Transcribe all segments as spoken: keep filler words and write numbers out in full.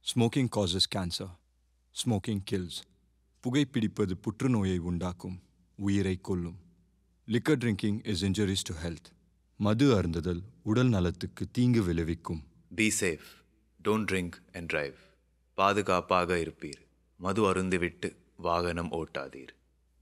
Smoking causes cancer. Smoking kills. புகைப்பிடிப்பது புற்றுநோயை உண்டாக்கும், உயிரை கொல்லும். Liquor drinking is injurious to health. மது அருந்துதல் உடல் நலத்துக்கு தீங்கு விளைவிக்கும். Be safe. Don't drink and drive. பாதுகாப்பாக இருப்பீர். மது அருந்திவிட்டு வாகனம் ஓட்டாதீர்.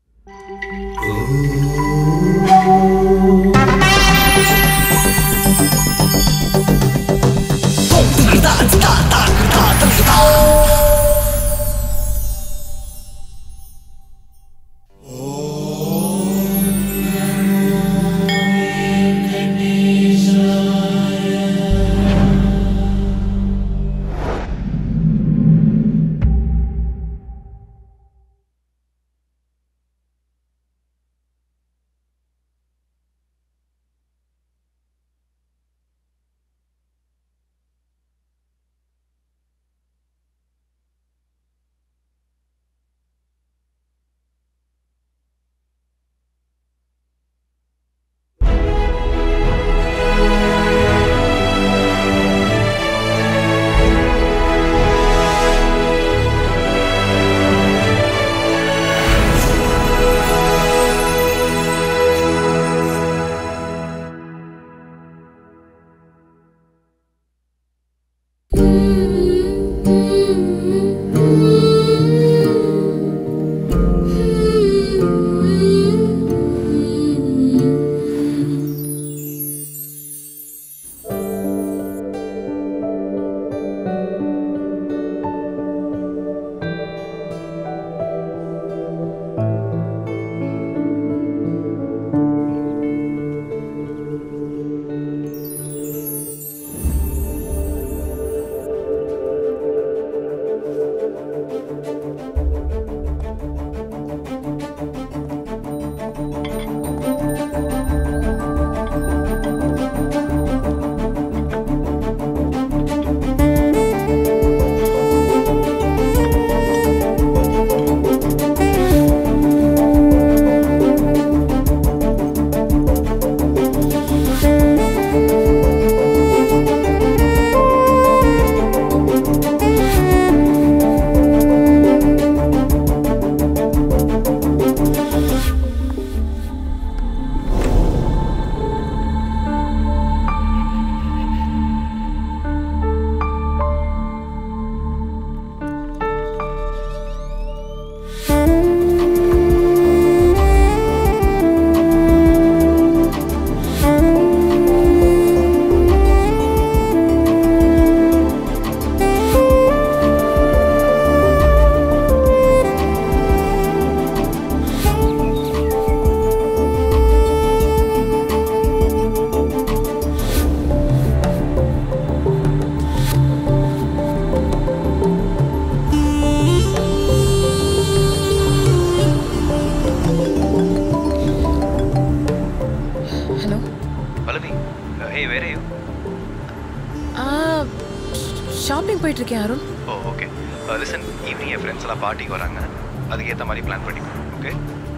Arun? Oh, okay. Uh, listen, evening your friends la party varanga. Adukku etha mari plan pannikko, okay?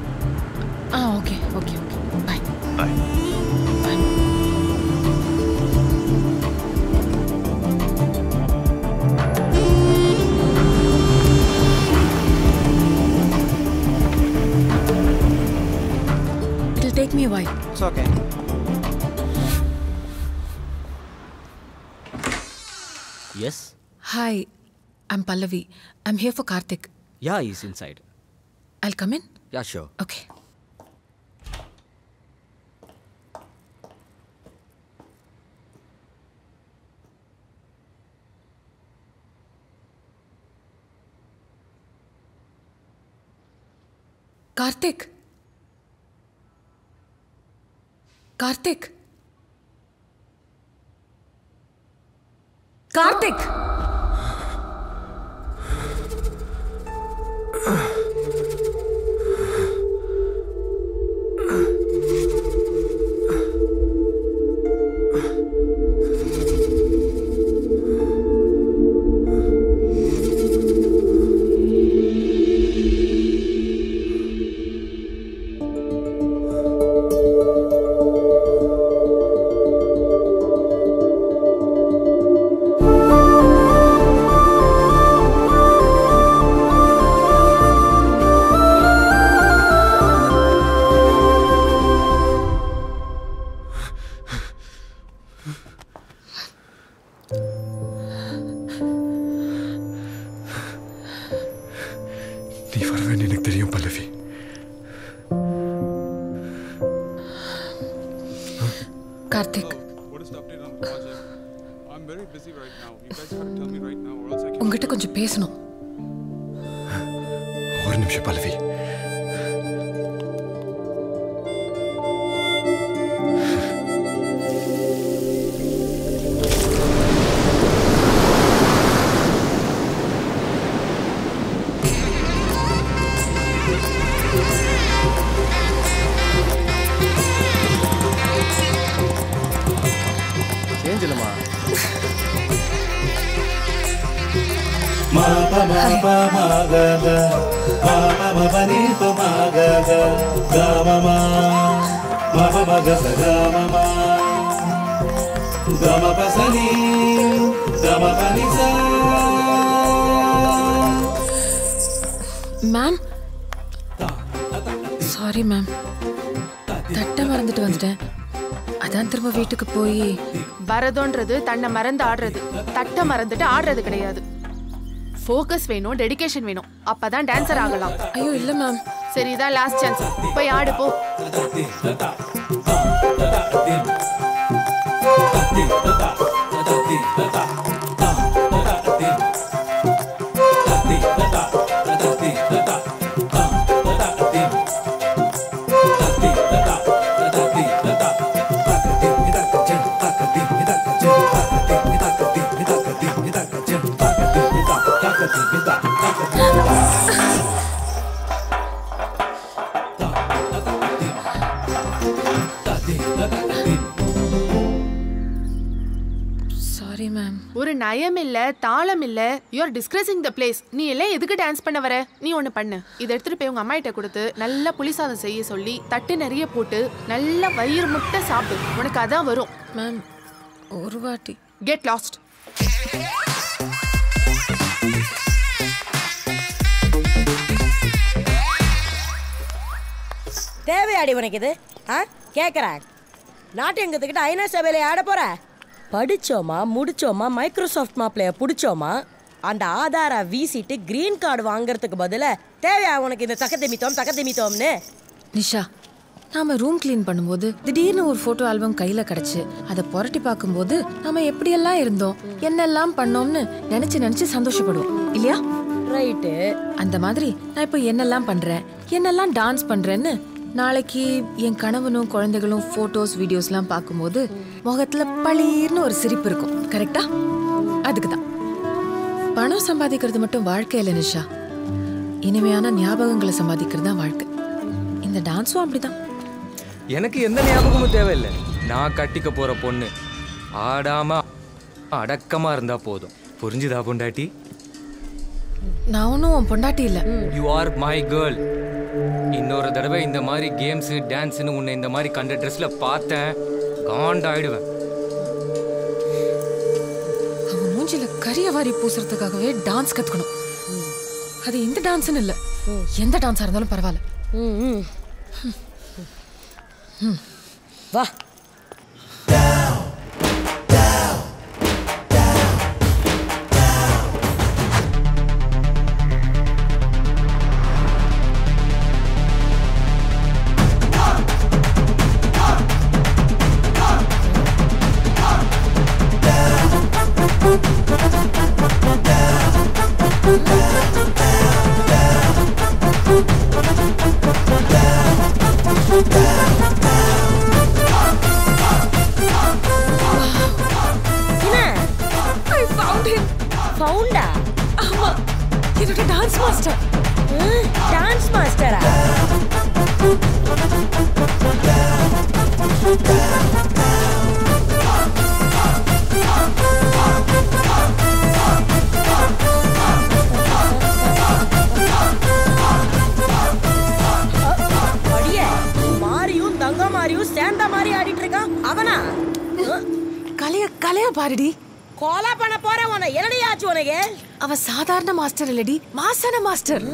Ah, okay, okay, okay. Bye. Bye. Bye. It'll take me a while. It's okay. Yes? Hi, I'm Pallavi. I'm here for Karthik. Yeah, he's inside. I'll come in? Yeah, sure. Okay. Karthik. Karthik. Karthik. Karthik. What is the update on the project? I'm very busy right now. You guys have to tell me right now or else I can't. உங்ககிட்ட கொஞ்சம் பேசணும். ஒரு நிமிஷம் பல்லவி. Ma pa ma pa ma ga ga, ma pa ma pa ni pa ma ga ga, ga ma ma, ma pa ma ga sa ga ma ma, ga ma pa sa ni, ga ma pa ni sa. Ma'am, sorry ma'am. தட்ட மறந்துட்டு வந்துட்டேன். அதான் திரும்ப வீட்டுக்கு போய் வரதோன்றது தன்னை மறந்து ஆடுறது, தட்ட மறந்துட்டு ஆடுறது கிடையாது. ஃபோக்கஸ் வேணும், டெடிகேஷன் வேணும், அப்பதான் டான்சர் ஆகலாம். ஐயோ இல்ல மேம். சரி, இதான் லாஸ்ட் சான்ஸ், போய் ஆடு போ. Sorry ma'am. ஒரு நயம் இல்ல, தாளம் இல்ல. You are disgracing the place. நீ எல்லாம் எதுக்கு டான்ஸ் பண்ண வர? நீ ஒண்ணு பண்ணு, இதை எடுத்துட்டு போய் உங்க அம்மாயிட்ட கொடுத்து நல்லா புளிசாதம் செய்ய சொல்லி தட்டு நிறைய போட்டு நல்லா வயிறு முட்டை சாப்பிடு. உனக்கு அதான் வரும். மேம் ஒரு வாட்டி. Get lost. தேவையாடி உனக்கு இது? ஆ கேட்குறேன். நாட்டியங்கத்துக்கிட்ட ஐநா சபையில் ஆட போற? படித்தோமா முடிச்சோமா மைக்ரோசாஃப்ட் மாப்பிளைய பிடிச்சோமா அந்த ஆதாரை வீசிட்டு கிரீன் கார்டு வாங்குறதுக்கு பதிலாக தேவையா உனக்கு இந்த தக்க திமித்தோம் தக்க திமித்தோம்னு? நிஷா, நாம ரூம் கிளீன் பண்ணும்போது திடீர்னு ஒரு ஃபோட்டோ ஆல்பம் கையில் கிடச்சி அதை புரட்டி பார்க்கும்போது நம்ம எப்படியெல்லாம் இருந்தோம், என்னெல்லாம் பண்ணோம்னு நினச்சி நினச்சி சந்தோஷப்படுவோம் இல்லையா? ரைட்டு. அந்த மாதிரி நான் இப்போ என்னெல்லாம் பண்ணுறேன், என்னெல்லாம் டான்ஸ் பண்ணுறேன்னு நாளைக்கு என் கணவனும் குழந்தைகளும் ஃபோட்டோஸ் வீடியோஸ்லாம் பார்க்கும்போது முகத்தில் பளீர்னு ஒரு சிரிப்பு இருக்கும். கரெக்டா? அதுக்கு தான் பணம் சம்பாதிக்கிறது மட்டும் வாழ்க்கை இல்லை நிஷா, இனிமையான ஞாபகங்களை சம்பாதிக்கிறது தான் வாழ்க்கை. இந்த டான்ஸும் அப்படிதான். எனக்கு எந்த ஞாபகமும் தேவையில்லை. நான் கட்டிக்க போற பொண்ணு ஆடாம அடக்கமா இருந்தா போதும். புரிஞ்சுதா பொண்டாட்டி? நான் ஒன்றும் உன் பொண்டாட்டி இல்லை. You are my girl. இன்னொரு தடவை இந்த மாதிரி கேம்ஸ் டான்ஸ்னு உன்னை இந்த மாதிரி கண்ட ட்ரெஸ்ல பார்த்தேன், காண்டாயிடுவேன். அவன் மூஞ்சில கரிய வாரி பூசுறதுக்காகவே டான்ஸ் கத்துக்கணும். அது இந்த டான்ஸ்னு இல்லை, எந்த டான்ஸா இருந்தாலும் பரவாயில்ல. வா. Dance master. டான்ஸ் மாஸ்டரா? அடியே, மாரியும் தங்க மாரியும் சேர்ந்த மாதிரி ஆடிட்டு இருக்கான் அவனா? கலைய கலைய பாருடி. கோலா பண்ண போற உன என்னடி ஆச்சு உனக்கு? அவ சாதாரண மாஸ்டர் இல்லடி, மாசான மாஸ்டர்.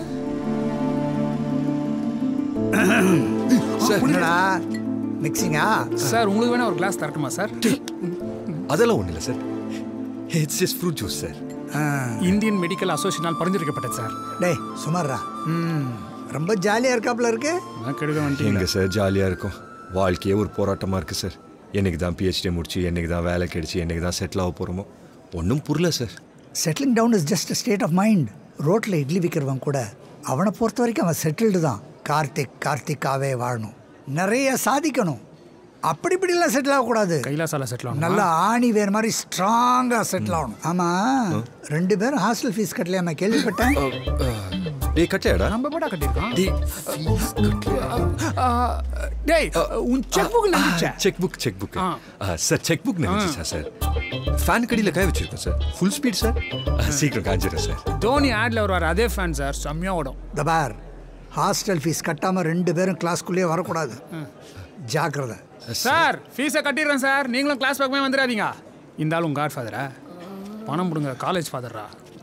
சார் என்னடா மிக்சிங்கா? சார் உங்களுக்கு வேணா ஒரு கிளாஸ் தரட்டுமா சார்? அதெல்லாம் ஒண்ணு இல்ல sir, it's just fruit juice sir. Indian medical அசோசியேஷனால் பரிந்துரைக்கப்பட்டது சார். டேய் சுமாரா, ம் ரொம்ப ஜாலியா இருக்காப்ல இருக்கு. நான் கெடுக்க வந்துட்டீங்க. எங்க சார் ஜாலியா இருக்கும், வாழ்க்கையே ஒரு போராட்டமா இருக்கு சார். என்னைக்கு தான் பிஹெச்டி முடிச்சு என்னைக்கு தான் வேலை கிடைச்சி என்னைக்கு தான் செட்டில் ஆக போகிறோமோ ஒன்றும் புரியல sir. Settling down is just state of mind. ரோட்டில் இட்லி விற்கிறவன் கூட அவனை பொறுத்த வரைக்கும் அவன் செட்டில்டு தான். கார்த்திக் கார்த்திக்காவே வாழணும், நிறைய சாதிக்கணும். அப்படி இப்படிலாம் செட்டில் ஆகக்கூடாது. கைலாசால செட்டில் ஆகணும். நல்லா ஆணி வேறு மாதிரி ஸ்ட்ராங்காக செட்டில் ஆகணும். ஆமாம், ரெண்டு பேரும் ஹாஸ்டல் ஃபீஸ் கட்டலையாம கேள்விப்பட்டேன். டே கட்டலையாடா? நம்ம போடா கட்டியிருக்கோம். டேய் உன் செக் புக் நினைச்சா? Cheque book cheque book sir, cheque book நினைச்சா சார். ஃபேன் கடியில் காய வச்சிருக்கோம் சார். ஃபுல் ஸ்பீட் சார், சீக்கிரம் காஞ்சிடும் சார். தோனி ஆட்ல வருவார் அதே ஃபேன் சார், செம்மையா ஓடும். தபார், ஹாஸ்டல் ஃபீஸ் கட்டாமல் ரெண்டு பேரும் கிளாஸ்க்குள்ளேயே வரக்கூடாது. ஜாக்கிரதை சார். ஃபீஸை கட்டிடுறேன் சார், நீங்களும் கிளாஸ் பக்கமே வந்துடாதீங்க. இந்த ஆள் உங்க காட் ஃபாதரா? பணம் கொடுங்க, காலேஜ் ஃபாதரா?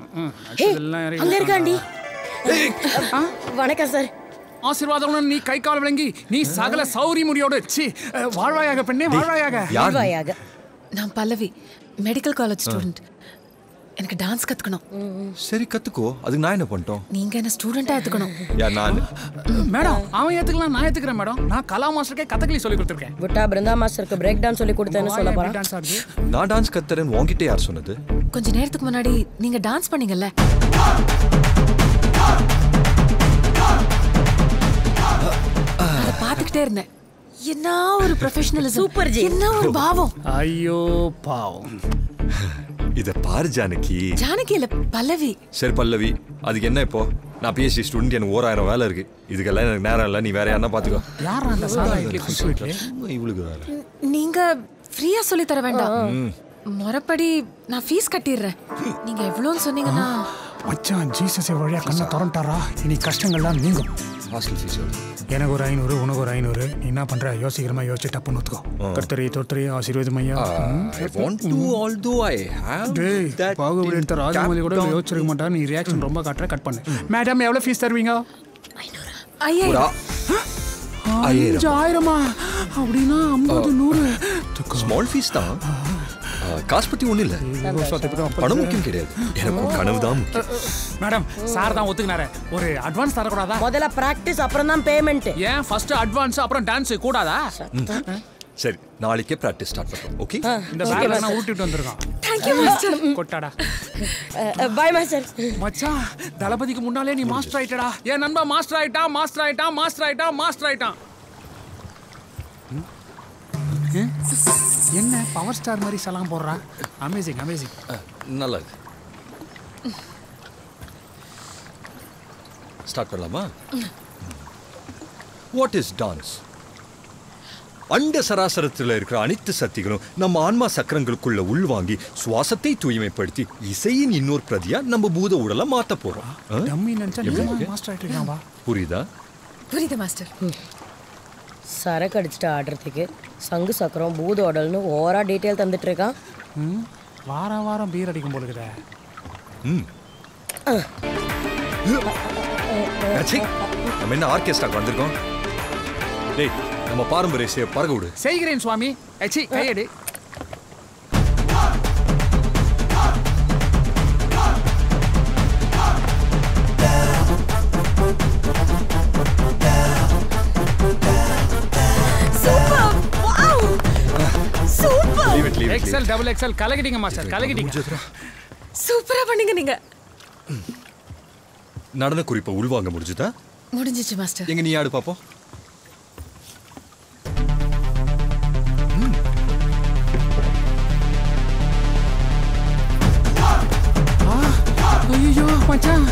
வணக்கம் சார். ஆசீர்வாதம். நீ கை கால் விளங்கி நீ சகல சௌரி முடியோடு சி வாழ்வாயாக பெண்ணே, வாழ்வாயாக. வாழ்வாயாக. நான் பல்லவி, மெடிக்கல் காலேஜ் ஸ்டூடெண்ட். எனக்கு டான்ஸ் கத்துக்கணும். சரி கத்துக்கோ, அதுக்கு நான் என்ன பண்ணிட்டோம்? நீங்க என்ன ஸ்டூடெண்டா ஏத்துக்கணும். யார் நான்? மேடம் அவன் ஏத்துக்கலாம், நான் ஏத்துக்கிறேன் மேடம். நான் கலா மாஸ்டருக்கே கதகளி சொல்லி கொடுத்துருக்கேன். விட்டா பிருந்தா மாஸ்டருக்கு பிரேக் டான்ஸ் சொல்லி கொடுத்தேன்னு சொல்ல போறேன். நான் டான்ஸ் கத்துறேன் உன்கிட்ட யார் சொன்னது? கொஞ்ச நேரத்துக்கு முன்னாடி நீங்க டான்ஸ் பண்ணீங்கல்ல, அத பாத்துக்கிட்டே இருந்தேன். என்ன ஒரு ப்ரொஃபஷனலிசம், சூப்பர் ஜி. என்ன ஒரு பாவம். ஐயோ பாவம். இத பாரு ஜானகி. ஜானகி இல்ல பல்லவி. சரி பல்லவி, அதுக்கு என்ன இப்போ? நான் பிஎஸ்சி ஸ்டூடெண்ட், எனக்கு ஓராயிரம் வேலை இருக்கு. இதுக்கெல்லாம் எனக்கு நேரம் இல்லை, நீ வேற யாரா பாத்துக்கோ. யாரா அந்த சாதா இட்லி குஷ் வீட்ல? இவளுக்கு வேற. நீங்க ஃப்ரீயா சொல்லி தர வேண்டாம். முறைப்படி நான் ஃபீஸ் கட்டிடுறேன். நீங்க எவ்வளோன்னு சொன்னீங்கன்னா. மச்சான் ஜீசஸ் வழியா கண்ணை திறந்துட்டாரா, இனி கஷ்டங்கள்லாம் நீங்கும். ஹாஸ்டல் ஃபீஸ் எனக்கு ஒரு ஐநூறு, உனக்கு ஒரு ஐநூறு. நீ என்ன பண்ற? யோசிக்கிறமா யோசிச்சு டப்புன்னு ஒத்துக்கோ. கர்த்தரி தோத்திரி ஆசீர்வாதம் ஐயா. பாகுபலி எடுத்த ராஜமௌலி கூட யோசிச்சிருக்க மாட்டா. நீ ரியாக்ஷன் ரொம்ப காட்டுற, கட் பண்ணு. மேடம் எவ்வளவு ஃபீஸ் தருவீங்க? அஞ்சாயிரமா? அப்படின்னா ஐம்பது நூறு ஸ்மால் ஃபீஸ் தான். காசு பத்தி ஒண்ணு இல்ல, பணம் முக்கியம் கிடையாது. எனக்கு கனவு தான் முக்கியம். மேடம் சார் தான் ஒத்துக்கினாரு. ஒரு அட்வான்ஸ் தரக்கூடாதா? முதல்ல பிராக்டிஸ் அப்புறம் தான் பேமெண்ட். ஏன் ஃபர்ஸ்ட் அட்வான்ஸ் அப்புறம் டான்ஸ் கூடாதா? சரி நாளைக்கே பிராக்டிஸ் ஸ்டார்ட் பண்ணுவோம். ஓகே, இந்த பேக்ல நான் ஊட்டிட்டு வந்திருக்கோம். Thank you master. கொட்டாடா. Bye master. மச்சான் தலபதிக்கு முன்னாலே நீ மாஸ்டர் ஆயிட்டடா. ஏன் நண்பா மாஸ்டர் ஆயிட்டா, மாஸ்டர் ஆயிட்டா, மாஸ்டர் ஆயிட்டா, மாஸ்டர் ஆயிட்டான். என்ன பவர் ஸ்டார் மாதிரி சலாம் போடுறா? Amazing amazing. நல்லா இருக்கு. ஸ்டார்ட் பண்ணலாமா? What is dance? அண்ட சராசரத்தில் இருக்கிற அனைத்து சக்திகளும் நம்ம ஆன்மா சக்கரங்களுக்குள்ள உள்வாங்கி சுவாசத்தை தூய்மைப்படுத்தி இசையின் இன்னொரு பிரதியா நம்ம பூத உடலை மாத்த போறோம். புரியுதா? புரியுது மாஸ்டர். சரக்கு அடிச்சுட்டு ஆடுறதுக்கு சங்கு சக்கரம் பூத உடல்னு ஓவரா டீட்டெயில் தந்துட்டு இருக்கான். வாரம் வாரம் பீர் அடிக்கும் போல இருக்குதே. நம்ம என்ன ஆர்கெஸ்ட்ராக்கு வந்திருக்கோம்? டேய் நம்ம பாரம்பரிய சேவை பறக்க விடு. செய்கிறேன் சுவாமி. எச்சி கையெடு. எக்ஸல் டபுள் எக்ஸல் கலக்கிட்டீங்க மாஸ்டர், கலக்கிட்டீங்க. சூப்பரா பண்ணீங்க நீங்க. நடன குறிப்பை உள்வாங்க முடிஞ்சுதா? முடிஞ்சிச்சு மாஸ்டர். எங்க நீ ஆடு பாப்போம். ஐயோ மச்சான்.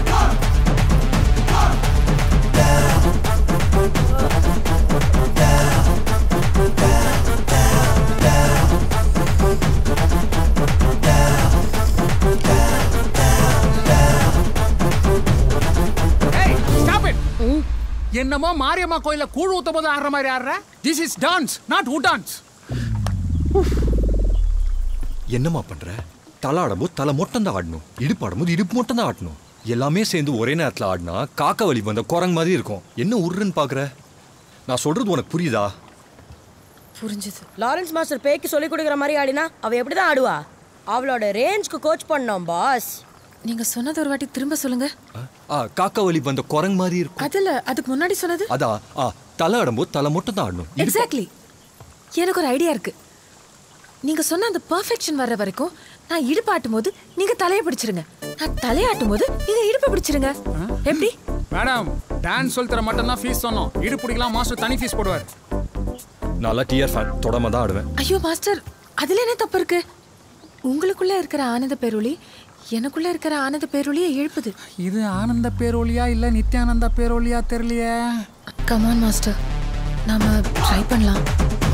என்னமோ மாரியம்மா கோயில கூழ் ஊத்தும் போது ஆடுற மாதிரி ஆடுற. This is dance, not wood dance. என்னமா பண்ற? தலை ஆடும்போது தலை மொட்டம் தான் ஆடணும், இடுப்பு ஆடும்போது இடுப்பு மொட்டம் தான் ஆடணும். எல்லாமே சேர்ந்து ஒரே நேரத்தில் ஆடினா காக்க வலி வந்த குரங்கு மாதிரி இருக்கும். என்ன உருன்னு பாக்குற? நான் சொல்றது உனக்கு புரியுதா? புரிஞ்சுது. லாரன்ஸ் மாஸ்டர் பேக்கு சொல்லி கொடுக்குற மாதிரி ஆடினா அவ எப்படிதான் ஆடுவா? அவளோட ரேஞ்சுக்கு கோச் பண்ணோம் பாஸ். நீங்க சொன்னது ஒரு வாட்டி திரும்ப சொல்லுங்க. காக்க வலி வந்த குரங்கு மாதிரி இருக்கும். அதுல அதுக்கு முன்னாடி சொன்னது அதான் தலை ஆடும்போது தலை மட்டும் தான் ஆடணும். எக்ஸாக்ட்லி. எனக்கு ஒரு ஐடியா இருக்கு. நீங்க சொன்ன அந்த பெர்ஃபெக்ஷன் வர்ற வரைக்கும் நான் இடுப்பாட்டும் போது நீங்க தலையை பிடிச்சிருங்க, நான் தலையாட்டும் போது நீங்க இடுப்பை பிடிச்சிருங்க. எப்படி மேடம்? டான்ஸ் சொல்லி தர மட்டும் தான் ஃபீஸ் சொன்னோம். இடுப்பு பிடிக்கலாம் மாஸ்டர் தனி ஃபீஸ் போடுவார். நல்லா டிஆர் ஃபேன் தொடாம தான் ஆடுவேன். ஐயோ மாஸ்டர், அதுல என்ன தப்பு இருக்கு? உங்களுக்குள்ள இருக்கிற ஆனந்த பேரொளி எனக்குள்ள இருக்கிற ஆனந்த பேரொளியை எழுப்புது. இது ஆனந்த பேரொளியா இல்ல நித்யானந்த பேரொளியா தெரியலையே. கம் ஆன் மாஸ்டர், நாம ட்ரை பண்ணலாம்.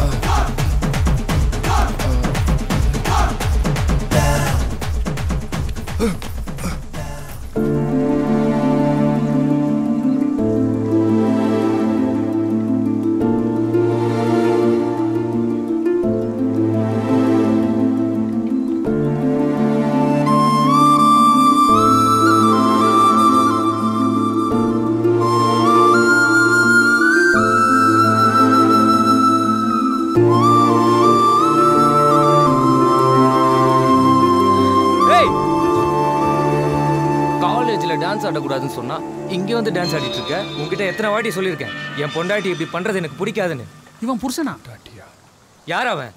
ஆடக்கூடாதுன்னு சொன்னா இங்கே வந்து டான்ஸ் ஆடிட்டு இருக்க. உங்ககிட்ட எத்தனை வாட்டி சொல்லியிருக்கேன் என் பொண்டாட்டி இப்படி பண்றது எனக்கு பிடிக்காதுன்னு. இவன் புருஷனா? யார் அவன்?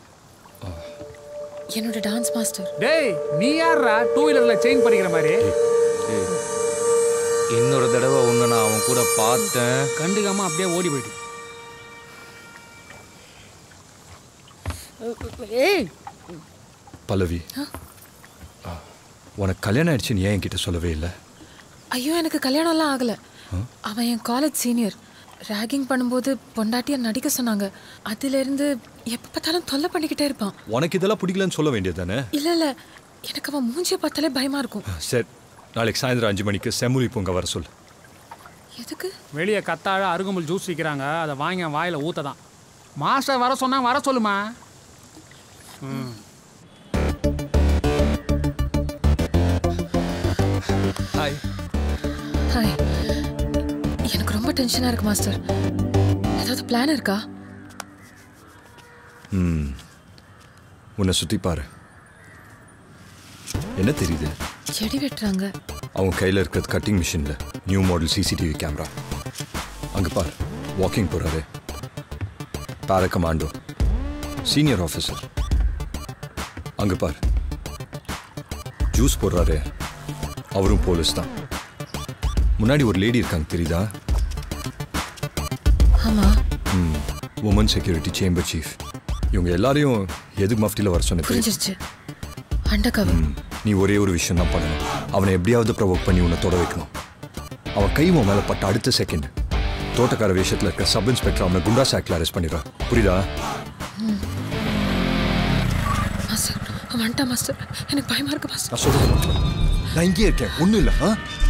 என்னோட டான்ஸ் மாஸ்டர். டேய் நீ யாரா டூ வீலர்ல செயின் பறிக்கிற மாதிரி? இன்னொரு தடவை ஒன்று நான் அவன் கூட பார்த்தேன், கண்டுக்காம அப்படியே ஓடி போயிட்டு. பல்லவி, உனக்கு கல்யாணம் ஆயிடுச்சுன்னு ஏன் என்கிட்ட சொல்லவே இல்லை? ஐயோ எனக்கு கல்யாணம்லாம் ஆகலை. அவன் என் காலேஜ் சீனியர். ராகிங் பண்ணும்போது பொண்டாட்டியை நடிக்க சொன்னாங்க. அதுலேருந்து எப்போ பார்த்தாலும் தொல்லை பண்ணிக்கிட்டே இருப்பான். உனக்கு இதெல்லாம் பிடிக்கலன்னு சொல்ல வேண்டியது தானே? இல்லை இல்லை, எனக்கு அவன் மூஞ்சியை பார்த்தாலே பயமாக இருக்கும். சரி, நாளைக்கு சாயந்தரம் அஞ்சு மணிக்கு செம்மொழி பூங்க வர சொல்லு. எதுக்கு? வெளியே கத்தாழ அருகம்புல் ஜூஸ் விற்கிறாங்க, அதை வாங்கி வாயில் ஊற்ற தான். மாஸ்டர் வர சொன்னா வர சொல்லுமா. ம் ஹாய். ஹாய். எனக்கு ரொம்ப டென்ஷனாக இருக்கு மாஸ்டர். ஏதாவது பிளான் இருக்கா? ம் உன்னை சுற்றி பாரு. என்ன தெரியுது? செடி வெட்டுறாங்க. அவங்க கையில் இருக்கிறது கட்டிங் மிஷினில் நியூ மாடல் சிசிடிவி கேமரா. அங்கே பார், வாக்கிங் போகிறாரு. பார கமாண்டோ, சீனியர் ஆஃபீஸர். அங்கே பார், ஜூஸ் போடுறாரு, அவரும் போலீஸ் தான். முன்னாடி ஒரு லேடி இருக்காங்க தெரியுதா? ஆமா. ம் உமன் செக்யூரிட்டி சேம்பர் சீஃப். இவங்க எல்லாரையும் எதுக்கு மஃப்டியில் வர சொன்ன? புரிஞ்சிருச்சு. அண்டர்கவர். நீ ஒரே ஒரு விஷயம் தான் பண்ணணும். அவனை எப்படியாவது ப்ரொவோக் பண்ணி உன்னை தொட வைக்கணும். அவன் கை உன் மேலே பட்ட அடுத்த செகண்ட் தோட்டக்கார வேஷத்தில் இருக்க சப் இன்ஸ்பெக்டர் அவனை குண்டா சாக்கில் அரெஸ்ட் பண்ணிடுறான். புரியுதா? மாஸ்டர் வந்துட்டா மாஸ்டர், எனக்கு பயமா இருக்கு மாஸ்டர். நான் சொல்றேன், நான் இங்கே இருக்கேன், ஒன்றும் இல்லை.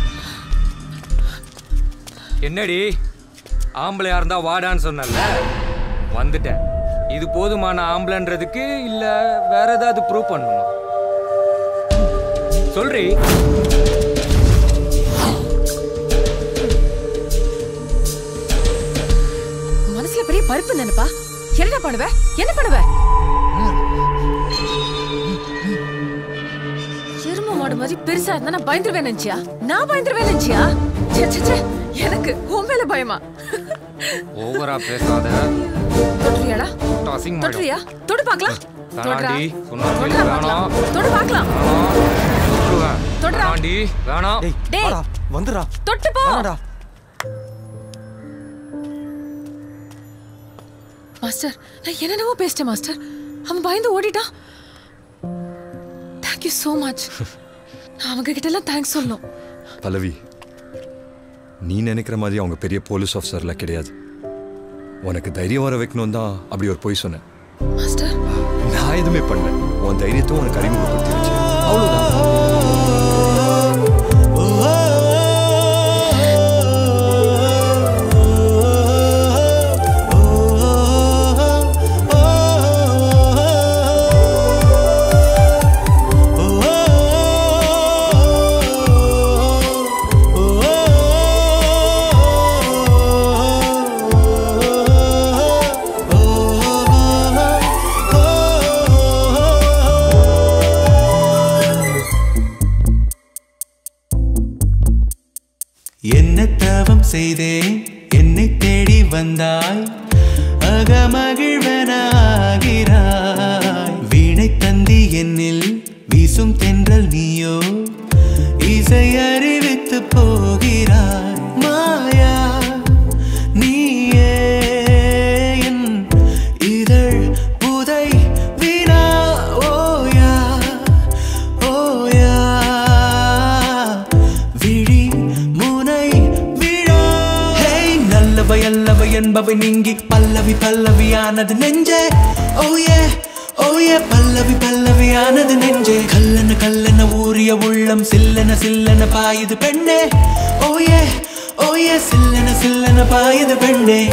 என்னடி ஆம்பளையா இருந்தா வாடான்னு சொன்னல, வந்துட்டேன். இது போதுமான ஆம்பளைன்றதுக்கு இல்ல வேற ஏதாவது ப்ரூவ் பண்ணணுமா? சொல்றி. மனசுல பெரிய பருப்பு நினைப்பா. என்ன பண்ணுவ? என்ன பண்ணுவ? எரும மாடு மாதிரி பெருசா இருந்தா நான் பயந்துருவேன் நினைச்சியா? நான் பயந்துருவேன் நினைச்சியா? எனக்கு உன் மேல பயமா? ஓவரா பேசாத. தொடுறியாடா? தொடுறியா? தொடு பார்க்கலாம். தாண்டி சொன்னா வேணாம். தொடு பார்க்கலாம். தாண்டி வேணாம். டேய் வாடா, வந்துடா. தொட்டு போ. மாஸ்டர், நான் என்னென்னவோ பேசிட்டேன் மாஸ்டர். அவன் பயந்து ஓடிட்டான். Thank you so much. நான் அவங்க கிட்ட எல்லாம் தேங்க்ஸ் சொல்லணும். பல்லவி, நீ நினைக்கிற மாதிரி அவங்க பெரிய போலீஸ் ஆஃபீஸர்லாம் கிடையாது. உனக்கு தைரியம் வர வைக்கணும் தான் அப்படி ஒரு பொய் சொன்னேன். மாஸ்டர், நான் எதுவுமே பண்ணல. உன் தைரியத்தை உனக்கு அறிமுகப்படுத்தி வச்சேன், அவ்வளோதான். செய்தேன் என்னை தேடி வந்தாய், அகமகிழ்வனாகிறாய். வீசும் தென்றல் நீயோ இசை அறிவித்து போகிறாய் மாயா நீயே என் இதழ் புதை வினா ஓயா ஓயா விழி முனை விழா ஹே நல்லவை அல்லவை என்பவை நீங்கி பல்லவி பல்லவியானது நெஞ்சே ஓயே ஓயே பல்லவி பல்லவியானது நெஞ்சே கல்லன கல்லன ஊறிய உள்ளம் சில்லன சில்லன பாயுது பெண்ணே ஓயே ஓயே சில்லன சில்லன பாயுது பெண்ணே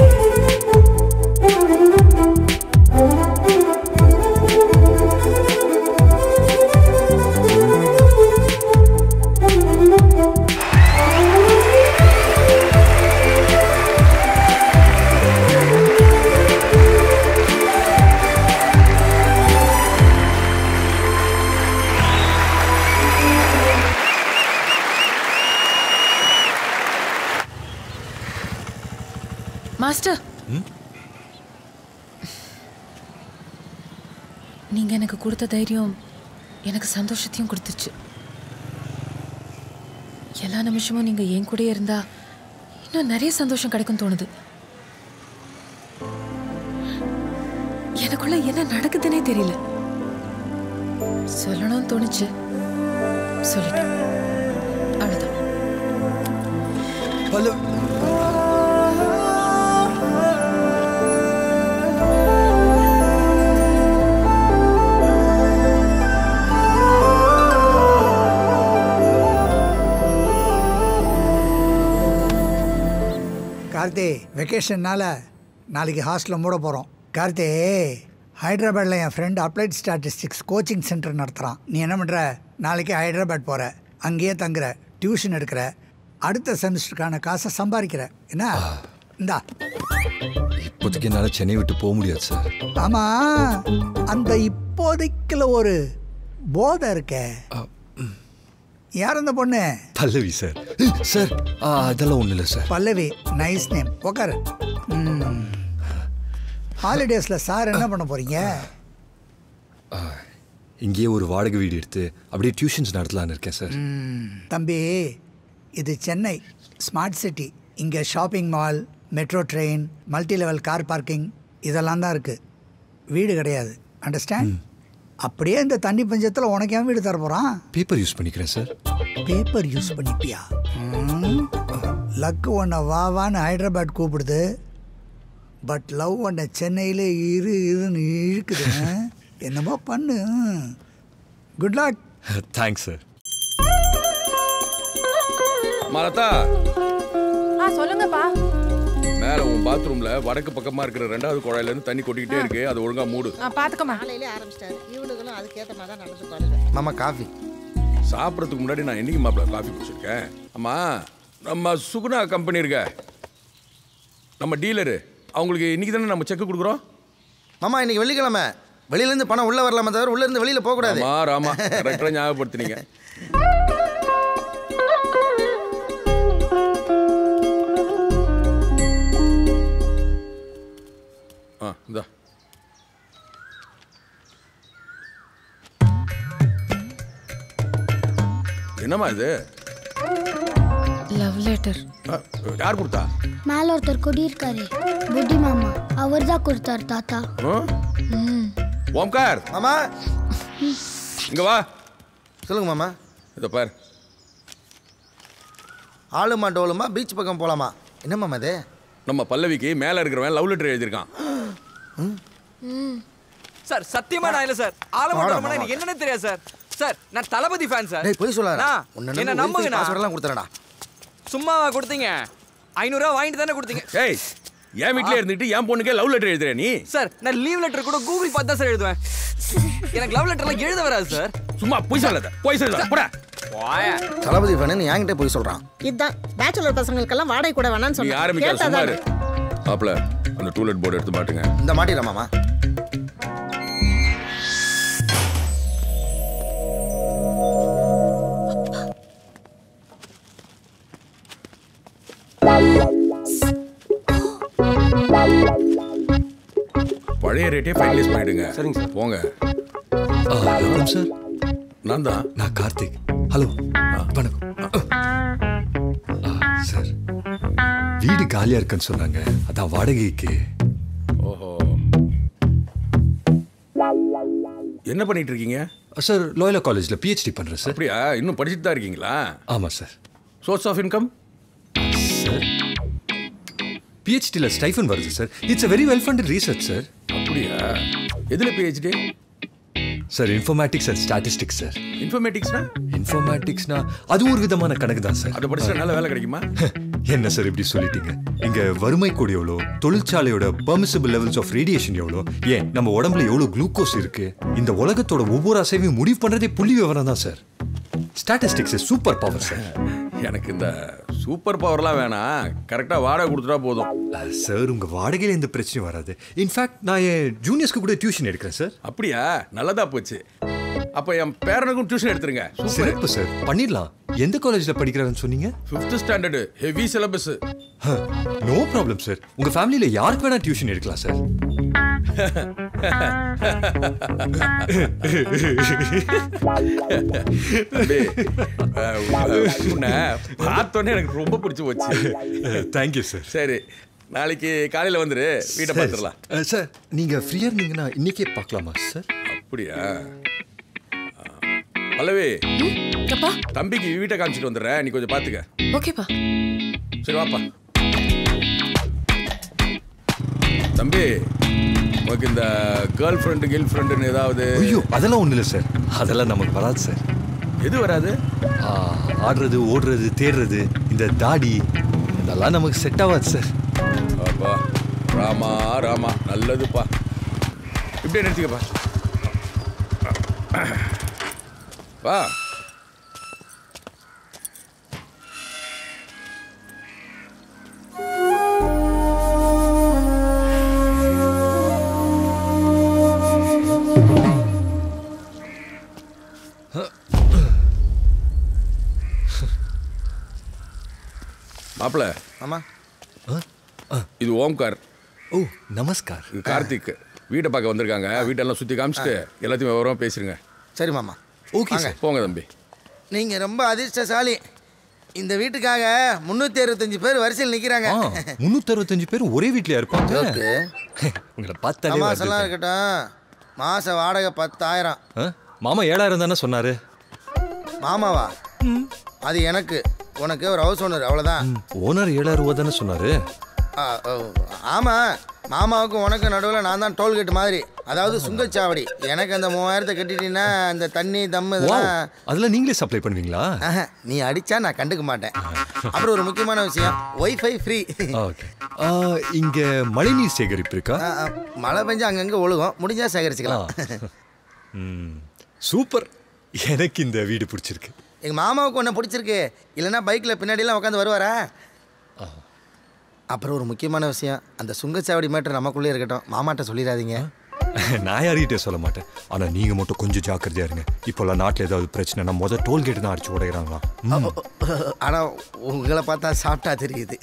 மாஸ்டர் நீங்க எனக்கு கொடுத்த தைரியம் எனக்கு சந்தோஷத்தையும் கொடுத்துச்சு. எல்லா நிமிஷமும் நீங்க என் கூட இருந்தா இன்னும் நிறைய சந்தோஷம் கிடைக்கும் தோணுது. எனக்குள்ள என்ன நடக்குதுன்னே தெரியல. சொல்லணும்னு தோணுச்சு, சொல்லிட்டேன். அவ்வளவுதான். கார்த்தி, வெக்கேஷன்னால நாளைக்கு ஹாஸ்டலில் மூட போகிறோம். கார்த்தி, ஹைதராபாத்தில் என் friend applied statistics coaching centre நடத்துகிறான். நீ என்ன பண்ணுற? நாளைக்கு ஹைதராபாத் போகிற, அங்கேயே தங்குற, டியூஷன் எடுக்கிற, அடுத்த செமஸ்டருக்கான காசை சம்பாதிக்கிற. என்ன இந்தா. இப்போதைக்கு என்னால் சென்னை விட்டு போக முடியாது சார். ஆமாம், அந்த இப்போதைக்குள்ள ஒரு போதை இருக்கே. யார் அந்த பொண்ணு? பல்லவி சார். சார் அதெல்லாம் ஒன்றும் இல்லை சார். பல்லவி, நைஸ் நேம். உக்காரு. ஹாலிடேஸில் சார் என்ன பண்ண போகிறீங்க? இங்கேயே ஒரு வாடகை வீடு எடுத்து அப்படியே டியூஷன்ஸ் நடத்தலான்னு இருக்கேன் சார். தம்பி, இது சென்னை ஸ்மார்ட் சிட்டி. இங்கே shopping mall, metro train, multi level car parking இதெல்லாம் தான் இருக்குது. வீடு கிடையாது. அண்டர்ஸ்டாண்ட்? அப்படியே இந்த தண்ணி பஞ்சத்தில் உனக்கு ஏன் வீடு தர போகிறான்? பேப்பர் யூஸ் பண்ணிக்கிறேன் சார். பேப்பர் யூஸ் பண்ணிப்பியா? லக்கு ஒன்றை வா வான்னு ஹைதராபாத் கூப்பிடுது, பட் லவ் ஒன்றை சென்னையில் இரு இருன்னு இழுக்குது. என்னமோ பண்ணு. Good luck. Thanks sir. மலதா, சொல்லுங்கப்பா. மேல உன் பாத்ரூம்ல வடக்கு பக்கமா இருக்கிற ரெண்டாவது குழாயில இருந்து தண்ணி கொட்டிக்கிட்டே இருக்கு, அது ஒழுங்கா மூடு. பாத்துக்கமா. காலையிலே ஆரம்பிச்சிட்டாரு. இவனுங்களும் அதுக்கேற்ற மாதிரி தான் நடந்துப்பாருங்க. மாமா காஃபி சாப்பிட்றதுக்கு முன்னாடி நான் என்னைக்கு மாப்பிள்ள காஃபி குடிச்சிருக்கேன். ஆமா, நம்ம சுகுணா கம்பெனி இருக்க நம்ம டீலரு, அவங்களுக்கு இன்னைக்கு தானே நம்ம செக் கொடுக்குறோம். மாமா இன்னைக்கு வெள்ளிக்கிழமை, வெளியிலேருந்து பணம் உள்ள வரலாமா தவிர உள்ள இருந்து வெளியில போகக்கூடாது. ஆமா ராமா, கரெக்டாக ஞாபகப்படுத்தினீங்க. ஆ இந்தா. என்னம்மா இது? Love letter. யார் கொடுத்தா? மேல ஒருத்தர் குடியிருக்காரு, புட்டி மாமா, அவர் தான் கொடுத்தாரு தாத்தா. ஓம்கார் மாமா, இங்க வா. சொல்லுங்க மாமா. இதை பார். ஆளுமா டோலுமா பீச் பக்கம் போகலாமா? என்ன மாமா இது? நம்ம பல்லவிக்கு மேலே இருக்கிறவன் லவ் லெட்டர் எழுதியிருக்கான். சார் சத்தியமா நான் இல்லை சார். ஆளுமா எனக்கு என்னன்னு தெரியாது சார். சார் நான் தளபதி ஃபேன் சார். போய் சொல்லாதடா. என்ன நம்புங்கண்ணா. பாஸ்வேர்ட் கொடுத்தறடா. சும்மாவா கொடுத்தீங்க? ஐநூறு ரூபாய் வாங்கிட்டு தானே கொடுத்தீங்க. ஏய், என் வீட்லயே இருந்துட்டு என் பொண்ணுக்கே லவ் லெட்டர் எழுதுற நீ? சார் நான் லீவ் லெட்டர் கூட கூகுள் பார்த்து தான் சார் எழுதுவேன். எனக்கு லவ் லெட்டர்லாம் எழுத வராது சார். சும்மா போய் சொல்லாத. போய் சொல்லாத. போடா. வாயா. தளபதி ஃபேன் நீ என்கிட்ட போய் சொல்றான். இதான் பேச்சுலர் பசங்களுக்கெல்லாம் வாடகை கூட வேணாம்னு நீ சொன்னா. ஆரம்பிக்காத, சும்மா இரு. மாப்ள, அந்த டூலெட் போர்டு எடுத்து மாட்டுங்க. இந்த மாட்டிடா மாமா. பழைய ரேட்டே ஃபைனலைஸ் பண்ணிடுங்க. சரிங்க சார். போங்க. வணக்கம் சார். நான் தான். நான் கார்த்திக். ஹலோ, வணக்கம் சார். வீடு காலியா இருக்குன்னு சொன்னாங்க, அதான் வாடகைக்கு. ஓஹோ, என்ன பண்ணிட்டு இருக்கீங்க சார்? லாயலா காலேஜில் பிஹெச்டி பண்ணுறேன் சார். அப்படியா? இன்னும் படிச்சுட்டு தான் இருக்கீங்களா? ஆமாம் sir. Source of income sir, பிஹெச்டியில் ஸ்டைஃபன் வருது sir. It's a very well funded research sir. அப்படியா? எதில் PhD sir? Informatics and statistics sir. இன்ஃபர்மேட்டிக்ஸ்னா? இன்ஃபர்மேட்டிக்ஸ்னா அது ஒரு விதமான கணக்கு தான் சார். அதை படிச்சா நல்ல வேலை கிடைக்குமா? என்ன சார் இப்படி சொல்லிட்டீங்க? இங்க வறுமை கோடு எவ்வளோ, தொழிற்சாலையோட பெர்மிசிபிள் லெவல்ஸ் ஆஃப் ரேடியேஷன் எவ்வளோ, ஏன் நம்ம உடம்புல எவ்வளோ குளுக்கோஸ் இருக்கு, இந்த உலகத்தோட ஒவ்வொரு அசைவையும் முடிவு பண்றதே புள்ளி விவரம் தான் sir. Statistics super power sir. எனக்கு இந்த சூப்பர் பவர்லாம் வேணாம், கரெக்டாக வாடகை கொடுத்துட்டா போதும் சார். உங்கள் வாடகையில் எந்த பிரச்சனையும் வராது. இன்ஃபேக்ட் நான் என் ஜூனியர்ஸ்க்கு கூட டியூஷன் எடுக்கிறேன் சார். அப்படியா? நல்லதா போச்சு. அப்போ என் பேரனுக்கும் டியூஷன் எடுத்துருங்க. சிறப்பு சார், பண்ணிடலாம். எந்த காலேஜில் படிக்கிறாங்கன்னு சொன்னீங்க? Fifth standard, heavy syllabus. No problem sir. உங்கள் ஃபேமிலியில் யாருக்கு வேணா டியூஷன் எடுக்கலாம் சார். பார்த்தோன்னே எனக்கு ரொம்ப பிடிச்சி போச்சு. Thank you sir. சரி, நாளைக்கு காலையில் வந்துரு, வீட்டை பார்த்துடலாம். சார் நீங்கள் ஃப்ரீயாக இருந்தீங்கன்னா இன்னைக்கே பார்க்கலாமா சார்? அப்படியா? பல்லவி, தம்பிக்கு வீட்டை காமிச்சிட்டு வந்துடுறேன், நீ கொஞ்சம் பார்த்துக்க. ஓகேப்பா. சரி வாப்பா. தம்பி, உனக்கு இந்த கேர்ள் ஃப்ரெண்டு கேர்ள் ஃப்ரெண்டுன்னு ஏதாவது? ஐயோ, அதெல்லாம் ஒன்றும் இல்லை சார். அதெல்லாம் நமக்கு வராது சார். எது வராது? ஆடுறது, ஓடுறது, தேடுறது, இந்த தாடி, இதெல்லாம் நமக்கு செட் ஆகாது சார். அப்பா, ராமா ராமா, நல்லதுப்பா. இப்படியே நிறுத்திக்கப்பா. வா. மாப்பிள்ள. ஆமா, இது ஓம்கார். ஓ, நமஸ்கார். இது கார்த்திக். வீட்டை பார்க்க வந்திருக்காங்க. வீட்டெல்லாம் சுற்றி காமிச்சிட்டு எல்லாத்தையும் விவரமாக பேசுறீங்க. சரி மாமா. ஓகே சார், போங்க தம்பி. நீங்கள் ரொம்ப அதிர்ஷ்டசாலி. இந்த வீட்டுக்காக முந்நூற்றி அறுபத்தஞ்சு பேர் வரிசையில் நிற்கிறாங்க. முந்நூற்றி அறுபத்தஞ்சு பேர் ஒரே வீட்டில் இருப்பாங்க. உங்களை பார்த்தாலே மாசம்லாம் இருக்கட்டும், மாச வாடகை பத்தாயிரம். மாமா ஏழாயிரம் தானே சொன்னாரு? மாமாவா? அது எனக்கு, உனக்கு ஒரு ஹவுஸ் ஓனர், அவ்வளோதான். ஓனர் ஏழாயிரம் ரூபா தானே சொன்னாரு? ஆமாம், மாமாவுக்கு உனக்கு நடுவில் நான் தான் டோல்கேட் மாதிரி, அதாவது சுங்கச்சாவடி. எனக்கு அந்த மூவாயிரத்தை கட்டிட்டீங்கன்னா அந்த தண்ணி தம்மு இதெல்லாம் அதெல்லாம் நீங்களே சப்ளை பண்ணுவீங்களா? நீ அடித்தா நான் கண்டுக்க மாட்டேன். அப்புறம் ஒரு முக்கியமான விஷயம், ஒய்ஃபை ஃப்ரீ. ஓகே. இங்கே மழைநீர் சேகரிப்பு இருக்கா? மழை பெஞ்சு அங்கங்கே ஒழுகும், முடிஞ்சால் சேகரிச்சுக்கலாம். சூப்பர். எனக்கு இந்த வீடு பிடிச்சிருக்கு. எங்கள் மாமாவுக்கு ஒன்று பிடிச்சிருக்கு, இல்லைன்னா பைக்கில் பின்னாடிலாம் உட்காந்து வருவாரா? அப்புறம் ஒரு முக்கியமான விஷயம், அந்த சுங்கச்சாவடி மேட்டர் நமக்குள்ளே இருக்கட்டும், மாமாட்ட சொல்லிடாதீங்க. நான் யார்கிட்டே சொல்ல மாட்டேன். ஆனால் நீங்கள் மட்டும் கொஞ்சம் ஜாக்கிரதையா இருங்க. இப்போல்லாம் நாட்டில் ஏதாவது பிரச்சனைனா முதல் டோல்கேட்டு தான் அடிச்சு உடைகிறாங்களா? ஆனால் உங்களை பார்த்தா சாப்பிட்டா தெரியுது.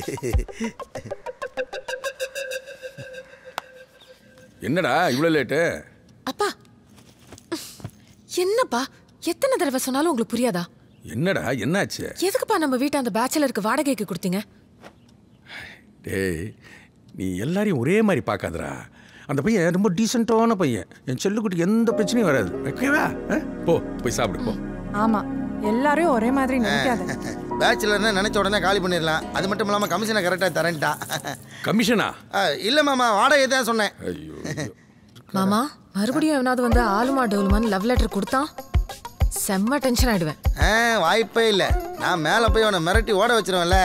என்னடா இவ்வளோ லேட்டு? அப்பா, என்னப்பா எத்தனை தடவை சொன்னாலும் உங்களுக்கு புரியாதா? என்னடா என்னாச்சு? எதுக்குப்பா நம்ம வீட்டை அந்த பேச்சலருக்கு வாடகைக்கு கொடுத்தீங்க? டேய், நீ எல்லாரையும் ஒரே மாதிரி பார்க்காதடா. அந்த பையன் ரொம்ப டீசெண்டான பையன். என் செல்லுக்குட்டிக்கு எந்த பிரச்சனையும் வராது. ஓகேவா? போ, போய் சாப்பிடு போ. ஆமா, எல்லாரையும் ஒரே மாதிரி நினைக்காத. பேச்சுலர்னா நினைச்ச உடனே காலி பண்ணிடலாம். அது மட்டும் இல்லாமல் கமிஷனை கரெக்டாக தரேன்ட்டா. கமிஷனா? இல்லை மாமா, வாடகை தான் சொன்னேன். ஐயோ மாமா, மறுபடியும் எவனாவது வந்து ஆலுமா டோலுமான்னு லவ் லெட்டர் கொடுத்தான் செம்ம டென்ஷன் ஆயிடுவேன். ஆ, வாய்ப்பே இல்லை. நான் மேலே போய் அவனை மிரட்டி ஓட வச்சிருவேன்ல.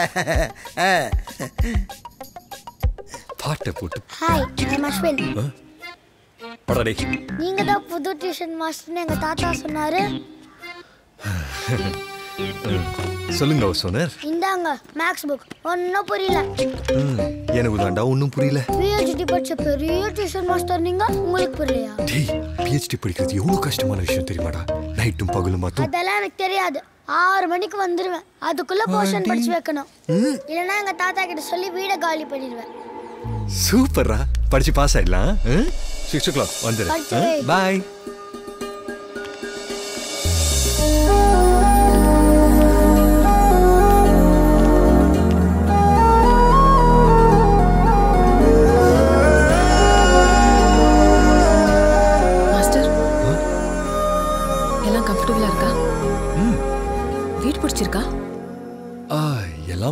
பாட்டை போட்டு. Hi, I'm Ashwin. படடே. நீங்க தான் புது டியூஷன் மாஸ்டர்னு எங்க தாத்தா சொன்னாரு. சொல்லுங்க ஓனர். இந்தாங்க மேக்ஸ் புக். ஒன்னும் புரியல. எனக்கு தாண்டா ஒன்றும் புரியல. பிஹெச்டி படிச்ச பெரிய டியூஷன் மாஸ்டர் நீங்க, உங்களுக்கு புரியலையா? டேய், பிஹெச்டி படிக்கிறது எவ்வளோ கஷ்டமான விஷயம் தெரியுமாடா? நைட்டும் பகலும் மாத்தும். அதெல்லாம் எனக்கு தெரியாது. ஆறு மணிக்கு வந்துடுவேன். அதுக்குள்ள போர்ஷன் படிச்சு வைக்கணும். இல்லைன்னா எங்க தாத்தா கிட்ட சொல்லி வீடை காலி பண்ணிடுவேன். சூப்பரா, படிச்சு பாஸ் ஆயிடலாம். சிக்ஸ் ஓ கிளாக் வந்துடு. பாய்.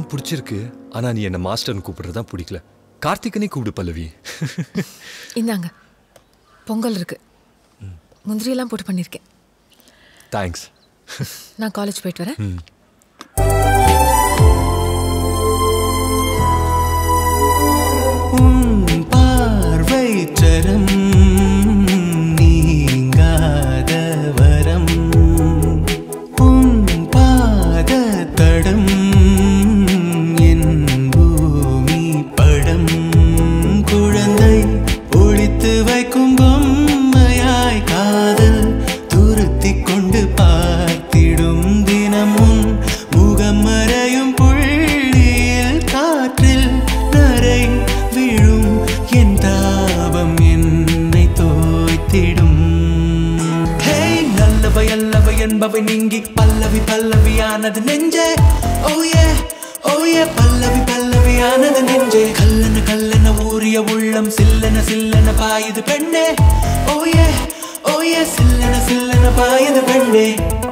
பிடிச்சிருக்கு. ஆனா நீ என்ன மாஸ்டர்னு கூப்பிடுறதா பிடிக்கல. கார்த்திகனே கூப்பிடு பல்லவி. இந்தாங்க பொங்கல் இருக்கு. முந்திரியெல்லாம் போட்டு பண்ணியிருக்கேன். தேங்க்ஸ். நான் காலேஜ் போயிட்டு வரேன். உன் பார்வை சரம் நீங்காத வரம் உன் பாத தடம் என் பூமி படம் குழந்தை ஒழித்து வைக்கும் பொம்மையாய் காதல் துருத்தி கொண்டு பார்த்திடும் தினமும் முகம் மறையும் புள்ளியில் காற்றில் நரை விழும் என் தாபம் என்னை தோய்த்திடும். ஹே நல்லவை அல்லவை என்பவை நீங்கி பல்லவி பல்லவியானது நெஞ்சே. ஓயே ஓயே பல்லவி பல்லவியானது நெஞ்சே. கல்லன கல்லன ஊறிய உள்ளம் சில்லன சில்லன பாயுது பெண்ணே. ஓயே ஓயே சில்லன சில்லன பாயுது பெண்ணே.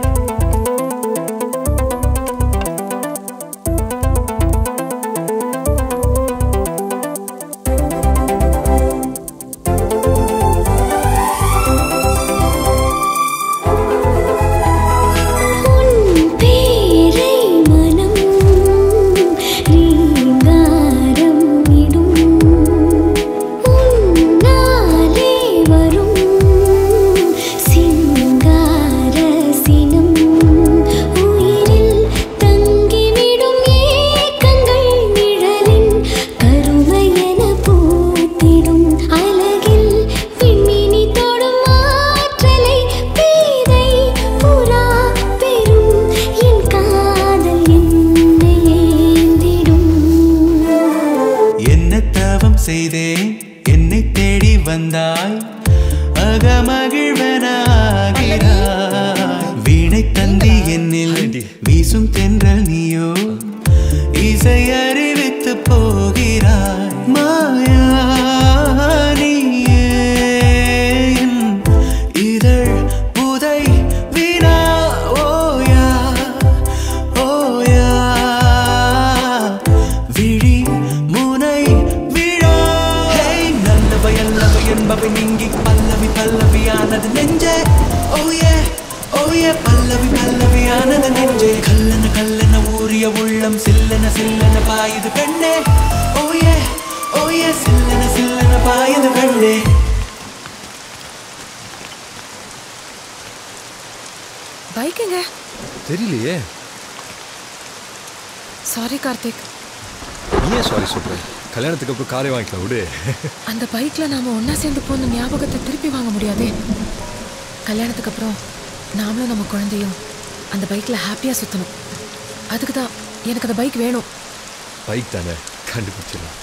செய்தேன் என்னை தேடி வந்தாய் அகமகிழ்வனாகிறாய் வீணை தந்தி என்னில் வீசும் தென்றல் நீயோ இசை அறிவித்து போகிறாய் மாயா நீயே இதழ் புதை வினா ஓயா ஓயா விழி முனை விழா ஹே நல்லவை அல்லவை என்பவை நீங்கி பல்லவி பல்லவியானது நெஞ்சே ஓயே ஓயே பல்லவி பல்லவியானது நெஞ்சே கல்லன கல்லன ஊறிய உள்ளம் சில்லன சில்லன பாயுது பெண்ணே ஓயே ஓயே சில்லன சில்லன பாயுது பெண்ணே. பைக்குங்க தெரியலையே. சாரி கார்த்திக். நீயே சாரி சொல்ற. கல்யாணத்துக்கு அப்புறம் காரை வாங்கிக்கலாம் விடு. அந்த பைக்ல நாம ஒன்னா சேர்ந்து போன ஞாபகத்தை திருப்பி வாங்க முடியாதே. கல்யாணத்துக்கு அப்புறம் நாமளும் நம்ம குழந்தையும் அந்த பைக்ல ஹாப்பியா சுத்தணும். அதுக்கு தான் எனக்கு அந்த பைக் வேணும். பைக் தானே கண்டுபிடிச்சிடலாம்.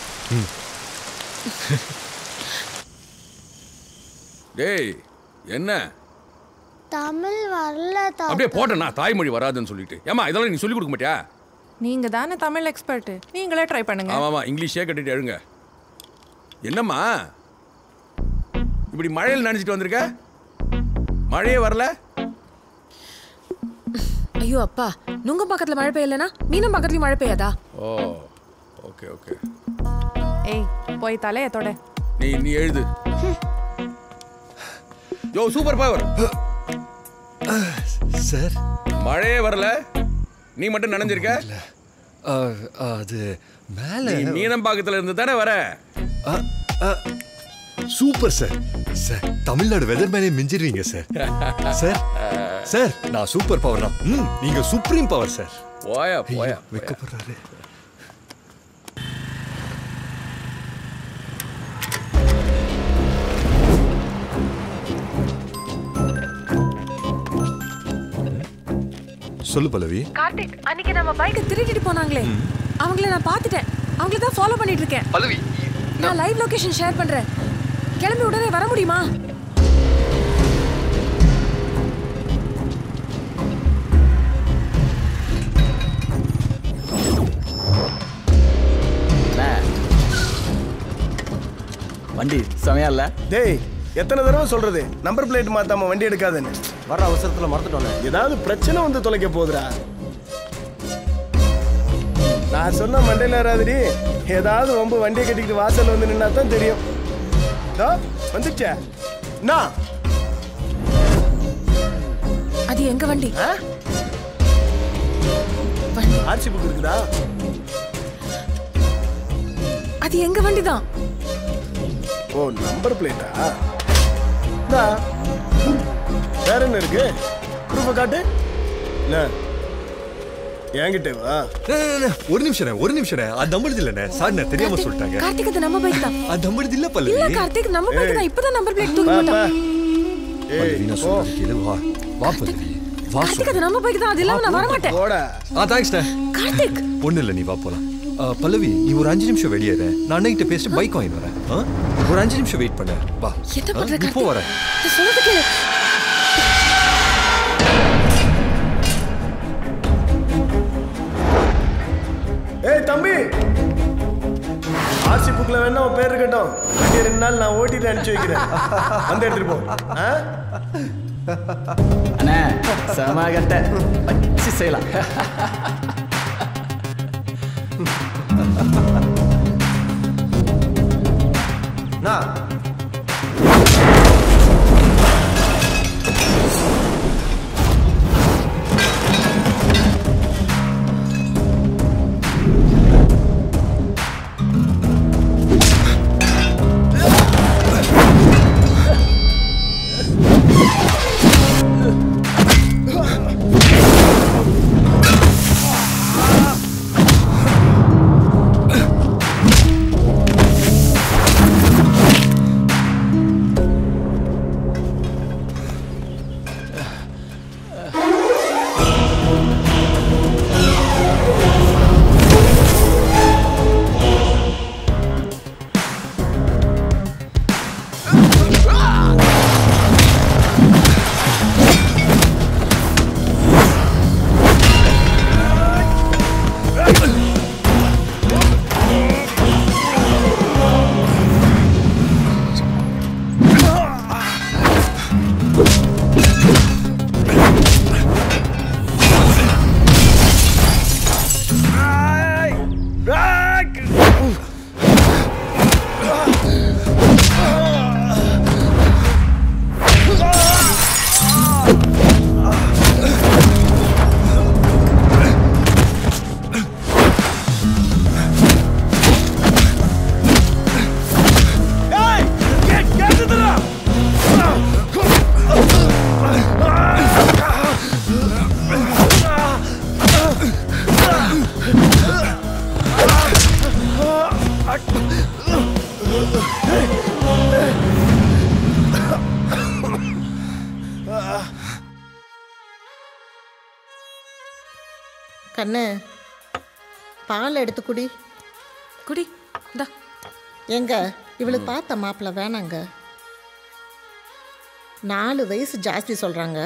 டேய் என்ன தமிழ் வரல தாத்தா. அப்படியே போட்டேனா தாய்மொழி வராதுன்னு சொல்லிட்டு. ஏமா இதெல்லாம் நீ சொல்லி கொடுக்க மாட்டியா? நீங்க தானே தமிழ் எக்ஸ்பர்ட், நீங்களே ட்ரை பண்ணுங்க. ஆமா ஆமா இங்கிலீஷே கட்டிட்டு எழுங்க. என்னம்மா இப்படி மழையில் நினைச்சிட்டு வந்திருக்க? மழையே வரல. ஐயோ அப்பா, நுங்க பக்கத்துல மழை பெய்யலனா மீனும் பக்கத்துலயும் மழை பெய்யாதா? ஓ ஓகே ஓகே. ஏய் போய் தலைய தொட. நீ நீ எழுது. Yo super power sir. மழையே வரல, நீ மட்டும் நனைஞ்சிருக்க. அது மேல நீ மீனம்பாக்கத்துல இருந்து தானே வர. Super sir. Sir Tamil Nadu weather மேனே மிஞ்சிருவீங்க சார். சார் சார் நான் சூப்பர் பவர் தான். ம் நீங்க சுப்ரீம் பவர் சார். போயா போயா வெக்கப்படுறாரு. சொல்லு பல்லவி. கார்த்திக், அன்னைக்கு நம்ம பைக்கை திருடிட்டு போனாங்களே, அவங்கள நான் பார்த்துட்டேன். அவங்கள தான் ஃபாலோ பண்ணிட்டு இருக்கேன். பல்லவி நான் லைவ் லொகேஷன் ஷேர் பண்றேன். கிளம்பி உடனே வர முடியுமா? வண்டி செமையா இல்ல? டேய் எத்தனை தடவை சொல்றது நம்பர் பிளேட் மாத்தாம வண்டி எடுக்காதுன்னு. வர அவசரத்துல மறந்துட்டோம். ஏதாவது பிரச்சனை வந்து தொலைக்க போகுதுடா. நான் சொன்ன மண்டையில் வராதுடி. ஏதாவது ரொம்ப வண்டியை கட்டிக்கிட்டு வாசல் வந்து நின்னா தான் தெரியும். வந்துச்சே நான் அது எங்க வண்டி. ஆர்சி புக் இருக்குதா? அது எங்க வண்டி தான். ஓ நம்பர் பிளேட்டா? வேற என்ன இருக்கு? ப்ரூஃபை காட்டு. என்ன என்கிட்ட வா. ஒரு நிமிஷம் ஒரு நிமிஷம் அது நம்பர் இல்லண்ணே. சார் நான் தெரியாம சொல்லிட்டாங்க. கார்த்திக் அது நம்ம பைக் தான். அது நம்பர் இல்ல பல்லவி. இல்ல கார்த்திக் நம்ம பைக் தான். இப்பதான் நம்பர் பிளேட் தூக்கி போட்டேன். பல்லவி நான் சொல்றது கேளு. வா வா பல்லவி வா. கார்த்திக் அது நம்ம பைக் தான். அது இல்லாம நான் வர மாட்டேன். போடா. ஆ தேங்க்ஸ் டா. கார்த்திக் ஒண்ணு இல்ல நீ வா போலாம். பல்லவி நீ ஒரு அஞ்சு நிமிஷம் வெளியேற. நான் அன்னைக்கிட்ட பேசிட்டு பைக் வாங்கி வரேன். ஒரு அஞ்சு நிமிஷம் வெயிட் பண்ண. வா. என்ன பண்ற கார்த்திக்? இப்போ வரேன். சொல்றது கேளு. ஏய் தம்பி, ஆர்சி புக்ல வேணா உன் பேர் இருக்கட்டும். வண்டி ரெண்டு நாள் நான் ஓட்டிட்டு அனுப்பிச்சு வைக்கிறேன். வந்து எடுத்துட்டு போ. அண்ணே சமாகட்ட வச்சு செய்யலாம். நான் கண்ணு பால் எடுத்து குடி. குடி. இந்தா. எங்க இவளுக்கு பார்த்த மாப்பிள்ள வேணாங்க. நாலு வயசு ஜாஸ்தி சொல்றாங்க.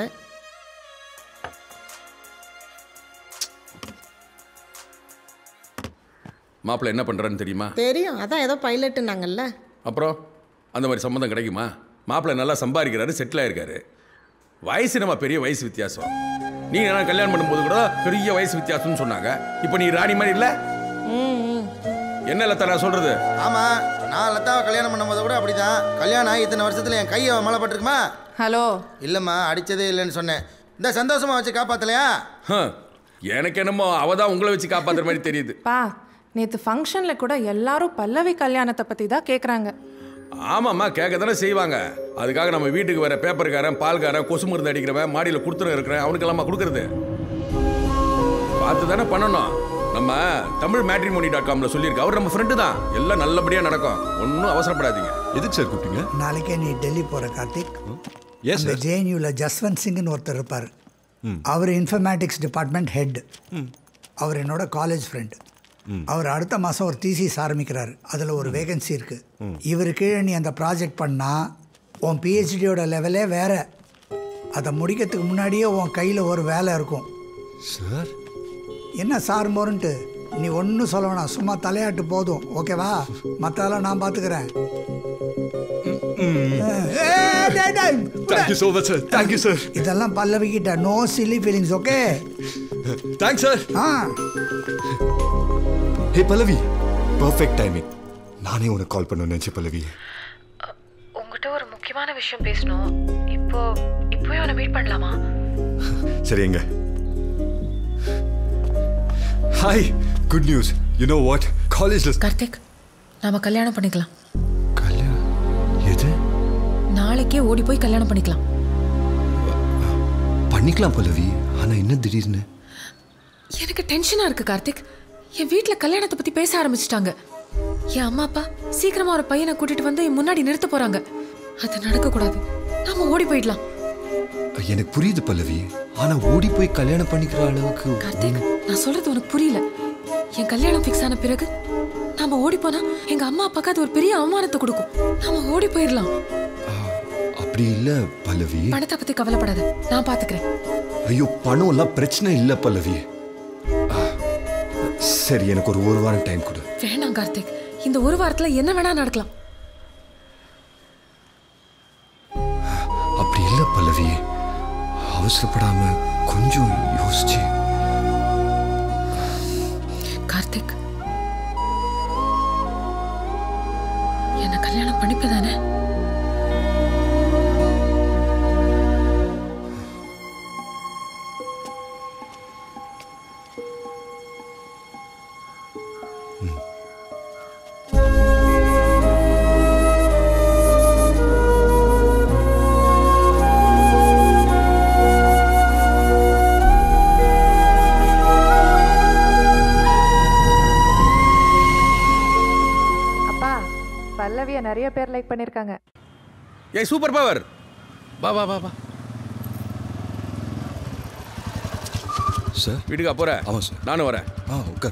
மாப்பிள்ள என்ன பண்றான்னு தெரியுமா? தெரியும், அதான் ஏதோ பைலட்டுனாங்கல்ல. அப்புறம் அந்த மாதிரி சம்மந்தம் கிடைக்குமா? மாப்பிள்ள நல்லா சம்பாதிக்கிறாரு, செட்டில் ஆயிருக்காரு. வயசு நம்ம பெரிய வயசு வித்தியாசம். நீ என்ன கல்யாணம் பண்ணும்போது கூட பெரிய வயசு வித்தியாசம்னு சொன்னாங்க. இப்போ நீ ராணி மாதிரி இல்ல? என்ன லதா நான் சொல்றது? ஆமா, நான் லதாவை கல்யாணம் பண்ணும்போது கூட அப்படிதான். கல்யாணம் ஆகி இத்தனை வருஷத்துல என் கையை மழை பட்டிருக்குமா? ஹலோ. இல்லம்மா, அடிச்சதே இல்லைன்னு சொன்னேன். இந்த சந்தோஷமா வச்சு காப்பாத்தலையா? எனக்கு என்னமோ அவதான் உங்களை வச்சு காப்பாத்துற மாதிரி தெரியுது. பா, நேற்று ஃபங்க்ஷனில் கூட எல்லாரும் பல்லவி கல்யாணத்தை பற்றி தான் கேட்குறாங்க. ஆமாம்மா, கேட்க தானே செய்வாங்க. அதுக்காக நம்ம வீட்டுக்கு வர பேப்பருக்காரன், பால்காரன், கொசு மருந்து அடிக்கிறவன், மாடியில் கொடுத்துட இருக்கிறேன், அவனுக்கெல்லாமா கொடுக்குறது? பார்த்து தானே பண்ணணும். நம்ம தமிழ் மேட்ரிமோனி டாட் காம்ல சொல்லியிருக்க அவர் நம்ம ஃப்ரெண்டு தான். எல்லாம் நல்லபடியாக நடக்கும், ஒன்றும் அவசரப்படாதீங்க. எதுக்கு சார் கூப்பிட்டீங்க? நாளைக்கே நீ டெல்லி போகிற கார்த்திக். அந்த ஜேஎன்யூவில் ஜஸ்வந்த் சிங்னு ஒருத்தர் இருப்பார். அவர் இன்ஃபர்மேட்டிக்ஸ் டிபார்ட்மெண்ட் ஹெட். அவர் என்னோட காலேஜ் ஃப்ரெண்டு. அவர் அடுத்த மாதம் ஒரு தீசிஸ் ஆரம்பிக்கிறார். அதில் ஒரு வேகன்சி இருக்குது. இவர் கீழே நீ அந்த ப்ராஜெக்ட் பண்ணால் உன் பிஹெச்டியோட லெவலே வேற. அதை முடிக்கிறதுக்கு முன்னாடியே உன் கையில் ஒரு வேலை இருக்கும். சார் என்ன சார் மோருன்ட்டு நீ ஒன்றும் சொல்ல வேணாம், சும்மா தலையாட்டு போதும், ஓகேவா? மற்றதெல்லாம் நான் பார்த்துக்கிறேன். இதெல்லாம் பல்லவி கிட்ட no silly feelings, okay? Thanks sir. ஆ ஹே பல்லவி, பர்ஃபெக்ட் டைமிங். நானே உனக்கு கால் பண்ண நினைச்சேன் பல்லவி. உங்ககிட்ட ஒரு முக்கியமான விஷயம் பேசணும். இப்போ இப்போவே அவனை மீட் பண்ணலாமா? சரிங்க. Hi, good news. You know what, காலேஜ்ல கார்த்திக், நாம கல்யாணம் பண்ணிக்கலாம். கல்யாணம்? எது? நாளைக்கே ஓடி போய் கல்யாணம் பண்ணிக்கலாம். பண்ணிக்கலாம் பல்லவி, ஆனா என்ன திடீர்னு? எனக்கு டென்ஷனா இருக்கு கார்த்திக். என் வீட்டுல கல்யாணத்தை பத்தி பேச ஆரம்பிச்சிட்டாங்க. என் அம்மா அப்பா சீக்கிரமா ஒரு பையனை கூட்டிட்டு வந்து என் முன்னாடி நிறுத்த போறாங்க. அது நடக்க கூடாது. நாம ஓடி போயிடலாம். எனக்கு புரியுது பல்லவி, ஆனா ஓடி போய் கல்யாணம் பண்ணிக்கிற அளவுக்கு. கார்த்திக், நான் சொல்றது உனக்கு புரியல. என் கல்யாணம் ஃபிக்ஸ் ஆன பிறகு நாம ஓடி போனா எங்க அம்மா அப்பாக்கு அது ஒரு பெரிய அவமானத்தை கொடுக்கும். நாம ஓடி போயிடலாம். அப்படி இல்ல பல்லவி. பணத்தை பத்தி கவலைப்படாத, நான் பாத்துக்கிறேன். ஐயோ, பணம் எல்லாம் பிரச்சனை இல்ல பல்லவி. சரி, எனக்கு ஒரு ஒரு வாரம் டைம் கொடு. வேணாம் கார்த்திக், இந்த ஒரு வாரத்துல என்ன வேணா நடக்கலாம். அப்படி இல்ல பல்லவி, அவசரப்படாம கொஞ்சம் யோசிச்சு. கார்த்திக், என்ன கல்யாணம் பண்ணிப்பதானே? பல்லவியை நிறைய பேர் லைக் பண்ணிருக்காங்க. ஏய் சூப்பர் பவர், வா வா வா வா. சார் வீட்டுக்கா போற? ஆமாம் சார். நானும் வரேன். ஆ உட்கார்.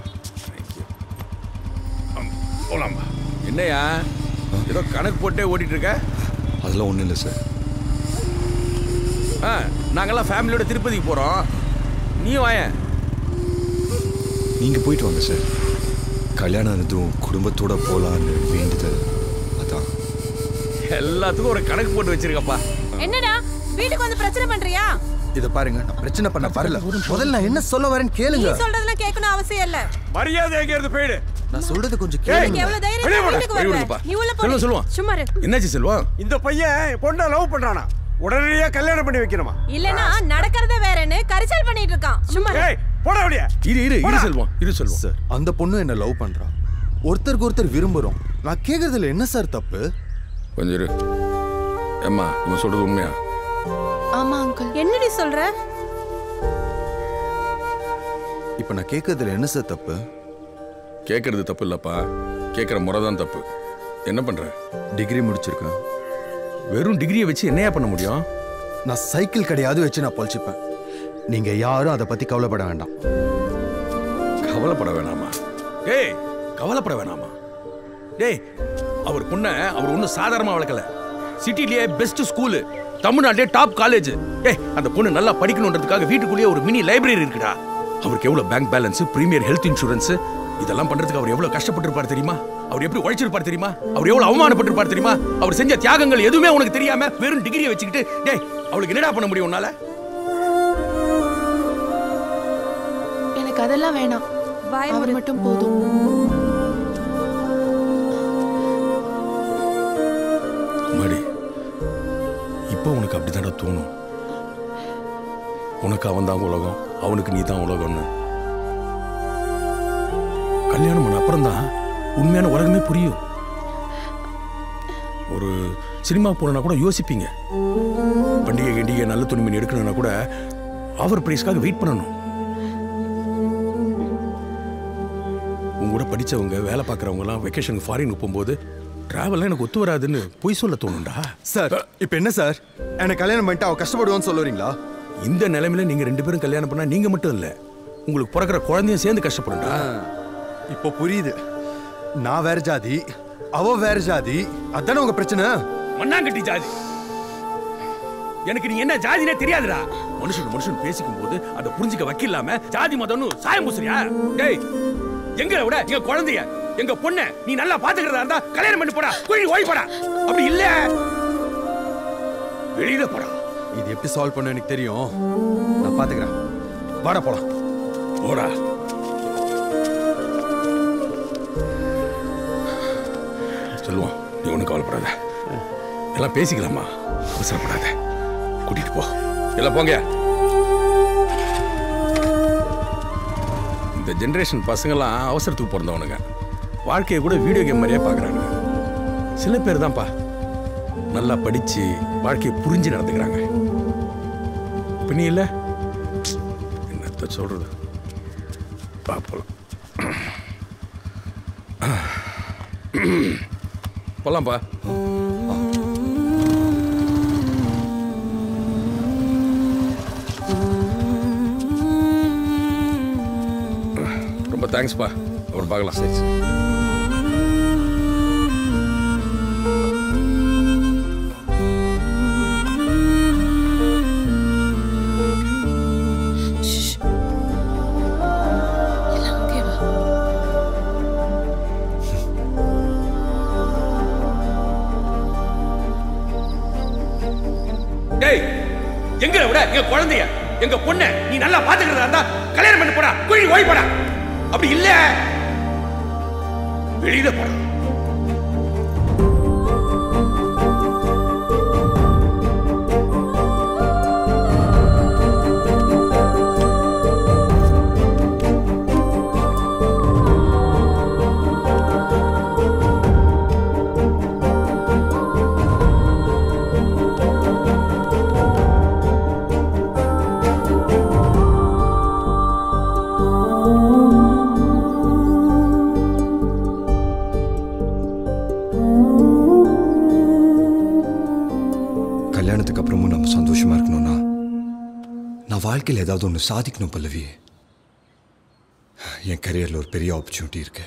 போலாமா? என்னையா ஏதோ கணக்கு போட்டே ஓடிட்டு இருக்க? அதெல்லாம் ஒன்றும் இல்லை சார். ஆ, நாங்கெல்லாம் ஃபேமிலியோட திருப்பதிக்கு போகிறோம், நீயும் வாயேன். நீங்கள் போயிட்டு வாங்க சார். கல்யாணம் ஆனதும் குடும்பத்தோட போகலான்னு வேண்டுதல், அதான். எல்லாத்துக்கும் ஒரு கணக்கு போட்டு வச்சிருக்கப்பா. என்னடா வீட்டுக்கு வந்து பிரச்சனை பண்றியா? இத பாருங்க, நான் பிரச்சனை பண்ண வரல. முதல்ல நான் என்ன சொல்ல வரேன்னு கேளுங்க. நீ சொல்றதெல்லாம் கேட்கணும் அவசியம் இல்ல. மரியாதை எங்க இருந்து போயிடு. நான் சொல்றது கொஞ்சம் கேளுங்க. எவ்வளவு தைரியம் வீட்டுக்கு வரல. நீ உள்ள போ. சொல்லுவா. சும்மா இரு. என்னாச்சு செல்வம்? இந்த பையன் பொண்ணை லவ் பண்றானா? உடனடியா கல்யாணம் பண்ணி வைக்கணுமா? இல்லனா நடக்கிறதே வேறன்னு கரிசல் பண்ணிட்டு இருக்கான். சும்மா இரு. ஏய் போடா அப்படியே. இரு இரு இரு செல்வம், இரு செல்வம். சார், அந்த பொண்ணு என்ன லவ் பண்றா. ஒருத்தருக்கு ஒருத்தர் விரும்புறோம். நான் கேக்குறதுல என்ன சார் தப்பு? கொஞ்சம் இரு. அம்மா, இவன் சொல்றது உண்மையா? ஆமா அங்கிள். என்னடி சொல்ற? இப்ப நான் கேக்குறதுல என்ன சார் தப்பு? கேட்கறது தப்பு இல்லப்பா, கேட்குற முறை தான் தப்பு. என்ன பண்ற? டிகிரி முடிச்சிருக்கேன். வெறும் டிகிரியை வச்சு என்னையா பண்ண முடியும்? நான் சைக்கிள் கடையாவது வச்சு நான் பொழிச்சுப்பேன். நீங்க யாரும் அதை பத்தி கவலைப்பட வேண்டாம். கவலைப்பட வேணாமா? டேய், கவலைப்பட வேணாமா? டேய், அவர் பொண்ணை அவர் ஒன்றும் சாதாரணமாக வளர்க்கல. சிட்டிலேயே பெஸ்ட் ஸ்கூலு, தமிழ்நாட்டிலே டாப் காலேஜ். டேய், அந்த பொண்ணு நல்லா படிக்கணுன்றதுக்காக வீட்டுக்குள்ளேயே ஒரு மினி லைப்ரரி இருக்குடா. அவருக்கு எவ்வளோ bank balance, premier health insurance, இதெல்லாம் பண்றதுக்கு அவர் எவ்வளவு கஷ்டப்பட்டிருப்பார் தெரியுமா? அவர் எப்படி உழைச்சிருப்பார் தெரியுமா? அவர் எவ்வளவு அவமானப்பட்டிருப்பார் தெரியுமா? அவர் செஞ்ச தியாகங்கள் எதுவுமே உனக்கு தெரியாம வெறும் டிகிரியை வச்சுக்கிட்டு டேய், அவளுக்கு என்னடா பண்ண முடியும் உன்னால? எனக்கு அதெல்லாம் வேணாம், அவர் மட்டும் போதும். மடி, இப்போ உனக்கு அப்படித்தான்டா தோணும். உனக்கு அவன் தான் உலகம், அவனுக்கு நீ தான் உலகம்னு. கல்யாணம் பண்ண அப்புறம் தான் உண்மையான உலகமே புரியும். ஒரு சினிமா போனா கூட யோசிப்பீங்க. பண்டிகை கிண்டிகை நல்ல துணிமணி எடுக்கணும்னா கூட அவர் பிரைஸ்க்காக வெயிட் பண்ணணும். உங்க கூட படிச்சவங்க, வேலை பார்க்குறவங்க எல்லாம் வெக்கேஷனுக்கு ஃபாரினுக்கு போகும்போது டிராவல்லாம் எனக்கு ஒத்து வராதுன்னு பொய் சொல்ல தோணும்டா. சார், இப்போ என்ன சார், எனக்கு கல்யாணம் பண்ணிட்டு அவ கஷ்டப்படுவான்னு சொல்லுறீங்களா? இந்த நிலைமையில நீங்க ரெண்டு பேரும் கல்யாணம் பண்ணா நீங்க மட்டும் இல்ல, உங்களுக்கு பிறக்கிற குழந்தையும் சேர்ந்து கஷ்டப்படும்டா. இப்போ புரியுது. நான் வேற ஜாதி, அவ வேற ஜாதி, அதானே உங்க பிரச்சனை? மண்ணாங்கட்டி ஜாதி. எனக்கு நீ என்ன ஜாதினே தெரியாதுடா. மனுஷன் மனுஷன் பேசிக்கும் போது அதை புரிஞ்சுக்க வைக்கலாம ஜாதி மதம்னு சாயம் பூசுறியா? டேய், எங்களை விட எங்க குழந்தைய, எங்க பொண்ணை நீ நல்லா பாத்துக்கிறதா இருந்தா கல்யாணம் பண்ணி போடா, குழி ஓடி போடா. அப்படி இல்ல வெளியில போடா. இது எப்படி சால்வ் பண்ண எனக்கு தெரியும், நான் பாத்துக்கிறேன். வாடா போலாம். போடா. ஒன்றும் கவலைப்படாத, எல்லாம் பேசிக்கலாமா, அவசரப்படாத, கூட்டிட்டு போ, எல்லாம் போங்க. இந்த ஜென்ரேஷன் பசங்கள்லாம் அவசரத்துக்கு பிறந்தவனுங்க, வாழ்க்கையை கூட வீடியோ கேம் மாதிரியே பார்க்குறானுங்க. சில பேர் தான்ப்பா நல்லா படித்து வாழ்க்கையை புரிஞ்சு நடந்துக்கிறாங்க. இப்போ நீ இல்லை, என்னத்த சொல்கிறது, பார்ப்போம். போலாம்ப்பா. ரொம்ப தேங்க்ஸ்ப்பா, அப்புறம் பார்க்கலாம். சரி சரி. எங்களை விட எங்க குழந்தைய எங்க பொண்ணை நீ நல்லா பாத்துக்கிறதா இருந்தா கல்யாணம் பண்ணி போடா, குழி ஓய் போடா. அப்படி இல்ல வெளியில போடா. வாழ்க்கையில் ஏதாவது ஒன்று சாதிக்கணும் பல்லவி. என் கரியரில் ஒரு பெரிய ஆப்பர்ச்சுனிட்டி இருக்கு.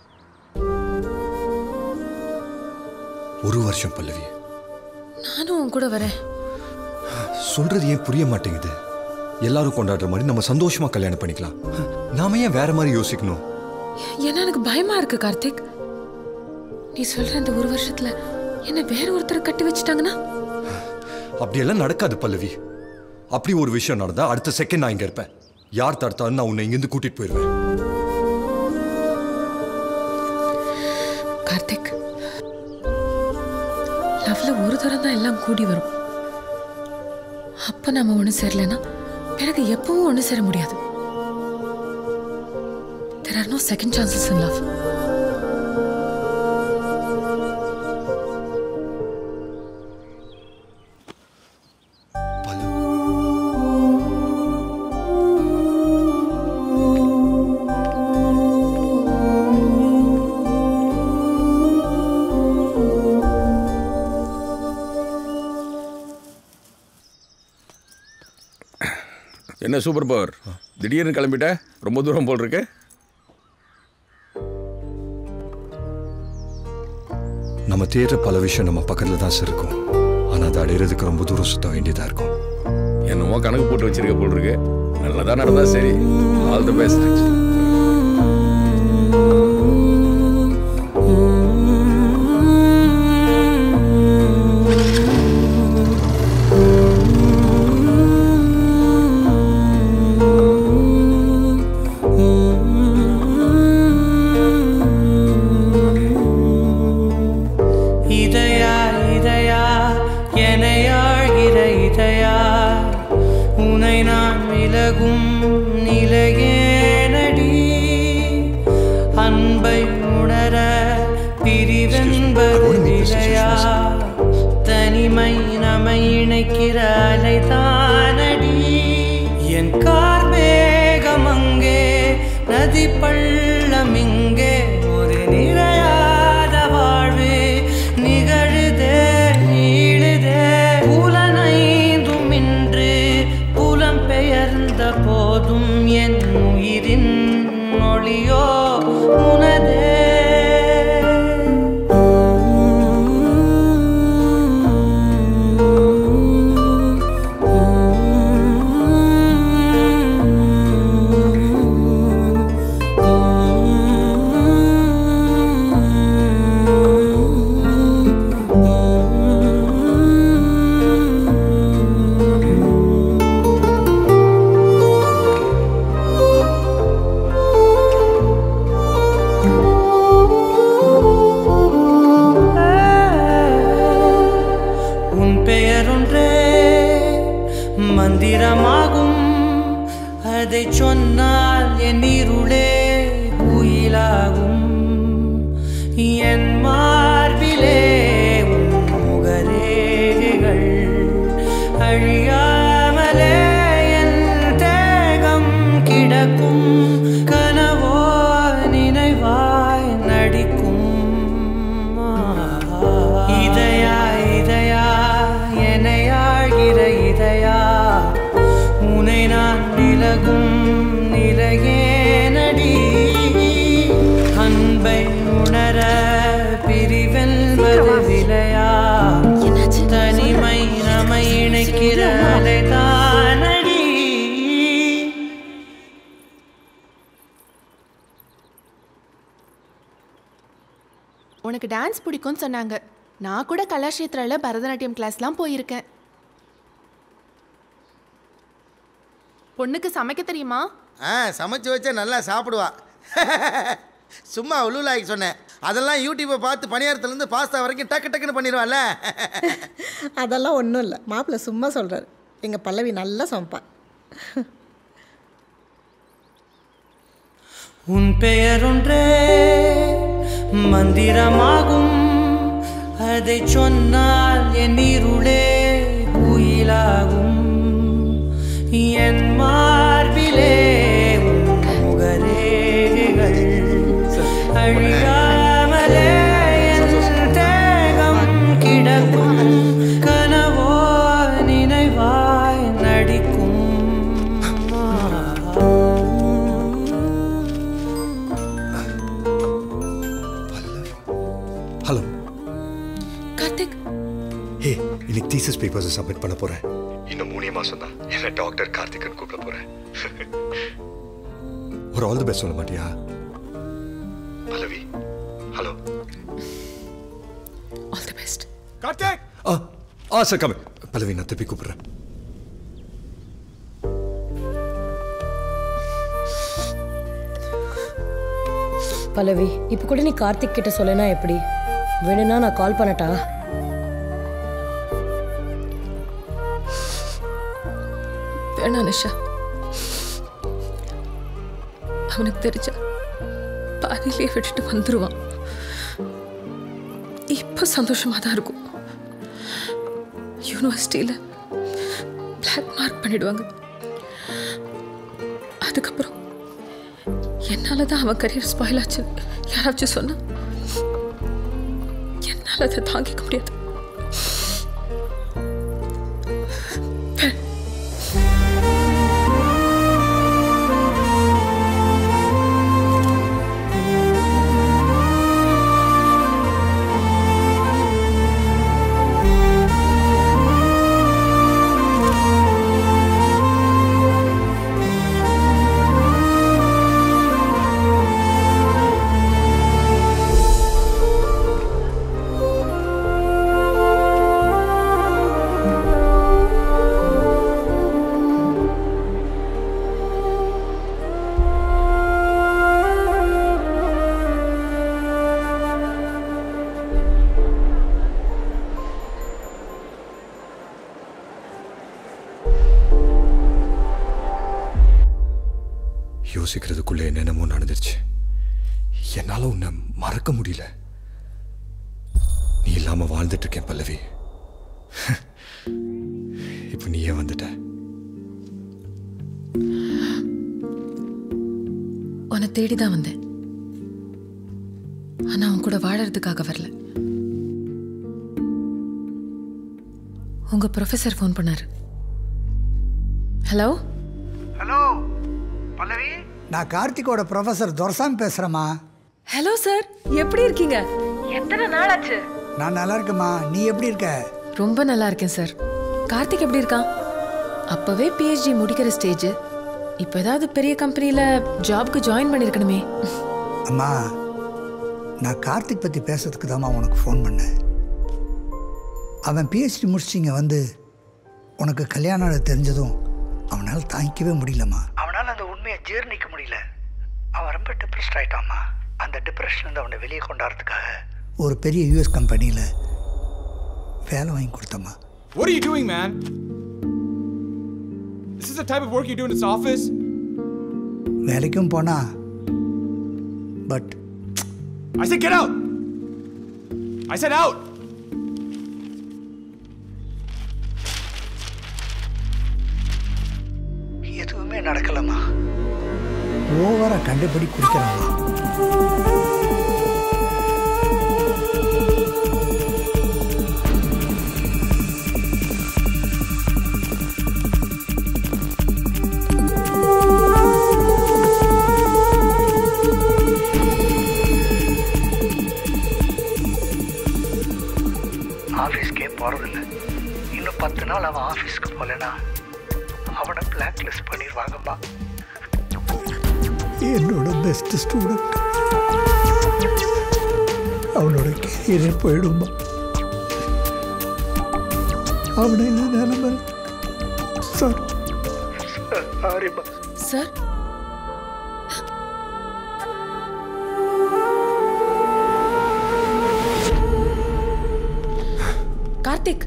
ஒரு வருஷம் பல்லவி. நானும் உன் கூட வரேன். சொல்றது ஏன் புரிய மாட்டேங்குது? எல்லாரும் கொண்டாடுற மாதிரி நம்ம சந்தோஷமா கல்யாணம் பண்ணிக்கலாம். நாம ஏன் வேற மாதிரி யோசிக்கணும்? ஏன்னா எனக்கு பயமா இருக்கு கார்த்திக். நீ சொல்ற இந்த ஒரு வருஷத்துல என்ன வேற ஒருத்தர் கட்டி வச்சுட்டாங்கன்னா? அப்படியெல்லாம் நடக்காது பல்லவி. அப்படி ஒரு விஷயம் நடந்தா அடுத்த செகண்ட் நான் இங்க இருப்பேன். யார் தடுத்தாலும் நான் உன்னை இங்கிருந்து கூட்டிட்டு போயிடுவேன். கார்த்திக், லவ்ல ஒரு தரம் தான் எல்லாம் கூடி வரும். அப்ப நாம ஒண்ணு சேரலன்னா எனக்கு எப்பவும் ஒண்ணு சேர முடியாது. There are no second chances in love. என்ன சூப்பர் பவர், திடீர்னு கிளம்பிட்ட, ரொம்ப தூரம் போல் இருக்கு. நம்ம தேடுற பல விஷயம் நம்ம பக்கத்துல தான் இருக்கும். ஆனா அதை அடையிறதுக்கு ரொம்ப தூரம் சுத்த வேண்டியதா இருக்கும். என்னமோ கணக்கு போட்டு வச்சிருக்க போல் இருக்கு. நல்லதா நடந்தா சரி. All the best. Oh மந்திரமாகும் அதை சொன்னால் என் இருளே குயிலாகும் என் மார்பிலே முகரேகைகள் அழியாமலே என் தேகம் கிடக்கும் கனவோ நினைவாய் நடிக்கும் இதயா இதயா என்னை ஆழ்கிற இதயா உனை நான் நிலகும் நிலையே நடி அன்பை உணர பிரிவெல்வது விலையா தனிமை நம்மை இணைக்கிற அலைதானடி. உனக்கு டான்ஸ் பிடிக்கும்னு சொன்னாங்க. நான் கூட கலாஷேத்ரால பரதநாட்டியம் கிளாஸ்லாம் போயிருக்கேன். பொண்ணுக்கு சமைக்க தெரியுமா? ஆ சமைச்சு வச்சா நல்லா சாப்பிடுவா. சும்மா உளுலாய்க்கு சொன்னேன். அதெல்லாம் யூடியூப்பை பார்த்து பணியாரத்துலேருந்து பாஸ்தா வரைக்கும் டக்கு டக்குன்னு பண்ணிடுவான்ல. அதெல்லாம் ஒன்றும் இல்லை, மாப்பிள்ளை சும்மா சொல்கிறாரு. எங்கள் பல்லவி நல்லா சமைப்பான். உன் பெயரொன்றே மந்திரமாகும் அதை சொன்னால் என் இருளே குயிலாகும் என் மார்பிலே முகரேகைகள் அழியாமலே என் தேகம் கிடக்கும் கனவோ நினைவாய் நடிக்கும். ஹலோ கார்த்திக். ஹே, இன்னைக்கு தீசிஸ் பேப்பர்ஸை சப்மிட் பண்ண போறேன். இன்னும் மூணே மாசம் தான் என்ன டாக்டர் கார்த்திக்னு கூப்பிட போறேன். ஒரு ஆல் தி பெஸ்ட் சொல்ல மாட்டியா Pallavi? Hello, all the best Karthik. ஆ ஆ சார் கம். பல்லவி, நான் திருப்பி கூப்பிடுறேன். பல்லவி, இப்போ கூட நீ கார்த்திக் கிட்ட சொல்லனா எப்படி? வேணும்னா நான் கால் பண்ணட்டா? வேணாம் நிஷா, அவனுக்கு தெரிஞ்ச பாதியிலே விட்டுட்டு வந்துருவான். இப்ப சந்தோஷமா தான் இருக்கும். யூனிவர்சிட்டியில பிளாக் மார்க் பண்ணிடுவாங்க. அதுக்கப்புறம் என்னாலதான் அவன் கரியர் ஸ்பாயில் ஆச்சு யாராச்சும் சொன்னா என்னால அதை தாங்கிக்க முடியாது. யோசிக்கிறதுக்குள்ள என்னென்னமோ நடந்துருச்சு. என்னால உன்னை மறக்க முடியல. நீ இல்லாம வாழ்ந்துட்டு இருக்கேன் பல்லவி. இப்ப நீயே வந்துட்ட. உன்னை தேடிதான் வந்தேன். ஆனா உன் கூட வாழறதுக்காக வரல. உங்க ப்ரொஃபசர் ஃபோன் பண்ணாரு. ஹலோ ஹலோ பல்லவி, நான் கார்த்திகோட ப்ரொஃபசர் துரசாமி பேசுறேம்மா. ஹலோ சார், எப்படி இருக்கீங்க? எத்தனை நாள் ஆச்சு? நான் நல்லா இருக்கேம்மா, நீ எப்படி இருக்க? ரொம்ப நல்லா இருக்கேன் சார். கார்த்திக் எப்படி இருக்கான்? அப்பவே பிஹெச்டி முடிக்கிற ஸ்டேஜ். இப்போ ஏதாவது பெரிய கம்பெனியில ஜாப்க்கு ஜாயின் பண்ணிருக்கணுமே. அம்மா, நான் கார்த்திக் பத்தி பேசுறதுக்கு தாம்மா உனக்கு ஃபோன் பண்ணேன். அவன் பிஹெச்டி முடிச்சிங்க வந்து உனக்கு கல்யாணம் தெரிஞ்சதும் அவனால் தாங்கிக்கவே முடியலம்மா. அவனால் அந்த உண்மையை ஜீர்ணிக்க முடியல. அவன் ரொம்ப டிப்ரெஸ்ட் ஆகிட்டாம்மா. அந்த டிப்ரெஷன்லேருந்து அவனை வெளியே கொண்டாடுறதுக்காக ஒரு பெரிய யூஎஸ் கம்பெனியில் வேலை வாங்கி கொடுத்தம்மா. What are you doing, man? This is the type of work you do in this office? வேலைக்கும் போனா but I said get out! I said out! எதுவுமே நடக்கலம்மா. ஓவரா கண்டுபிடி குடிக்கிறாங்களா? ஆஃபீஸ்க்கே போகிறதில்ல. இன்னும் பத்து நாள் அவன் ஆஃபீஸ்க்கு போகலன்னா அவனை பிளாக் லிஸ்ட் பண்ணிடுவாங்கம்மா. என்னோட பெஸ்ட் ஸ்டூடெண்ட் அவனோட கெரியரே போயிடுமா. அவனை என்ன நிலைமை சார்? சாரிம்மா சார். கார்த்திக்,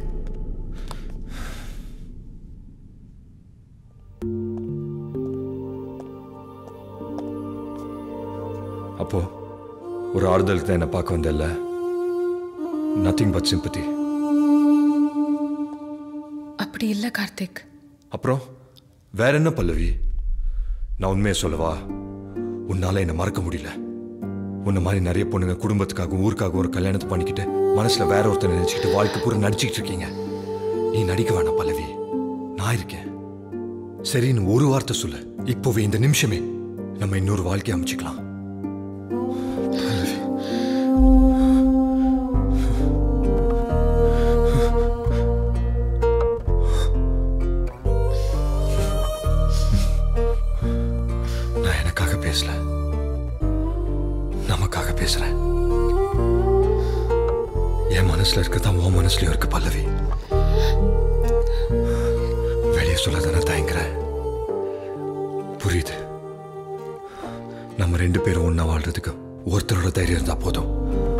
அப்போ ஒரு ஆறுதலுக்கு தான் என்னை பார்க்க வந்தல்ல. Nothing but sympathy. அப்படி இல்லை கார்த்திக். அப்புறம் வேற என்ன பல்லவி? நான் உண்மையை சொல்லவா, உன்னால என்னை மறக்க முடியல. உன்ன மாதிரி நிறைய பொண்ணுங்க குடும்பத்துக்காக ஊருக்காக ஒரு கல்யாணத்தை பண்ணிக்கிட்டு மனசுல வேற ஒருத்தர் நினைச்சுக்கிட்டு வாழ்க்கை பூரா நடிச்சுக்கிட்டு இருக்கீங்க. நீ நடிக்க வேணாம் பல்லவி, நான் இருக்கேன். சரின்னு ஒரு வார்த்தை சொல்லு. இப்போவே இந்த நிமிஷமே நம்ம இன்னொரு வாழ்க்கையை அமைச்சுக்கலாம். நான் எனக்காக பேசல, நமக்காக பேசுறேன். என் மனசுல இருக்கதான் உன் மனசுலயும் இருக்கு பல்லவி. வெளியே சொல்லாத நான் தயங்குறேன். புரியுது. நம்ம ரெண்டு பேரும் ஒன்னா வாழ்றதுக்கு ஒருத்தரோட தைரியம் இருந்தா போதும்.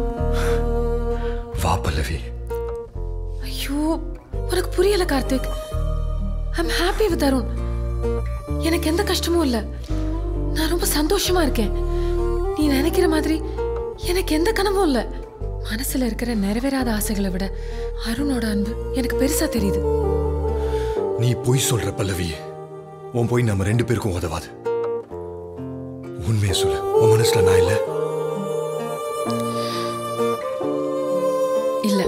வா பல்லவி. ஐயோ, உனக்கு புரியல Karthik. I'm happy with Arun. எனக்கு எந்த கஷ்டமும் இல்லை. நான் ரொம்ப சந்தோஷமா இருக்கேன். நீ நினைக்கிற மாதிரி எனக்கு எந்த கனவும் இல்லை. மனசுல இருக்கிற நிறைவேறாத ஆசைகளை விட அருணோட அன்பு எனக்கு பெருசா தெரியுது. நீ பொய் சொல்ற பல்லவி. உன் பொய் நம்ம ரெண்டு பேருக்கும் உதவாது. உண்மையை சொல்லு. உன் மனசுல நான் இல்ல இல்ல.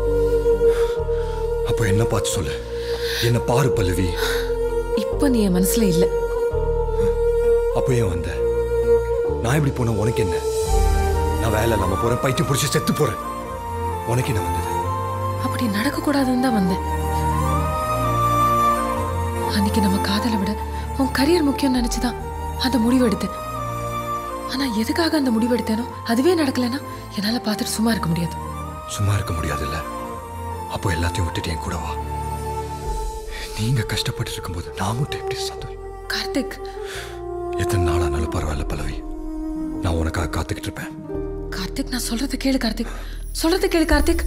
அப்போ என்ன பார்த்து சொல்லு. என்ன பாரு பல்லவி. இப்ப நீ என் மனசுல இல்ல. அப்போ ஏன் வந்த? நான் இப்படி போன உனக்கு என்ன? நான் வேலை இல்லாம போறேன், பைத்தியம் பிடிச்சி செத்து போறேன். உனக்கு என்ன வந்தது? அப்படி நடக்க கூடாதுன்னு தான் வந்தேன். அன்னைக்கு நம்ம காதலை விட உன் கரியர் முக்கியம் நினைச்சுதான் அந்த முடிவு எடுத்தேன். ஆனா எதுக்காக அந்த முடிவு எடுத்தேனோ அதுவே நடக்கலன்னா என்னால பார்த்துட்டு சும்மா இருக்க முடியாது. சும்மா இருக்க முடியாது இல்ல? அப்போ எல்லாத்தையும் விட்டுட்டு என் கூட வா. நீங்க கஷ்டப்பட்டு இருக்கும்போது நான் மட்டும் எப்படி சந்தோஷம்? கார்த்திக், எத்தனை நாளானாலும் பரவாயில்ல பல்லவி. நான் உனக்காக காத்துக்கிட்டு இருப்பேன். கார்த்திக், நான் சொல்றது கேளு கார்த்திக். சொல்றது கேளு Karthik.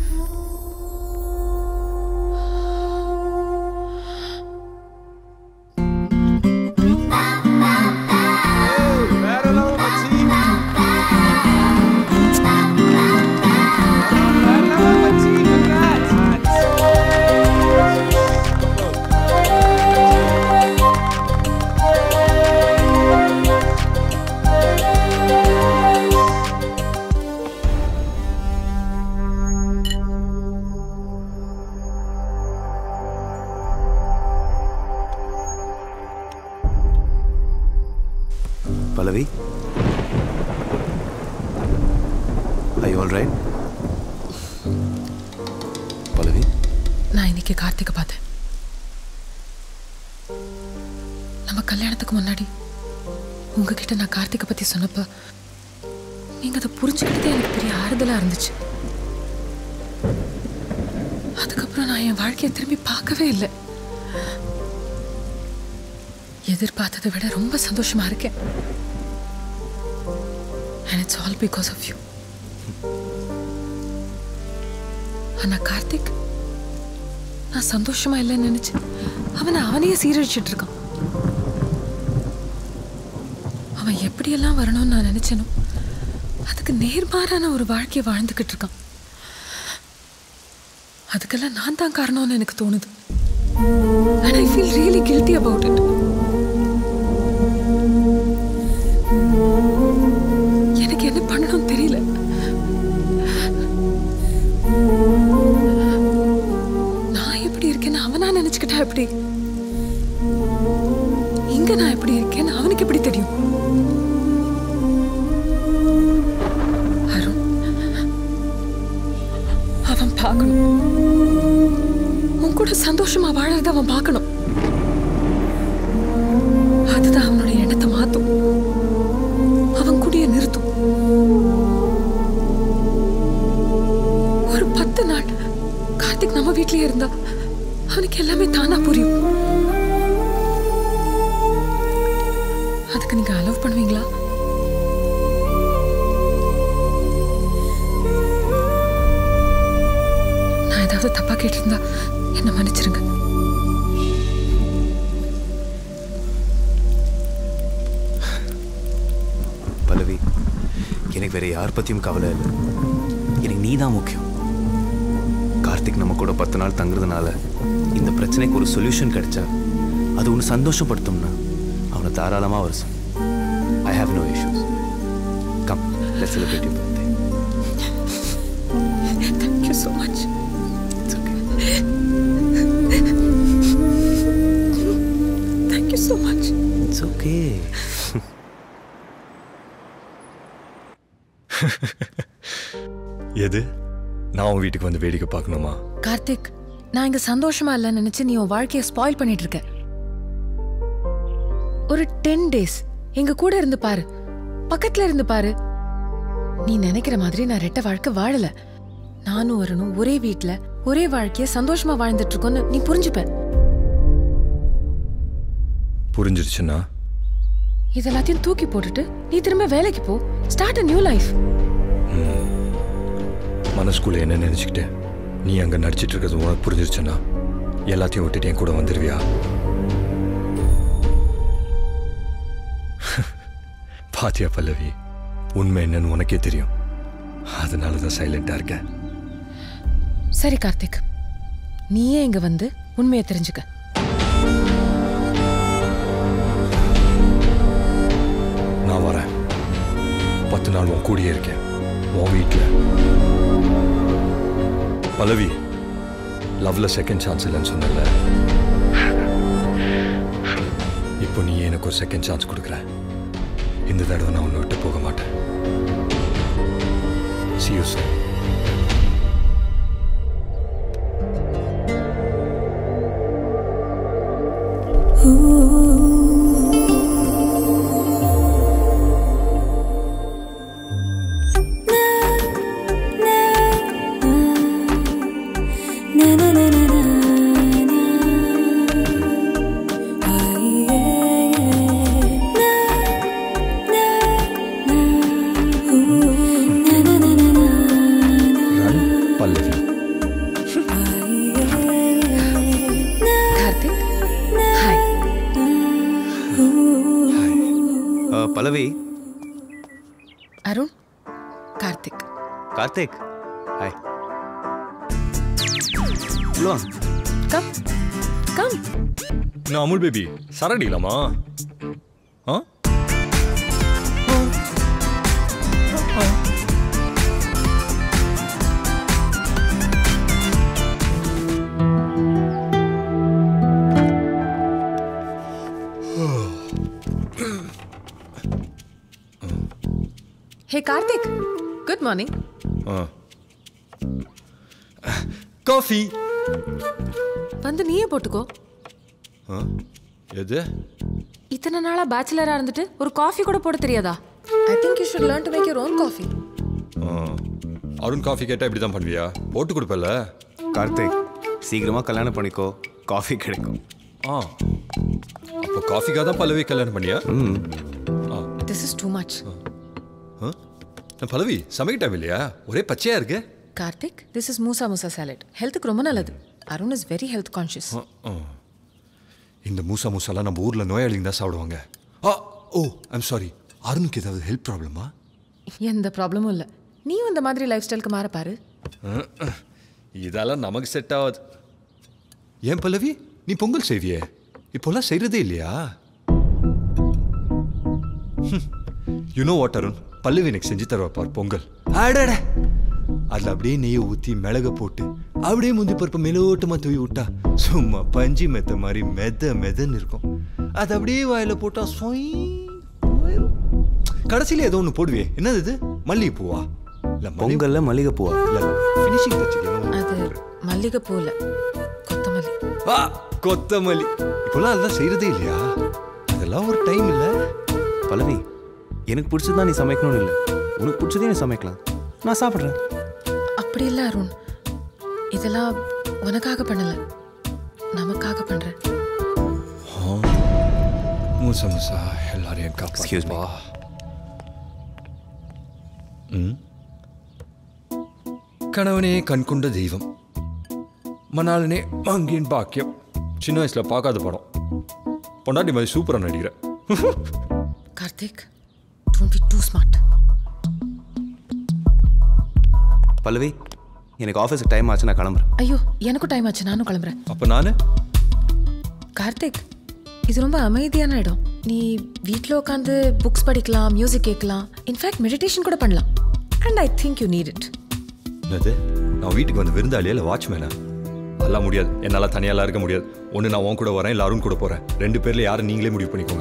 Pallavi? Are you all right? Pallavi? நான் இன்னைக்கு கார்த்திகை பார்த்தேன். நம்ம கல்யாணத்துக்கு முன்னாடி உங்ககிட்ட நான் கார்த்திகை பத்தி சொன்னப்ப நீங்க அதை புரிஞ்சுக்கிட்டதே எனக்கு பெரிய ஆறுதலா இருந்துச்சு. அதுக்கப்புறம் நான் என் வாழ்க்கையை திரும்பி பார்க்கவே இல்லை. எதிர்பார்த்ததை விட ரொம்ப சந்தோஷமா இருக்கேன். And it's all because of you. ஆனா கார்த்திக், நான் சந்தோஷமா இல்லைன்னு நினைச்சு அவனை அவனையே சீரழிச்சிட்டு இருக்கான். அவன் எப்படியெல்லாம் வரணும்னு நான் நினைச்சேனோ அதுக்கு நேர்மாறான ஒரு வாழ்க்கையை வாழ்ந்துக்கிட்டு இருக்கான். அதுக்கெல்லாம் நான் தான் காரணம்னு எனக்கு தோணுது. And I feel really guilty about it. எனக்கு என்ன பண்ணணும்னு தெரியல. நான் எப்படி இருக்கேன்னு அவனா நினைச்சுக்கிட்டா எப்படி? இங்க நான் எப்படி இருக்கேன்னு அவனுக்கு எப்படி தெரியும்? அருண், அவன் பார்க்கணும். உன் கூட சந்தோஷமா வாழறத அவன் பார்க்கணும். அதுதான் அவனோட எண்ணத்தை மாத்தும், அவன் கூடிய நிறுத்தும். ஒரு பத்து நாள் கார்த்திக் நம்ம வீட்லயே இருந்தா அவனுக்கு எல்லாமே தானா புரியும். அதுக்கு நீங்க அலோவ் பண்ணுவீங்களா? நான் ஏதாவது தப்பா கேட்டிருந்தா என்ன மன்னிச்சிருங்க. பல்லவி, எனக்கு வேற யார் பத்தியும் கவலை இல்லை. எனக்கு நீ தான் முக்கியம். கார்த்திக் நம்ம கூட பத்து நாள் தங்குறதுனால இந்த பிரச்சனைக்கு ஒரு சொல்யூஷன் கிடைச்சா அது ஒன்று சந்தோஷப்படுத்தும்னா அவனை தாராளமாக வருஷம். I have no issues. Come, let's celebrate your birthday. Thank you so much. It's okay. Thank you so much. It's okay. எது? நான் உன் வீட்டுக்கு வந்து வேடிக்கை பார்க்கணுமா? கார்த்திக், நான் இங்க சந்தோஷமா இல்லைன்னு நினைச்சு நீ உன் வாழ்க்கையை ஸ்பாயில் பண்ணிட்டு இருக்க. ஒரு டென் டேஸ் எங்க கூட இருந்து பாரு, பக்கத்துல இருந்து பாரு. நீ நினைக்கிற மாதிரி நான் ரெட்ட வாழ்க்கை வாழல. நானும் வரணும் ஒரே வீட்டுல ஒரே வாழ்க்கைய சந்தோஷமா வாழ்ந்துட்டு இருக்கோன்னு நீ புரிஞ்சுப்ப. புரிஞ்சிருச்சுன்னா இதெல்லாத்தையும் தூக்கி போட்டுட்டு நீ திரும்ப வேலைக்கு போ. Start a new life. மனசுக்குள்ள என்ன நினைச்சுக்கிட்டு நீ அங்க நடிச்சிட்டு இருக்கிறது உனக்கு புரிஞ்சிருச்சுன்னா எல்லாத்தையும் விட்டுட்டு என் கூட வந்துருவியா? பாத்தியா பல்லவி, உண்மை என்னன்னு உனக்கே தெரியும். அதனாலதான் சைலண்டா இருக்க. சரி கார்த்திக், நீயே இங்க வந்து உண்மையை தெரிஞ்சுக்க. நான் வரேன். பத்து நாள் உன் கூடியே இருக்கேன், உன் வீட்டுல. பல்லவி, லவ்ல செகண்ட் சான்ஸ் இல்லைன்னு சொன்னல, இப்போ நீ எனக்கு ஒரு செகண்ட் சான்ஸ் கொடுக்குற. இந்த தடவை நான் உன்னை விட்டு போக மாட்டேன். See you soon. Pallavi. Arun, Karthik. Karthik, hi. உள்ள வா. Come come. நான் அமுல் பேபி சரடிலாமா? ஆ Hey Karthik, good morning. Coffee வந்து நீயே போட்டுக்கோ. எது? இத்தனை நாளா பேச்சுலரா இருந்துட்டு ஒரு காஃபி கூட போட தெரியாதா? I think you should learn to make your own coffee. Arun coffee கேட்டா இப்படி தான் பண்ணுவியா? போட்டு கொடுப்பல. கார்த்திக், சீக்கிரமா கல்யாணம் பண்ணிக்கோ, காஃபி கிடைக்கும். ஆ, அப்போ காஃபிக்காக தான் பல்லவி கல்யாணம் பண்ணியா? This is too much. பல்லவி சமைக்க டைம் இல்லையா? ஒரே பச்சையா இருக்கு. Karthik, this is Musa Musa salad. ஹெல்த்துக்கு ரொம்ப நல்லது. Arun is very health conscious. இந்த மூசா மூசாலாம் நம்ம ஊர்ல நோயாளிங்க தான் சாப்பிடுவாங்க. ஆ ஓ ஐம் சாரி, அருணுக்கு ஏதாவது ஹெல்த் ப்ராப்ளமா? எந்த ப்ராப்ளமும் இல்லை. நீயும் இந்த மாதிரி லைஃப் ஸ்டைலுக்கு மாற பாரு. இதெல்லாம் நமக்கு செட் ஆகாது. ஏன் பல்லவி, நீ பொங்கல் செய்வியே, இப்போல்லாம் செய்யறதே இல்லையா? யூனோ வாட் அருண், பல்லவி எனக்கு செஞ்சு தருவா பார் பொங்கல். ஆடாட அதில் அப்படியே நெய்யை ஊற்றி மிளக போட்டு அப்படியே முந்தி பருப்பை மெலோட்டமாக தூவி விட்டா சும்மா பஞ்சி மெத்த மாதிரி மெத மெதன்னு இருக்கும். அது அப்படியே வாயில் போட்டா சொய். கடைசியில் ஏதோ ஒன்று போடுவே, என்னது இது? மல்லிகைப்பூவா? இல்லை பொங்கல்ல மல்லிகைப்பூவா? இல்லை ஃபினிஷிங் வச்சுக்கணும். அது மல்லிகைப்பூ இல்லை, கொத்தமல்லி. ஆ கொத்தமல்லி. இப்போல்லாம் அதெல்லாம் செய்யறதே இல்லையா? அதெல்லாம் ஒரு டைம் இல்லை. பல்லவி, எனக்கு பிடிச்சதுதான் நீ சமைக்கணும்னு இல்லை, உனக்கு பிடிச்சதே நீ சமைக்கலாம், நான் சாப்பிட்றேன். அப்படி இல்லை அருண், இதெல்லாம் உனக்காக பண்ணல, நமக்காக பண்றேன். மூசா மூசா எல்லாரையும் காப்பாற்றுப்பா. கணவனே கண்கொண்ட தெய்வம், மணாலனே மங்கின் பாக்கியம். சின்ன வயசுல பார்க்காத படம், பொண்டாட்டி மாதிரி சூப்பரா நடிக்கிற. Karthik, don't be too smart. பல்லவி, எனக்கு ஆஃபீஸுக்கு டைம் ஆச்சு, நான் கிளம்புறேன். ஐயோ, எனக்கும் டைம் ஆச்சு, நானும் கிளம்புறேன். அப்ப நானு? கார்த்திக், இது ரொம்ப அமைதியான இடம். நீ வீட்டில் உட்காந்து புக்ஸ் படிக்கலாம், மியூசிக் கேட்கலாம், இன்ஃபேக்ட் மெடிடேஷன் கூட பண்ணலாம். And I think you need it. என்னது, நான் வீட்டுக்கு வந்து விருந்தாளியா இல்லை வாட்ச்மேனா? அதெல்லாம் முடியாது, என்னால் தனியாலாம் இருக்க முடியாது. ஒன்று நான் உன் கூட வரேன், இல்லை அருண் கூட போகிறேன். ரெண்டு பேரில் யாரும் நீங்களே முடிவு பண்ணிக்கோங்க.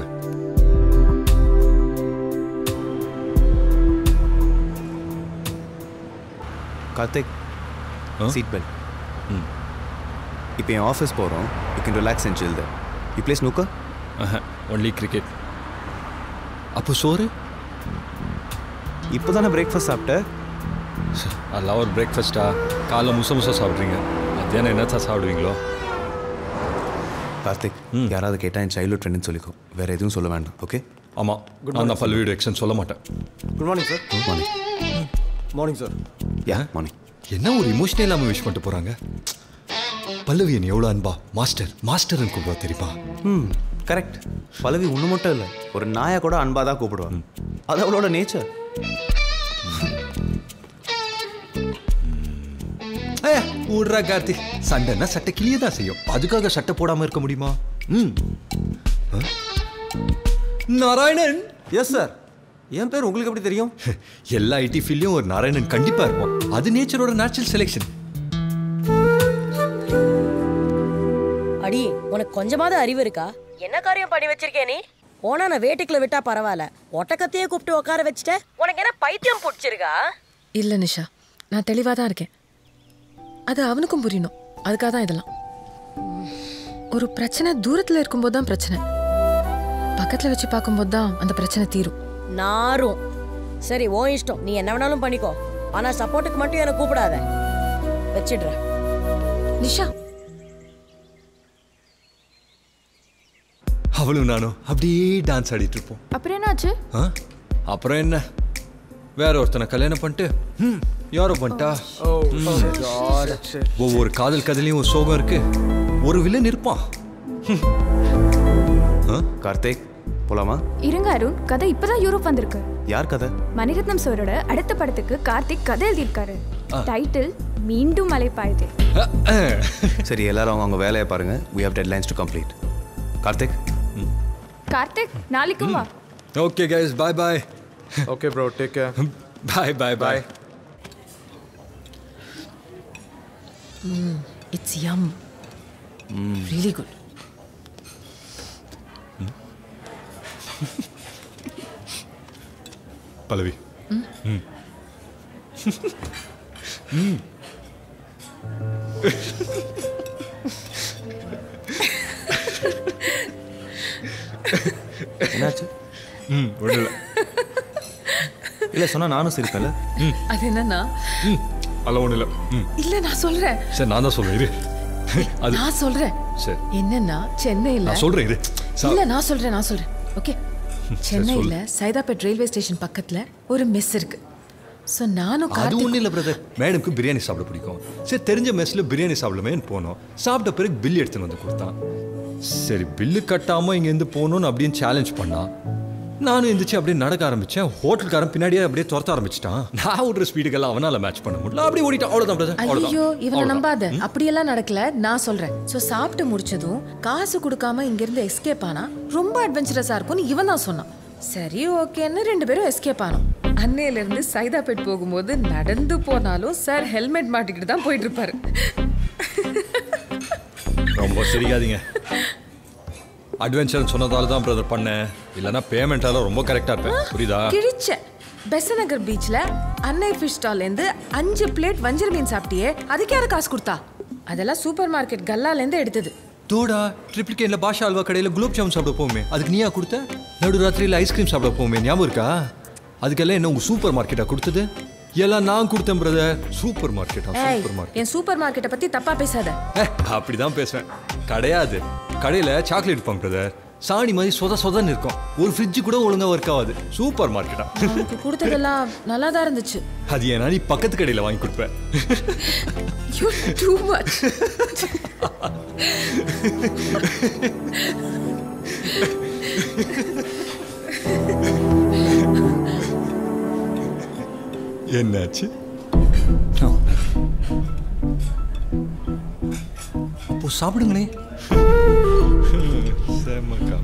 Karthik, seat belt. ம் இப்போ என் ஆஃபீஸ் போகிறோம். You can relax and chill there. You play snooker? Only cricket. அப்போ சோறு? இப்போ தானே பிரேக்ஃபாஸ்ட் சாப்பிட்டேன். அதெல்லாம் ஒரு பிரேக்ஃபாஸ்ட்டா? காலைல முச முசா சாப்பிட்றீங்க, மத்தியானம் என்னச்சா சாப்பிடுவீங்களோ? கார்த்திக், யாராவது கேட்டால் என் சைல்ட்ஹுட் ஃப்ரெண்டுன்னு சொல்லிக்கோ, வேறு எதுவும் சொல்ல வேண்டாம். ஓகே? ஆமாம், நான் தான் பல்லவியோட எக்ஸன் சொல்ல மாட்டேன். Good morning sir. Good morning. Morning sir. Yeah morning. என்ன ஒரு இமோஷனே இல்லாமல் விஷ் பண்ணிட்டு போகிறாங்க. பல்லவி என்ன எவ்வளோ அன்பா மாஸ்டர் மாஸ்டர்னு கூப்பிடுவா தெரியுமா? ம் கரெக்ட். பல்லவி ஒன்று மட்டும் இல்லை, ஒரு நாயை கூட அன்பாக தான் கூப்பிடுவாங்க. அது அவளோட நேச்சர். ஊடுறா கார்த்தி, சண்டைன்னா சட்டை கிளியே தான் செய்யும், அதுக்காக சட்டை போடாமல் இருக்க முடியுமா? ம் நாராயணன். Yes sir. என் பேர் உங்களுக்கு எப்படி தெரியும்? எல்லா ஐடி ஃபீல்ட்லையும் ஒரு நாராயணன் கண்டிப்பாக இருக்கும். அது நேச்சரோட நேச்சுரல் செலெக்ஷன். அடி, உனக்கு கொஞ்சமாவது அறிவு இருக்கா? என்ன காரியம் பண்ணி வச்சிருக்கே நீ? போனா நான் வேட்டுக்குள்ள விட்டா பரவாயில்ல, ஒட்டக்கத்தையே கூப்பிட்டு உட்கார வச்சுட்ட. உனக்கு என்ன பைத்தியம் பிடிச்சிருக்கா? இல்லை நிஷா, நான் தெளிவாக தான் இருக்கேன். அது அவனுக்கும் புரியணும், அதுக்காக தான் இதெல்லாம். ஒரு பிரச்சனை தூரத்தில் இருக்கும்போது தான் பிரச்சனை, பக்கத்தில் வச்சு பார்க்கும்போது தான் அந்த பிரச்சனை தீரும். நாரும். சரி, ஓ இஷ்டம், நீ என்ன வேணாலும் பண்ணிக்கோ. ஆனா சப்போர்ட்டுக்கு மட்டும் என்ன கூப்பிடாத. வச்சிடுற. நிஷா. அவளும் நானும் அப்படியே டான்ஸ் ஆடிட்டு இருப்போம். அப்புறம் என்னாச்சு? அப்புறம் என்ன, வேற ஒருத்தனை கல்யாணம் பண்ணிட்டு ம் யாரோ பண்ணிட்டா. ஒவ்வொரு காதல் கதையிலையும் ஒரு சோகம் இருக்கு, ஒரு வில்லன் இருப்பான். கார்த்திக், போலாமா? இருங்க அருண், கதை இப்பதான் யூரோப் வந்திருக்கு. யார் கதை? மணிரத்னம் சாரோட அடுத்த படத்துக்கு கார்த்திக் கதை எழுதியிருக்காரு. டைட்டில் மீண்டும் மலை பாயுதே. சரி, எல்லாரும் அவங்க அவங்க வேலையை பாருங்க. we have deadlines to complete. Karthik. Karthik, நாளைக்கும் வா. Okay guys, bye bye. Okay bro, take care. Bye bye bye. Mm, it's yum. Mm. Really good. Mm. Pallavi. Mm. Mm. mm. என்னாச்சு? ம் ஒண்ணுல. இல்ல சொன்னா நானும் சிரிப்பேன்ல. அது என்னன்னா அல்ல ஒண்ணு இல்ல. இல்ல நான் சொல்றேன். சரி நான் தான் சொல்றேன் இரு. அது நான் சொல்றேன். சரி. என்னன்னா சென்னையில நான் சொல்றேன் இரு. இல்ல நான் சொல்றேன் நான் சொல்றேன். ஓகே. சென்னையில சைதாப்பேட் ரயில்வே ஸ்டேஷன் பக்கத்துல ஒரு மெஸ் இருக்கு. சோ நானும் கார்த்திக். அது ஒண்ணு இல்ல பிரதர். மேடம்க்கு பிரியாணி சாப்பிட பிடிக்கும். சரி தெரிஞ்ச மெஸ்ல பிரியாணி சாப்பிடலாமேன்னு போனோம். சாப்பிட்ட பிறகு பில் எடுத்துன்னு வந்து கொடுத்தான். சரி பில்லு கட்டாம இங்க இருந்து போகணும்னு அப்படின்னு சேலஞ்ச் பண்ணா. நானும் எந்திரிச்சு அப்படியே நடக்க ஆரம்பிச்சேன். ஹோட்டல்காரன் பின்னாடியே அப்படியே துரத்த ஆரம்பிச்சிட்டான். நான் ஓடுற ஸ்பீடுக்கெல்லாம் அவனால மேட்ச் பண்ண முடியல. அப்படியே ஓடிட்டான். அவ்வளவுதான் பிரதர். ஐயோ இவனை நம்பாத. அப்படியெல்லாம் நடக்கல. நான் சொல்றேன். சோ சாப்பிட்டு முடிச்சதும் காசு கொடுக்காம இங்க இருந்து எஸ்கேப் ஆனா ரொம்ப அட்வென்ச்சரஸா இருக்கும்னு இவன் தான் சொன்னான். சரி ஓகேன்னு ரெண்டு பேரும் எஸ்கேப் ஆனோம். அன்னையில இருந்து சைதாப்பேட் போகும்போது நடந்து போனாலும் சார் ஹெல்மெட் மாட்டிக்கிட்டு தான் போயிட்டு இருப்பாரு. ரொம்ப சிரிக்காதீங்க. அட்வென்ச்சர் சொன்னதால தான் பிரதர் பண்ணேன். இல்லைன்னா பேமெண்ட்டால ரொம்ப கரெக்டா இருப்பேன். புரியுதா? கிழிச்ச பெசநகர் பீச்ல அன்னை ஃபிஷ் ஸ்டால்ல இருந்து அஞ்சு பிளேட் வஞ்சர மீன் சாப்பிட்டியே, அதுக்கு யாரு காசு கொடுத்தா? அதெல்லாம் சூப்பர் மார்க்கெட் கல்லால இருந்து எடுத்தது. தோடா ட்ரிப்ளிகேன்ல பாஷா அல்வா கடையில் குலோப் ஜாமுன் சாப்பிட போமே, அதுக்கு நீயா கொடுத்த? நடு ராத்திரியில் ஐஸ்கிரீம் சாப்பிட போமே, ஞாபகம் இருக்கா? அதுக்கெல்லாம் என்ன உங்க சூப்பர் மார்க்கெட்டா கொடுத்தது? எல்லாம் நான் கொடுத்தேன் பிரதர். சூப்பர் மார்க்கெட்டா? Super market. என் சூப்பர் மார்க்கெட்டை பத்தி தப்பா பேசாத. அப்படிதான் பேசுவேன். கிடையாது. கடையில சாக்லேட் விற்பாங்க பிரதர். சாணி மாதிரி சொத சொதன்னு இருக்கும். ஒரு ஃப்ரிட்ஜ் கூட ஒழுங்கா ஒர்க் ஆகாது. சூப்பர் மார்க்கெட்டா? எனக்கு கொடுத்ததெல்லாம் நல்லா தான் இருந்துச்சு. அது ஏன்னா நீ பக்கத்து கடையில வாங்கி கொடுப்பேன். You too much. என்னாச்சு? அப்போ சாப்பிடுங்களே. செமக்கா.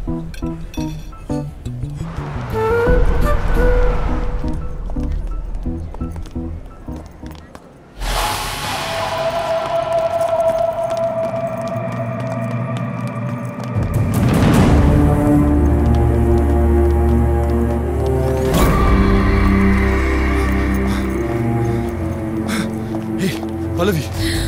Pallavi.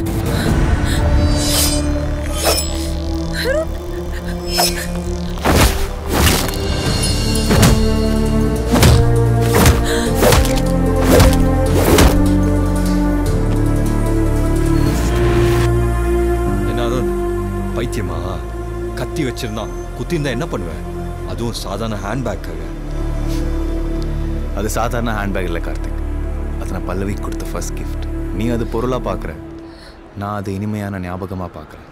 என்ன அருண், பைத்தியமா? கத்தி வச்சிருந்தான், குத்தி இருந்தா என்ன பண்ணுவேன்? அதுவும் சாதாரண ஹேண்ட்பேக்காக. அது சாதாரண ஹேண்ட்பேக் இல்லை கார்த்திக். அது நான் பல்லவிக்கு கொடுத்த ஃபர்ஸ்ட் கிஃப்ட். நீ அது பொருளாக பார்க்குற, நான் அது இனிமையான ஞாபகமாக பார்க்குறேன்.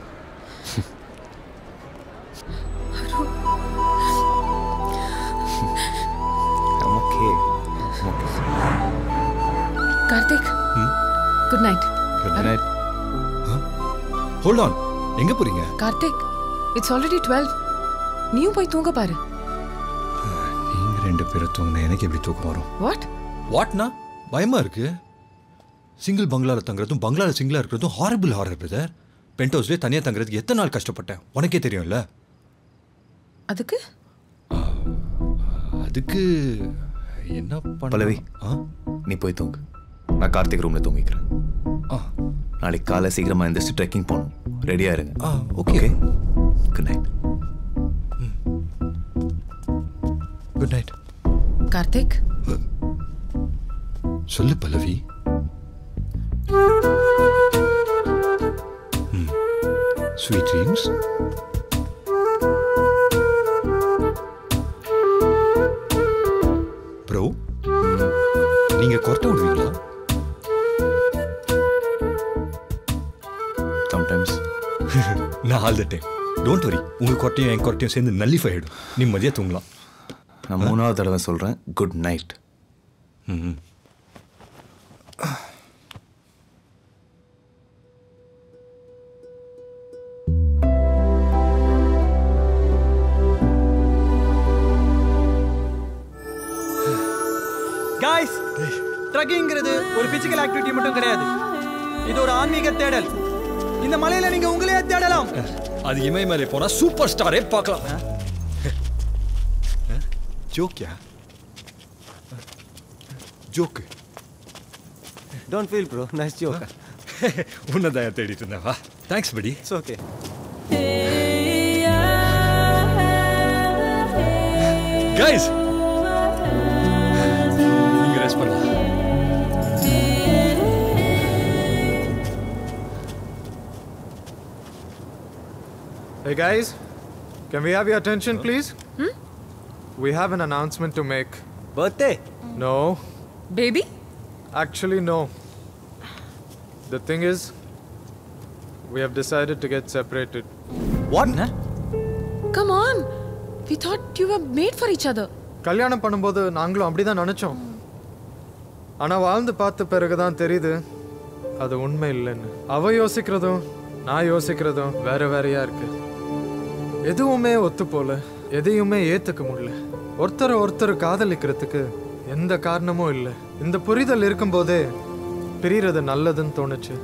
Okay okay. Karthik, good night. Good night. Hold on, எங்க போறீங்க? Karthik, it's already twelve. நீயும் போய் தூங்க பாரு. நீங்க ரெண்டு பேரும் தூங்கினா எனக்கு எப்படி தூக்கம் வரும்? வாட் வாட்னா? பயமா இருக்கு. சிங்கிள் பங்களாவில் தங்குறதும் பங்களாவில் சிங்கிளாக இருக்கிறதும் ஹாரபிள் ஹாரர் பிரதர். பென்ட் ஹவுஸ்லேயே தனியாக தங்குறதுக்கு எத்தனை நாள் கஷ்டப்பட்டேன் உனக்கே தெரியும்ல. அதுக்கு அதுக்கு என்ன பல்லவி, நீ போய் தூங்கு. நான் கார்த்திக் ரூமில் தூங்கிக்கிறேன். நாளைக்கு காலை சீக்கிரமாக எழுந்திரிச்சு ட்ரெக்கிங் போகணும். ரெடியாக இருங்க. Okay. Good night. Good night. Karthik, சொல்லு பல்லவி. Sweet dreams. Bro, நீங்க கொரட்டை விடுவீங்களா? Sometimes. நான் all the time. Don't worry. உங்க கொரட்டையும் என் கொரட்டையும் சேர்ந்து நல்லிஃபை ஆயிடும். நிம்மதியாக தூங்கலாம். நான் மூணாவது தடவை சொல்கிறேன், குட் நைட். ம். காய்ஸ், ட்ரக்கிங்கிறது ஒரு பிசிக்கல் ஆக்டிவிட்டி மட்டும் கிடையாது. இது ஒரு ஆன்மீக தேடல். இந்த மலையில நீங்க உங்களையே தேடலாம். அது இமயமலை போனா சூப்பர் ஸ்டாரே பார்க்கலாம். ஜோக்கியா? Joke. Don't feel bro, nice joke. உன்னதான் தேடிட்டு இருந்தேன். வா, தேங்க்ஸ் படி. It's okay. கைஸ், நீங்க ரெஸ்ட் பண்ணலாம். Hey guys, can we have your attention please? Hmm? We have an announcement to make. Birthday? No. Baby? Actually no. The thing is, we have decided to get separated. What? Nah? Come on. We thought you were made for each other. கல்யாணம் பண்ணும்போது நாங்களும் அப்படிதான் நினைச்சோம். ஆனா வாழ்ந்து பார்த்த பிறகுதான் தெரியுது அது உண்மை இல்லைன்னு. அவ யோசிக்கிறதும் நான் யோசிக்கிறதும் வேற வேறையா இருக்கு. எதுவுமே ஒத்து போல, எதையுமே ஏத்துக்க முடியல. ஒருத்தரை ஒருத்தர் காதலிக்கிறதுக்கு எந்த காரணமும் இல்லை. இந்த புரிதல் இருக்கும்போதே பிரியறது நல்லதுன்னு தோணுச்சு.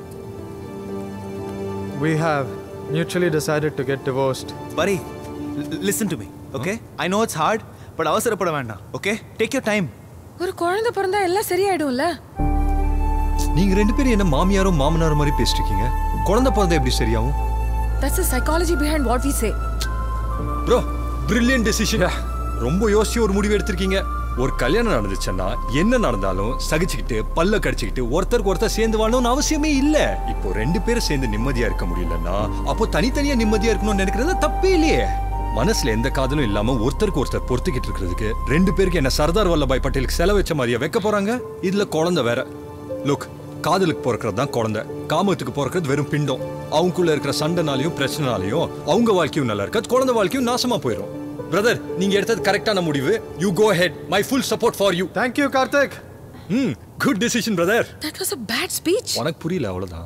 We have mutually decided to get divorced. Buddy, listen to me, okay? I know it's hard, but அவசரப்பட வேண்டாம், okay? Take your time. ஒரு குழந்தை பிறந்தா எல்லாம் சரியாயிடும்ல. நீங்க ரெண்டு பேரும் என்ன மாமியாரும் மாமனாரும் மாதிரி பேசிட்டு இருக்கீங்க? குழந்தை பிறந்தா எப்படி சரியாகும்? That's the psychology behind what we say. Bro, brilliant decision. ரொம்ப யோசிச்சு ஒரு முடிவு எடுத்திருக்கீங்க. ஒரு கல்யாணம் நடந்துச்சுன்னா என்ன நடந்தாலும் சகிச்சுக்கிட்டு பல்ல கடிச்சுக்கிட்டு ஒருத்தருக்கு ஒருத்தர் சேர்ந்து வாழணும்னு அவசியமே இல்ல. இப்போ ரெண்டு பேரும் சேர்ந்து நிம்மதியா இருக்க முடியலன்னா அப்போ தனித்தனியா நிம்மதியா இருக்கணும்னு நினைக்கிறது தப்பே இல்லையே. மனசுல எந்த காதலும் இல்லாம ஒருத்தருக்கு ஒருத்தர் பொறுத்துக்கிட்டு இருக்கிறதுக்கு ரெண்டு பேருக்கு என்ன சர்தார் வல்லபாய் பட்டேலுக்கு செலவு வச்ச மாதிரியா வைக்க போறாங்க? இதுல குழந்தை வேற. லுக், காதலுக்கு பிறக்கிறது தான் குழந்தை, காமத்துக்கு பிறக்கிறது வெறும் பிண்டம். அவங்களுக்குள்ள இருக்கிற சண்டைனாலையும் பிரச்சனைனாலையும் அவங்க வாழ்க்கையும் நல்லா இருக்காது, குழந்தை வாழ்க்கையும் நாசமா போயிடும். பிரதர், நீங்க எடுத்தது கரெக்டான முடிவு. You go ahead. My full support for you. Thank you, Karthik. Hmm, good decision, brother. That was a bad speech. உனக்கு புரியல அவ்வளவுதான்.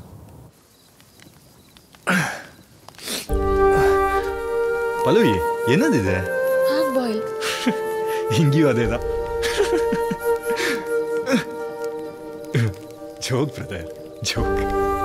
பல்லவி, என்னது இது? Half boil. இங்கேயும் அதேதான். Joke, brother. Joke.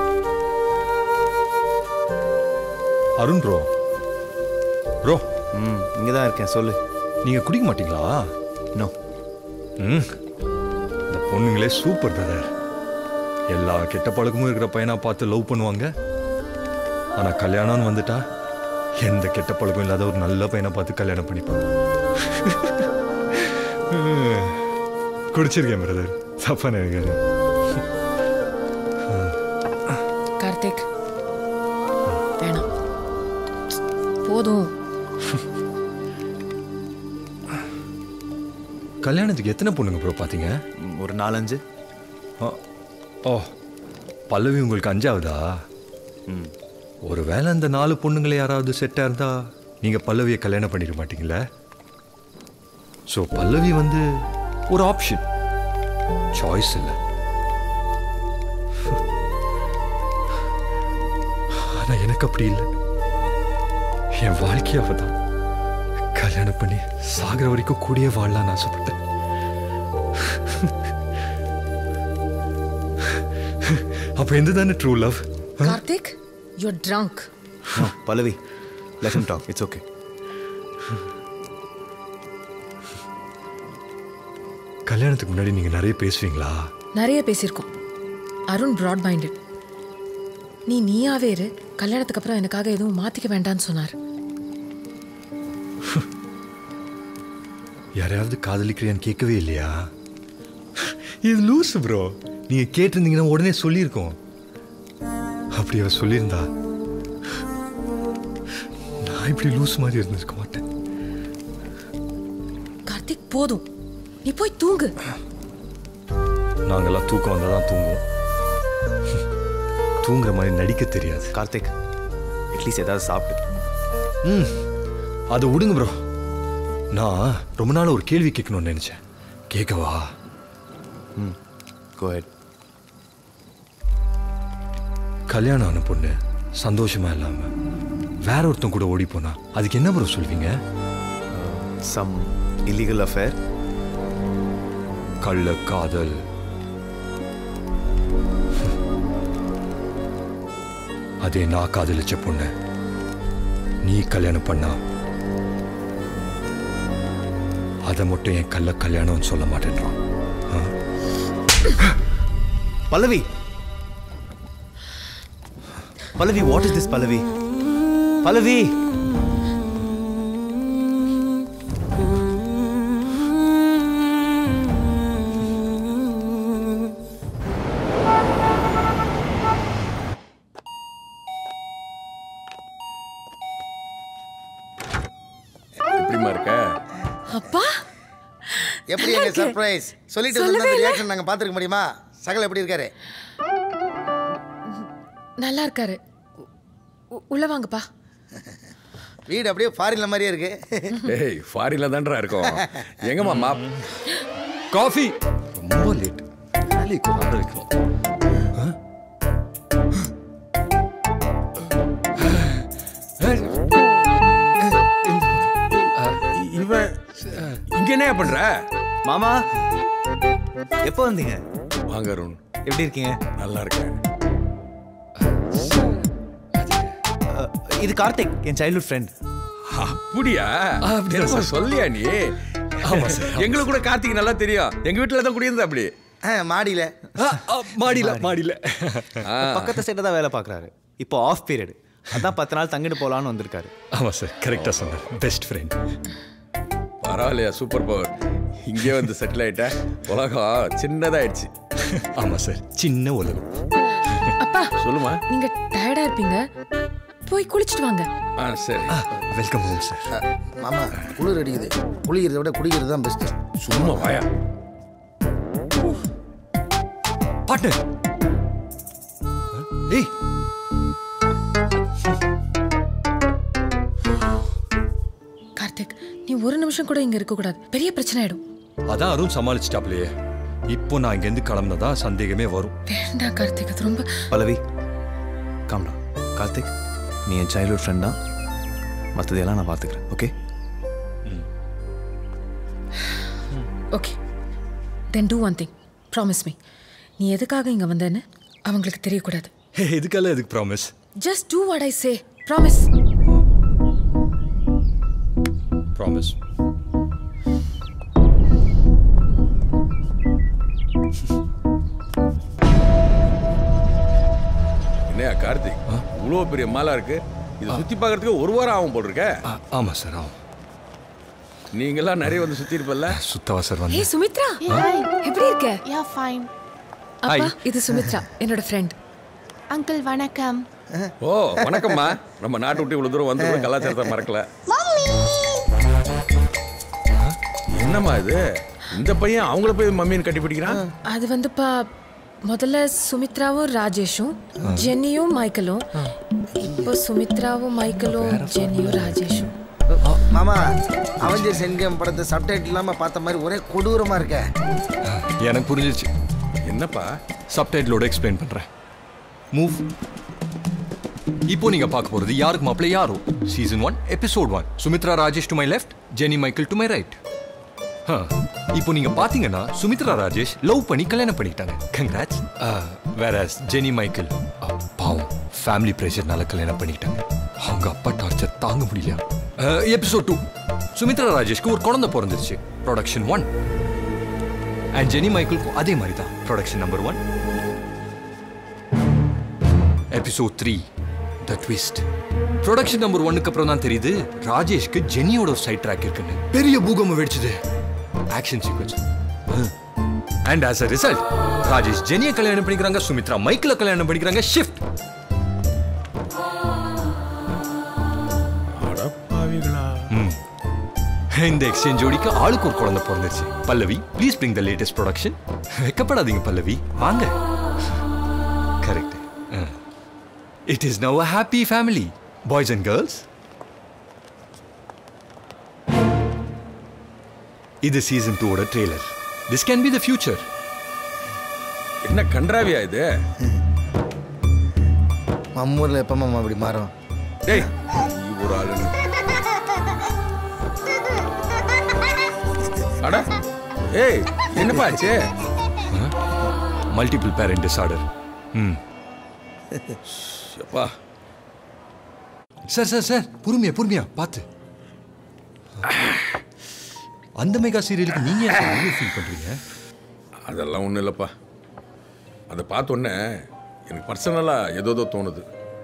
Arun bro. Bro, ம், இங்கே தான் இருக்கேன், சொல்லு. நீங்கள் குடிக்க மாட்டீங்களா? நோ. ம், இந்த பொண்ணுங்களே சூப்பர் பிரதர். எல்லா கெட்ட பழக்கமும் இருக்கிற பையனா பார்த்து லவ் பண்ணுவாங்க. ஆனால் கல்யாணம்னு வந்துட்டா எந்த கெட்ட பழக்கம் இல்லாத ஒரு நல்ல பையனை பார்த்து கல்யாணம் பண்ணிப்பாங்க. குடிச்சிருக்கேன் பிரதர், தப்பா நினைக்காது. கார்த்திக், வேணாம், போதும். கல்யாணத்துக்கு எத்தனை பொண்ணுங்க ப்ரோ பார்த்தீங்க? ஒரு நாலஞ்சு. ஓ, பல்லவி உங்களுக்கு அஞ்சாவதா? ம். ஒரு வேளை அந்த நாலு பொண்ணுங்களை யாராவது செட்டாக இருந்தா நீங்கள் பல்லவியை கல்யாணம் பண்ணிட மாட்டீங்களே? ஸோ பல்லவி வந்து ஒரு ஆப்ஷன், சாய்ஸ் இல்லை. ஆனால் எனக்கு அப்படி இல்லை. என் வாழ்க்கையை அவ தான். கல்யாணம் பண்ணி சாகிற வரைக்கும் கூடிய வாழலான்னு ஆசைப்பட்டேன். அப்ப எந்த தானே true love? Karthik, you're drunk. No, Pallavi, let him talk. It's okay. கல்யாணத்துக்கு முன்னாடி நீங்க நிறைய பேசுவீங்களா? நிறைய பேசியிருக்கோம். Arun broad minded. நீ நீயாவே இரு, கல்யாணத்துக்கு அப்புறம் எனக்காக எதுவும் மாத்திக்க வேண்டாம்னு சொன்னார். யாரையாவது காதலிக்கிறியான்னு கேட்கவே இல்லையா? இது லூஸ் ப்ரோ. நீங்க கேட்டிருந்தீங்கன்னா உடனே சொல்லியிருக்கோம். அப்படி அவ சொல்லியிருந்தா நான் இப்படி லூஸ் மாதிரி இருந்திருக்க மாட்டேன். கார்த்திக், போதும், நீ போய் தூங்கு. நாங்கெல்லாம் தூக்கம் வந்தால் தான் தூங்குவோம். தூங்குற மாதிரி நடிக்க தெரியாது. கார்த்திக், அட்லீஸ்ட் ஏதாவது சாப்பிட்டு. ம், அதை விடுங்க ப்ரோ. நான் ரொம்ப நாள் ஒரு கேள்வி கேட்கணும்னு நினைச்சேன். கேட்கவா? ம், கோ ஹெட். கல்யாணம் ஆன பொண்ணு சந்தோஷமா இல்லாம வேற ஒருத்தன் கூட ஓடி போனா அதுக்கு என்ன ப்ரோ சொல்வீங்க? சம் இல்லீகல் அஃபேர், கள்ள காதல். அதே நான் காதலிச்ச பொண்ணு நீ கல்யாணம் பண்ணா அதை மட்டும் என் கள்ள கல்யாணம்னு சொல்ல மாட்டேன்றான். பல்லவி, Pallavi, what is this, Pallavi? Pallavi! எப்படிமா இருக்க? அப்பா, எப்படி எங்க சர்ப்ரைஸ்? சொல்லிட்டு வந்த ரியாக்ஷன் நாங்க பாத்துக்க முடியுமா? சகல எப்படி இருக்காரு? நல்லா இருக்காரு. உள்ள வாங்கப்பா. வீடு அப்படியே ஃபாரின்ல மாதிரியே இருக்கு. ஏய் ஃபாரின்ல தான்டா இருக்கோம். எங்கம்மா மா காஃபி ரொம்ப லேட். வேலைக்கு ஆட வைக்கணும். இவன் இங்க என்ன பண்ற? மாமா எப்போ வந்தீங்க? வாங்க அருண். எப்படி இருக்கீங்க? நல்லா இருக்கேன். இது கார்த்திக், என் சைல்ட்ஹுட் ஃப்ரெண்ட். அப்படியா? அப்படியா சொல்லியா நீ? ஆமா சார். எங்களுக்கு கூட கார்த்திக் நல்லா தெரியும். எங்க வீட்டுல தான் குடியிருந்தா அப்படி. மாடியில மாடியில மாடியில பக்கத்து சைடுல தான் வேலை பார்க்குறாரு. இப்போ ஆஃப் பீரியட், அதான் பத்து நாள் தங்கிட்டு போகலான்னு வந்திருக்காரு. ஆமா சார், கரெக்டா சொன்னார். Best friend. பரவாயில்லையா, சூப்பர் பவர். இங்கே வந்து செட்டில் ஆயிட்ட. உலகம் சின்னதாயிடுச்சு. ஆமா சார், சின்ன உலகம். அப்பா சொல்லுமா. நீங்க டயர்டா இருப்பீங்க, போய் குளிச்சிட்டு வாங்க. ஆ சரி. Welcome home sir. மாமா குளிர் அடிக்குது, குளிக்கிறத விட குடிக்கிறது தான் பெஸ்ட். சும்மா வாயா. பாட்டு ஏய் கார்த்திக், நீ ஒரு நிமிஷம் கூட இங்க இருக்க கூடாது, பெரிய பிரச்சனை ஆயிடும். அதான் அருண் சமாளிச்சிட்டாப்லையே. இப்போ நான் இங்கேருந்து கிளம்புனதா சந்தேகமே வரும். வேண்டாம் கார்த்திக், அது ரொம்ப. பல்லவி காம்டா. கார்த்திக், நீ என் சைல்ட்ஹுட் ஃப்ரெண்ட் தான், மற்றதையெல்லாம் நான் பார்த்துக்கிறேன். Okay okay then do one thing, promise me. நீ எதுக்காக இங்க வந்தேன்னு அவங்களுக்கு தெரியக்கூடாது. எதுக்கெல்லாம் எதுக்கு promise? Just do what I say. Promise. Promise. என்னையா கார்த்திக், இவ்வளோ பெரிய மாலா இருக்கு, இதை சுத்தி பார்க்கறதுக்கு ஒரு வாரம் ஆகும் போல் இருக்க. ஆமா சார், ஆகும். நீங்கெல்லாம் நிறைய வந்து சுத்தி இருப்பல்ல. சுத்தவா சார் வந்து. ஏய் சுமித்ரா, எப்படி இருக்க? Yeah fine. அப்பா இது சுமித்ரா, என்னோட ஃப்ரெண்ட். அங்கிள் வணக்கம். ஓ வணக்கம்மா. நம்ம நாட்டு விட்டு இவ்வளவு தூரம் வந்து கலாச்சாரத்தை மறக்கல. என்னம்மா இது, இந்த பையன் அவங்கள போய் மம்மின்னு கட்டி பிடிக்கிறான். அது வந்துப்பா, முதல்ல சுமித்ராவும் ராஜேஷும் ஜென்னியும் மைக்கேலும், இப்போ சுமித்ராவும் மைக்கேலும் ஜென்னியும் ராஜேஷும். மாமா அவெஞ்சர்ஸ் என்கேம் படத்தை சப்டைட்டில் இல்லாம பார்த்த மாதிரி ஒரே கொடூரமா இருக்க. எனக்கு புரிஞ்சிருச்சு. என்னப்பா? சப்டைட்டிலோட எக்ஸ்பிளைன் பண்றேன். மூவ். இப்போ நீங்க பார்க்க போறது யாருக்கு மாப்பிள்ளை யாரோ. Season one episode one. Sumithra Rajesh to my left, Jenny Michael to my right. இப்போ நீங்க பாத்தீங்கன்னா சுமித்ரா ராஜேஷ் லவ் பண்ணி கல்யாணம் பண்ணிட்டாங்க. கங்க்ராட்ஸ். வேறஸ் ஜெனி மைக்கேல் பாவம் ஃபேமிலி பிரஷர்னால கல்யாணம் பண்ணிட்டாங்க. அவங்க அப்பா டார்ச்சர் தாங்க முடியல. எபிசோட் டூ, சுமித்ரா ராஜேஷ்க்கு ஒரு குழந்தை பிறந்துருச்சு. Production one. அண்ட் ஜெனி மைக்கேலுக்கும் அதே மாதிரி தான். Production number one. Episode three, the twist. Production number ஒன்னுக்கு அப்புறம் தான் தெரியுது ராஜேஷ்க்கு ஜெனியோட சைட் ட்ராக் இருக்குன்னு. பெரிய பூகம்பம் வெடிச்சது. Action sequence. And as a result Rajesh ஜெனியை கல்யாணம் பண்ணிக்கிறாங்க, சுமித்ரா மைக்கேல கல்யாணம் பண்ணிக்கிறாங்க. ஷிஃப்ட். இந்த எக்ஸ்சேஞ்ச் ஜோடிக்கு ஆளுக்கு ஒரு குழந்தை பிறந்துச்சு. Pallavi, please bring the latest production. வெக்கப்படாதீங்க பல்லவி, வாங்க. Correct. It is now a happy family, boys and girls. இது சீசன் டூ ஓட trailer. This can be the future. என்ன கன்றாவியா இது? மம்மூர்ல எப்ப மாமா அப்படி மாறும்? டேய் நீ ஒரு ஆளு. அட ஏய் என்னப்பா ஆச்சு? Multiple parent disorder. ம் அப்பா. சார் சார் சார் பொறுமையா பொறுமையா பார்த்து. அந்த மெகா சீரியலுக்கு நீங்க என்ன ஃபீல் பண்றீங்க? அதெல்லாம் ஒன்றும் இல்லைப்பா. அதை பார்த்தோன்னே எனக்கு பர்சனலாக ஏதோ ஏதோ தோணுது.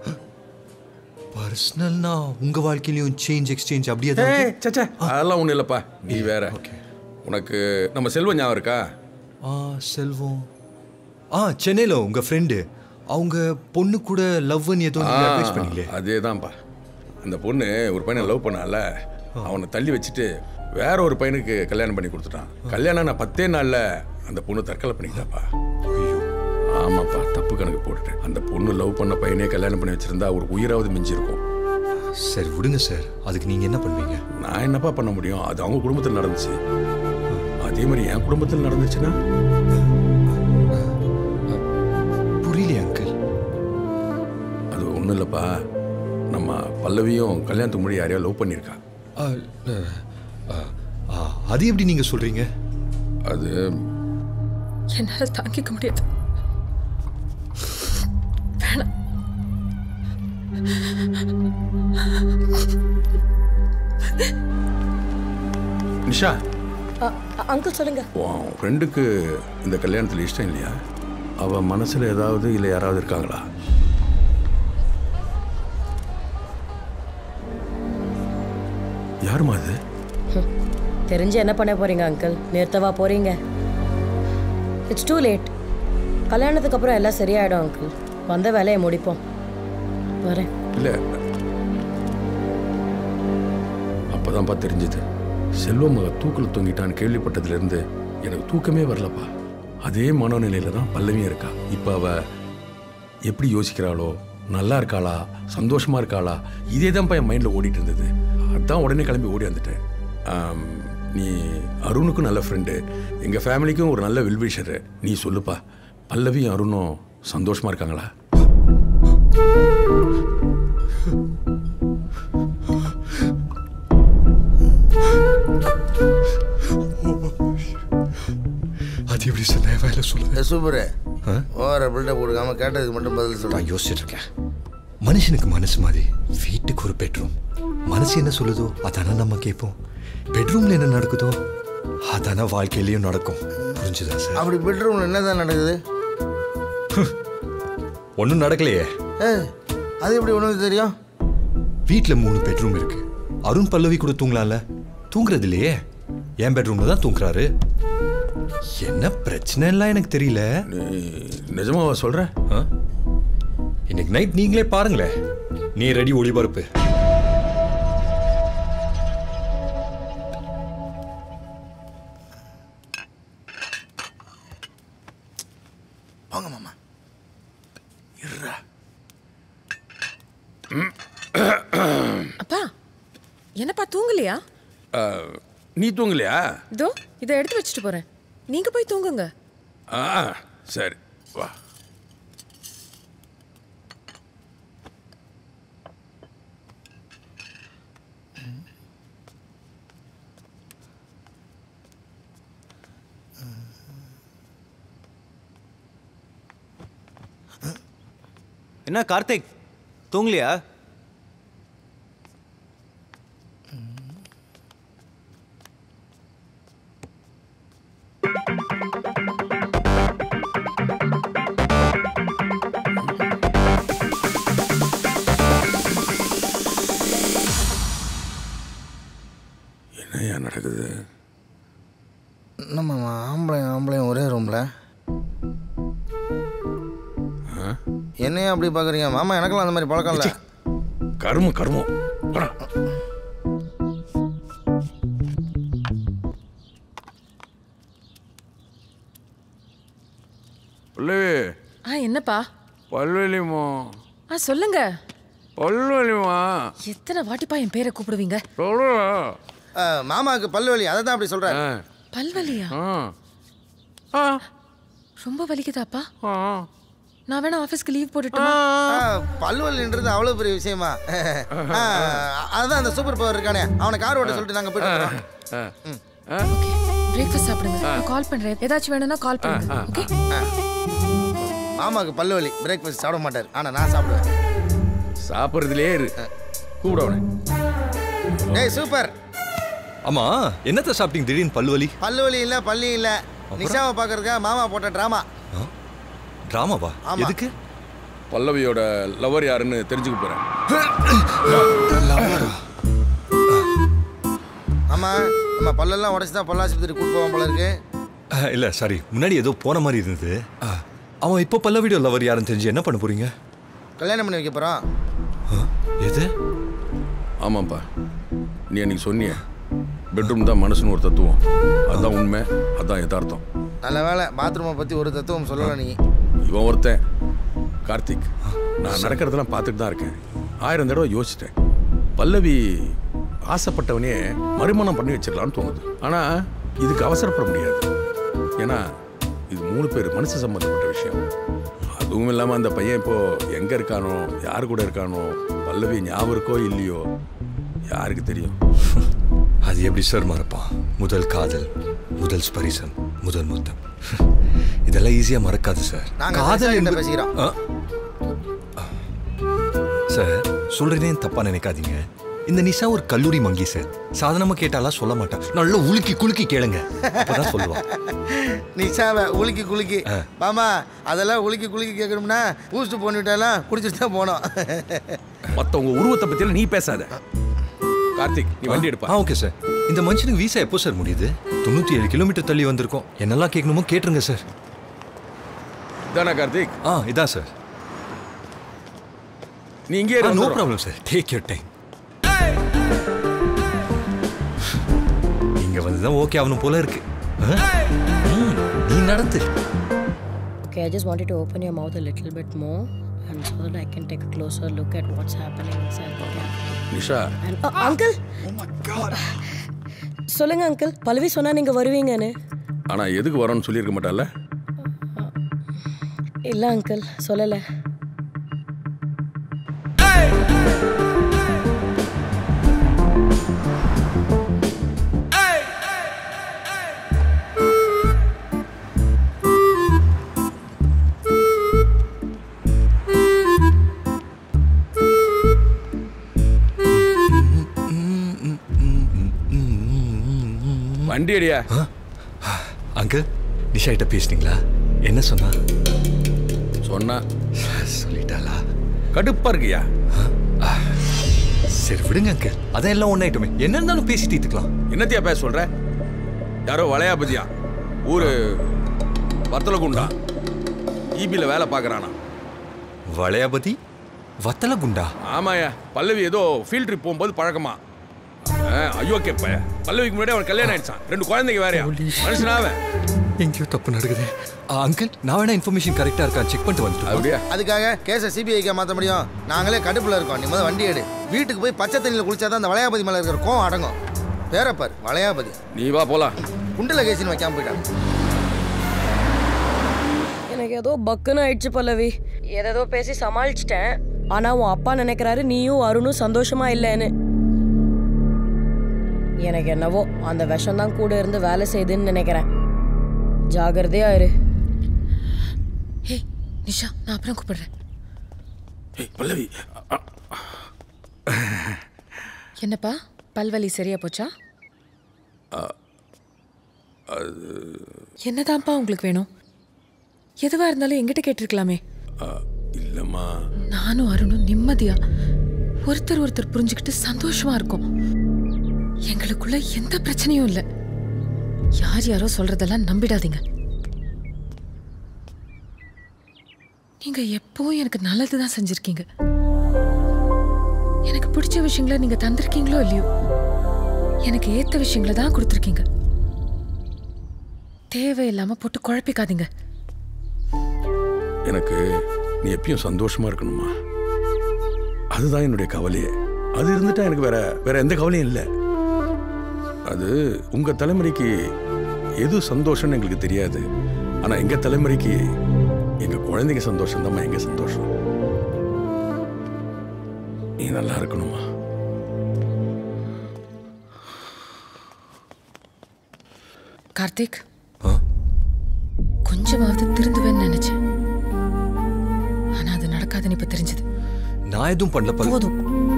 பர்சனல்னா உங்க வாழ்க்கையிலையும் சேஞ்ச் எக்ஸ்சேஞ்ச் அப்படியே தான்? சச்சா அதெல்லாம் ஒன்றும் இல்லைப்பா, நீ வேற. உனக்கு நம்ம செல்வம் ஞாபகம் இருக்கா? ஆ செல்வம். ஆ சென்னையில் உங்க ஃப்ரெண்டு, அவங்க பொண்ணு கூட லவ்னு ஏதோ அட்வைஸ் பண்ணீங்களே. அதே தான்ப்பா. அந்த பொண்ணு ஒரு பையனை லவ் பண்ணால, அவனை தள்ளி வச்சுட்டு வேற ஒரு பையனுக்கு கல்யாணம் பண்ணி கொடுத்துட்டான். கல்யாணம் நான் பத்தே நாளில் அந்த பொண்ணு தற்கொலை பண்ணிக்கிட்டாப்பா. ஆமாப்பா, தப்பு கணக்கு போட்டுட்டேன். அந்த பொண்ணு லவ் பண்ண பையனே கல்யாணம் பண்ணி வச்சிருந்தா ஒரு உயிராவது மிஞ்சிருக்கும். சரி விடுங்க சார், அதுக்கு நீங்கள் என்ன பண்ணுவீங்க? நான் என்னப்பா பண்ண முடியும்? அது அவங்க குடும்பத்தில் நடந்துச்சு. அதே மாதிரி என் குடும்பத்தில் நடந்துச்சுன்னா? புரியலையே அங்கிள். அது ஒன்றும் இல்லைப்பா, நம்ம பல்லவியும் கல்யாணத்துக்கு முன்னாடி யாரையோ லவ் பண்ணியிருக்கா. அது எப்படி நீங்கள் சொல்கிறீங்க? அது என்னால் தாங்கிக்க முடியாது. வேணாம். நிஷா, அங்கிள் சொல்லுங்க. உன் ஃப்ரெண்டுக்கு இந்த கல்யாணத்தில் இஷ்டம் இல்லையா? அவ மனசில் ஏதாவது இல்லை யாராவது இருக்காங்களா? யாருமா அது? தெரிஞ்சு என்ன பண்ண போறீங்க அங்கிள்? நிறுத்தவா போறீங்க? It's too late. கல்யாணத்துக்கு அப்புறம் எல்லாம் சரியாயிடும் அங்கிள். வந்த வேலையை முடிப்போம். வரேன். இல்லை, அப்போதான்ப்பா தெரிஞ்சது. செல்வம் மக தூக்கில் தொங்கிட்டான்னு கேள்விப்பட்டதுலேருந்து எனக்கு தூக்கமே வரலப்பா. அதே மனோநிலையில தான் பல்லவியும் இருக்கா. இப்போ அவ எப்படி யோசிக்கிறாளோ, நல்லா இருக்காளா, சந்தோஷமா இருக்காளா, இதே தான்ப்பா என் மைண்டில் ஓடிட்டு இருந்தது. அதான் உடனே கிளம்பி ஓடி வந்துட்டேன். நீ அருணுக்கும் நல்ல ஃப்ரெண்டு, எங்கள் ஃபேமிலிக்கும் ஒரு நல்ல வெல்விஷரு. நீ சொல்லுப்பா, பல்லவியும் அருணும் சந்தோஷமா இருக்காங்களா? அது எப்படி சார் நான் வேலை சொல்லுங்க? சூப்பரு. ஓவர பில்டப் கொடுக்காம கேட்டதுக்கு மட்டும் பதில் சொல்ல. நான் யோசிச்சுட்டு இருக்கேன். மனுஷனுக்கு மனசு மாதிரி வீட்டுக்கு ஒரு பெட்ரூம். மனசு என்ன சொல்லுதோ அதானே நம்ம கேட்போம். பெட்ரூம்ல என்ன நடக்குதோ அதானே வாழ்க்கையிலையும் நடக்கும். புரிஞ்சுதா சார்? அப்படி பெட்ரூம்ல என்னதான் நடக்குது? ஒன்றும் நடக்கலையே. அது எப்படி ஒன்று தெரியும்? வீட்டில் மூணு பெட்ரூம் இருக்கு. அருண் பல்லவி கூட தூங்கலாம்ல? தூங்குறது இல்லையே, என் பெட்ரூம்ல தான் தூங்குறாரு. என்ன பிரச்சனை எல்லாம் எனக்கு தெரியல. நிஜமாவா சொல்ற? இன்னைக்கு நைட் நீங்களே பாருங்களேன். நீ ரெடி ஒளிபரப்பு. வாங்க மாமா. இருடா. அப்பா, என்னப்பா தூங்கலையா? நீ தூங்கலையா? இதோ இதை எடுத்து வச்சுட்டு போறேன். நீங்க போய் தூங்குங்க. ஆ சரி வா. என்ன கார்த்திக், தூங்கலையா? என்னையா நடக்குது? நம்ம ஆம்பளையும் ஆம்பளையும் ஒரே ரூம்ல. என்னையா அப்படி பாக்குறீங்க? மாமா எனக்கெல்லாம் அந்த மாதிரி பழக்கம் இல்லை. கருமம் கருமம். பல்லவி. ஆ என்னப்பா? பல்வலிமா. ஆ சொல்லுங்க. பல்வலிமா. எத்தனை வாட்டிப்பா என் பேரை கூப்பிடுவீங்க? மாமாவுக்கு பல்வலி, அதை தான் அப்படி சொல்றாரு. பல்வலியா? ரொம்ப வலிக்குதாப்பா? நான் வேணா ஆபீஸ்க்கு லீவ் போட்டுட்டுமா? பல்வலின்றது அவ்வளவு பெரிய விஷயமா? அதான் அந்த சூப்பர் பவர் இருக்கானே, அவனை கார் ஓட்ட சொல்லிட்டு நாங்க போயிட்டு. ஓகே, பிரேக்ஃபாஸ்ட் சாப்பிடுங்க. நான் கால் பண்றேன். ஏதாச்சும் வேணும்னா கால் பண்ணுங்க. ஓகே. மாமாவுக்கு பல்வலி, பிரேக்ஃபாஸ்ட் சாப்பிட மாட்டார். ஆனா நான் சாப்பிடுவேன். சாப்பிடுறதுலயே இரு. கூப்பிடுவனே. டேய் சூப்பர். ஆமா, என்னத்த சாப்பிட்டீங்க திடீர்னு பல்வலி? பல்வலி இல்ல, பள்ளி இல்ல. நிஷாவை பாக்குறதுக்கா மாமா போட்ட டிராமா. டிராமாவா? எதுக்கு? பல்லவியோட லவர் யாருன்னு தெரிஞ்சுக்க போறேன். ஆமா, நம்ம பல்லெல்லாம் உடைச்சு தான் பல்லாஸ்பத்திரி கூட்டு போவோம் போல இருக்கு. இல்ல சாரி, முன்னாடி ஏதோ போன மாதிரி இருந்தது. அவன் இப்போ பல்லவியோட லவர் யாருன்னு தெரிஞ்சு என்ன பண்ண போறீங்க? கல்யாணம் பண்ணி வைக்க போறோம். எது? ஆமாப்பா, நீ அன்னைக்கு சொன்னிய பெட்ரூம் தான் மனசுன்னு ஒரு தத்துவம். அதுதான் உண்மை, அதுதான் யதார்த்தம். நல்ல வேலை பாத்ரூமை பற்றி ஒரு தத்துவம் சொல்லலை நீ. இவன் ஒருத்தன் கார்த்திக். நான் நடக்கிறதெல்லாம் பார்த்துட்டு தான் இருக்கேன். ஆயிரம் தடவை யோசிச்சிட்டேன். பல்லவி ஆசைப்பட்டவனே மறுமணம் பண்ணி வச்சிடலான்னு தோணுது. ஆனால் இதுக்கு அவசரப்பட முடியாது. ஏன்னா இது மூணு பேர் மனசு சம்மந்தப்பட்ட விஷயம். அதுவும் இல்லாமல் அந்த பையன் இப்போ எங்கே இருக்கானோ, யார் கூட இருக்கானோ, பல்லவி ஞாபகம் இருக்கோ இல்லையோ யாருக்கு தெரியும்? அது எப்படி சார் மறப்பான்? முதல் காதல், முதல் ஸ்பரிசம், முதல் முத்தம், இதெல்லாம் ஈஸியா மறக்காது சார். காதல் என்ன பேசுகிறோம் சார்? சொல்றேன்னு தப்பா நினைக்காதீங்க. இந்த நிஷா ஒரு கல்லூரி மங்கி சார். சாதாரணமா கேட்டாலாம் சொல்ல மாட்டான். நல்லா உலுக்கி குலுக்கி கேளுங்க, அப்பதான் சொல்லுவான். நிஷாவை உலுக்கி குலுக்கி மாமா, அதெல்லாம் உலுக்கி குலுக்கி கேட்கணும்னா பூஸ்ட் பண்ணிவிட்டாலாம் குடிச்சிட்டு தான் போனோம். மற்றவங்க உருவத்தை பற்றியெல்லாம் நீ பேசாத. கார்த்திக், நீ வண்டி எடுப்பா. ஆ ஓகே சார். இந்த மனுஷனுக்கு வீசா எப்போ சார் முடியுது? தொண்ணூற்றி ஏழு கிலோமீட்டர் தள்ளி வந்திருக்கோம். என்னெல்லாம் கேட்கணுமோ கேட்டுருங்க சார். இதானா கார்த்திக்? ஆ இதான் சார். நீ இங்கே no problem sir, take your time. இங்க வந்துதான் ஓகே ஆகணும் போல இருக்கு. நீ நடத்து. Okay, I just wanted to open your mouth a little bit more and so that I can take a closer look at what's happening inside the camp. Nisha. And uh, uncle. Oh my god. சொல்லுங்க uncle, Pallavi சொன்னா நீங்க வருவீங்கன்னு. ஆனா எதுக்கு வரணும்னு சொல்லியிருக்க மாட்டால? இல்ல uncle, சொல்லல. வண்டி அடியா. அங்கிள், நிஷா கிட்ட பேசினீங்களா? என்ன சொன்னா? சொன்னா சொல்லிட்டாளா? கடுப்பா இருக்கியா? சரி விடுங்க அங்கிள், அதான் எல்லாம் ஒன்னாயிட்டுமே. என்ன இருந்தாலும் பேசி தீர்த்துக்கலாம். என்னத்தியா பேச சொல்ற? யாரோ வளையாபதியா, ஊரு வத்தலகுண்டா, ஈபியில் வேலை பார்க்குறானா? வளையாபதி வத்தலகுண்டா? ஆமாயா, பல்லவி ஏதோ ஃபீல்ட் ட்ரிப் போகும்போது பழக்கமா. ஐயோ கேப்ப, பல்லவிக்கு முன்னாடி அவன் கல்யாணம் ஆயிடுச்சான். ரெண்டு குழந்தைங்க வேறையா. மனுஷனாவ எங்கேயோ தப்பு நடக்குது. அங்கிள், நான் வேணா இன்ஃபர்மேஷன் கரெக்டா இருக்கா செக் பண்ணிட்டு வந்துட்டு. அப்படியே அதுக்காக கேஸை சிபிஐக்கு மாற்ற முடியும்? நாங்களே கடுப்புல இருக்கோம். நீ முதல் வண்டி எடு. வீட்டுக்கு போய் பச்சை தண்ணியில் குளிச்சாதான் அந்த வளையாபதி மேலே இருக்கிற கோவம் அடங்கும். பேரப்பார் வளையாபதி. நீ வா போலாம். குண்டல கேசின்னு வைக்காம போயிட்டாங்க. எனக்கு ஏதோ பக்குன்னு ஆயிடுச்சு பல்லவி. ஏதேதோ பேசி சமாளிச்சிட்டேன். ஆனா உன் அப்பா நினைக்கிறாரு நீயும் அருணும் சந்தோஷமா இல்லைன்னு. எனக்கு என்னவோ அந்த விஷம் தான் கூட இருந்து வேலை செய்யுதுன்னு நினைக்கிறேன். ஜாகிரதையா இரு. ஹே நிஷா, நான் அப்புறம் கூப்பிடுறேன். பல்லவி, என்னப்பா பல்வலி சரியா போச்சா? என்னதான்ப்பா உங்களுக்கு வேணும்? எதுவா இருந்தாலும் எங்கிட்ட கேட்டிருக்கலாமே. இல்லம்மா, நானும் அருணும் நிம்மதியா ஒருத்தர் ஒருத்தர் புரிஞ்சுக்கிட்டு சந்தோஷமா இருக்கும். எங்களுக்குள்ள எந்த பிரச்சனையும் இல்லை. யார் யாரோ சொல்றதெல்லாம் நம்பிடாதீங்க. நீங்க எப்பவும் எனக்கு நல்லதுதான் செஞ்சிருக்கீங்க. எனக்கு பிடிச்ச விஷயங்களை நீங்க தந்திருக்கீங்களோ இல்லையோ, எனக்கு ஏத்த விஷயங்களை தான் கொடுத்துருக்கீங்க. தேவையில்லாம போட்டு குழப்பிக்காதீங்க. எனக்கு நீ எப்பயும் சந்தோஷமா இருக்கணுமா, அதுதான் என்னுடைய கவலையே. அது இருந்துட்டா எனக்கு வேற வேற எந்த கவலையும் இல்லை. அது உங்க தலைமுறைக்கு எது சந்தோஷம்னு எங்களுக்கு தெரியாது. ஆனா எங்க தலைமுறைக்கு எங்க குழந்தைங்க சந்தோஷம் தான் எங்க சந்தோஷம். நீ நல்லா இருக்கணுமா? கார்த்திக், கொஞ்சமாவது திருந்துவேன்னு நினைச்சேன். ஆனா அது நடக்காதுன்னு இப்ப தெரிஞ்சது. நான் எதுவும் பண்ணல. போதும்.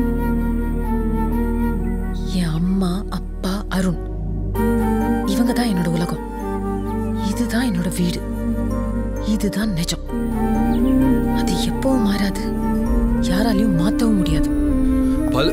என் அம்மா, அப்பா, அருண், இவங்க தான் என்னோட உலகம். இதுதான் என்னோட வீடு. இதுதான் நிஜம். அது எப்பவும் மாறாது. யாராலையும் மாத்தவும் முடியாது. பல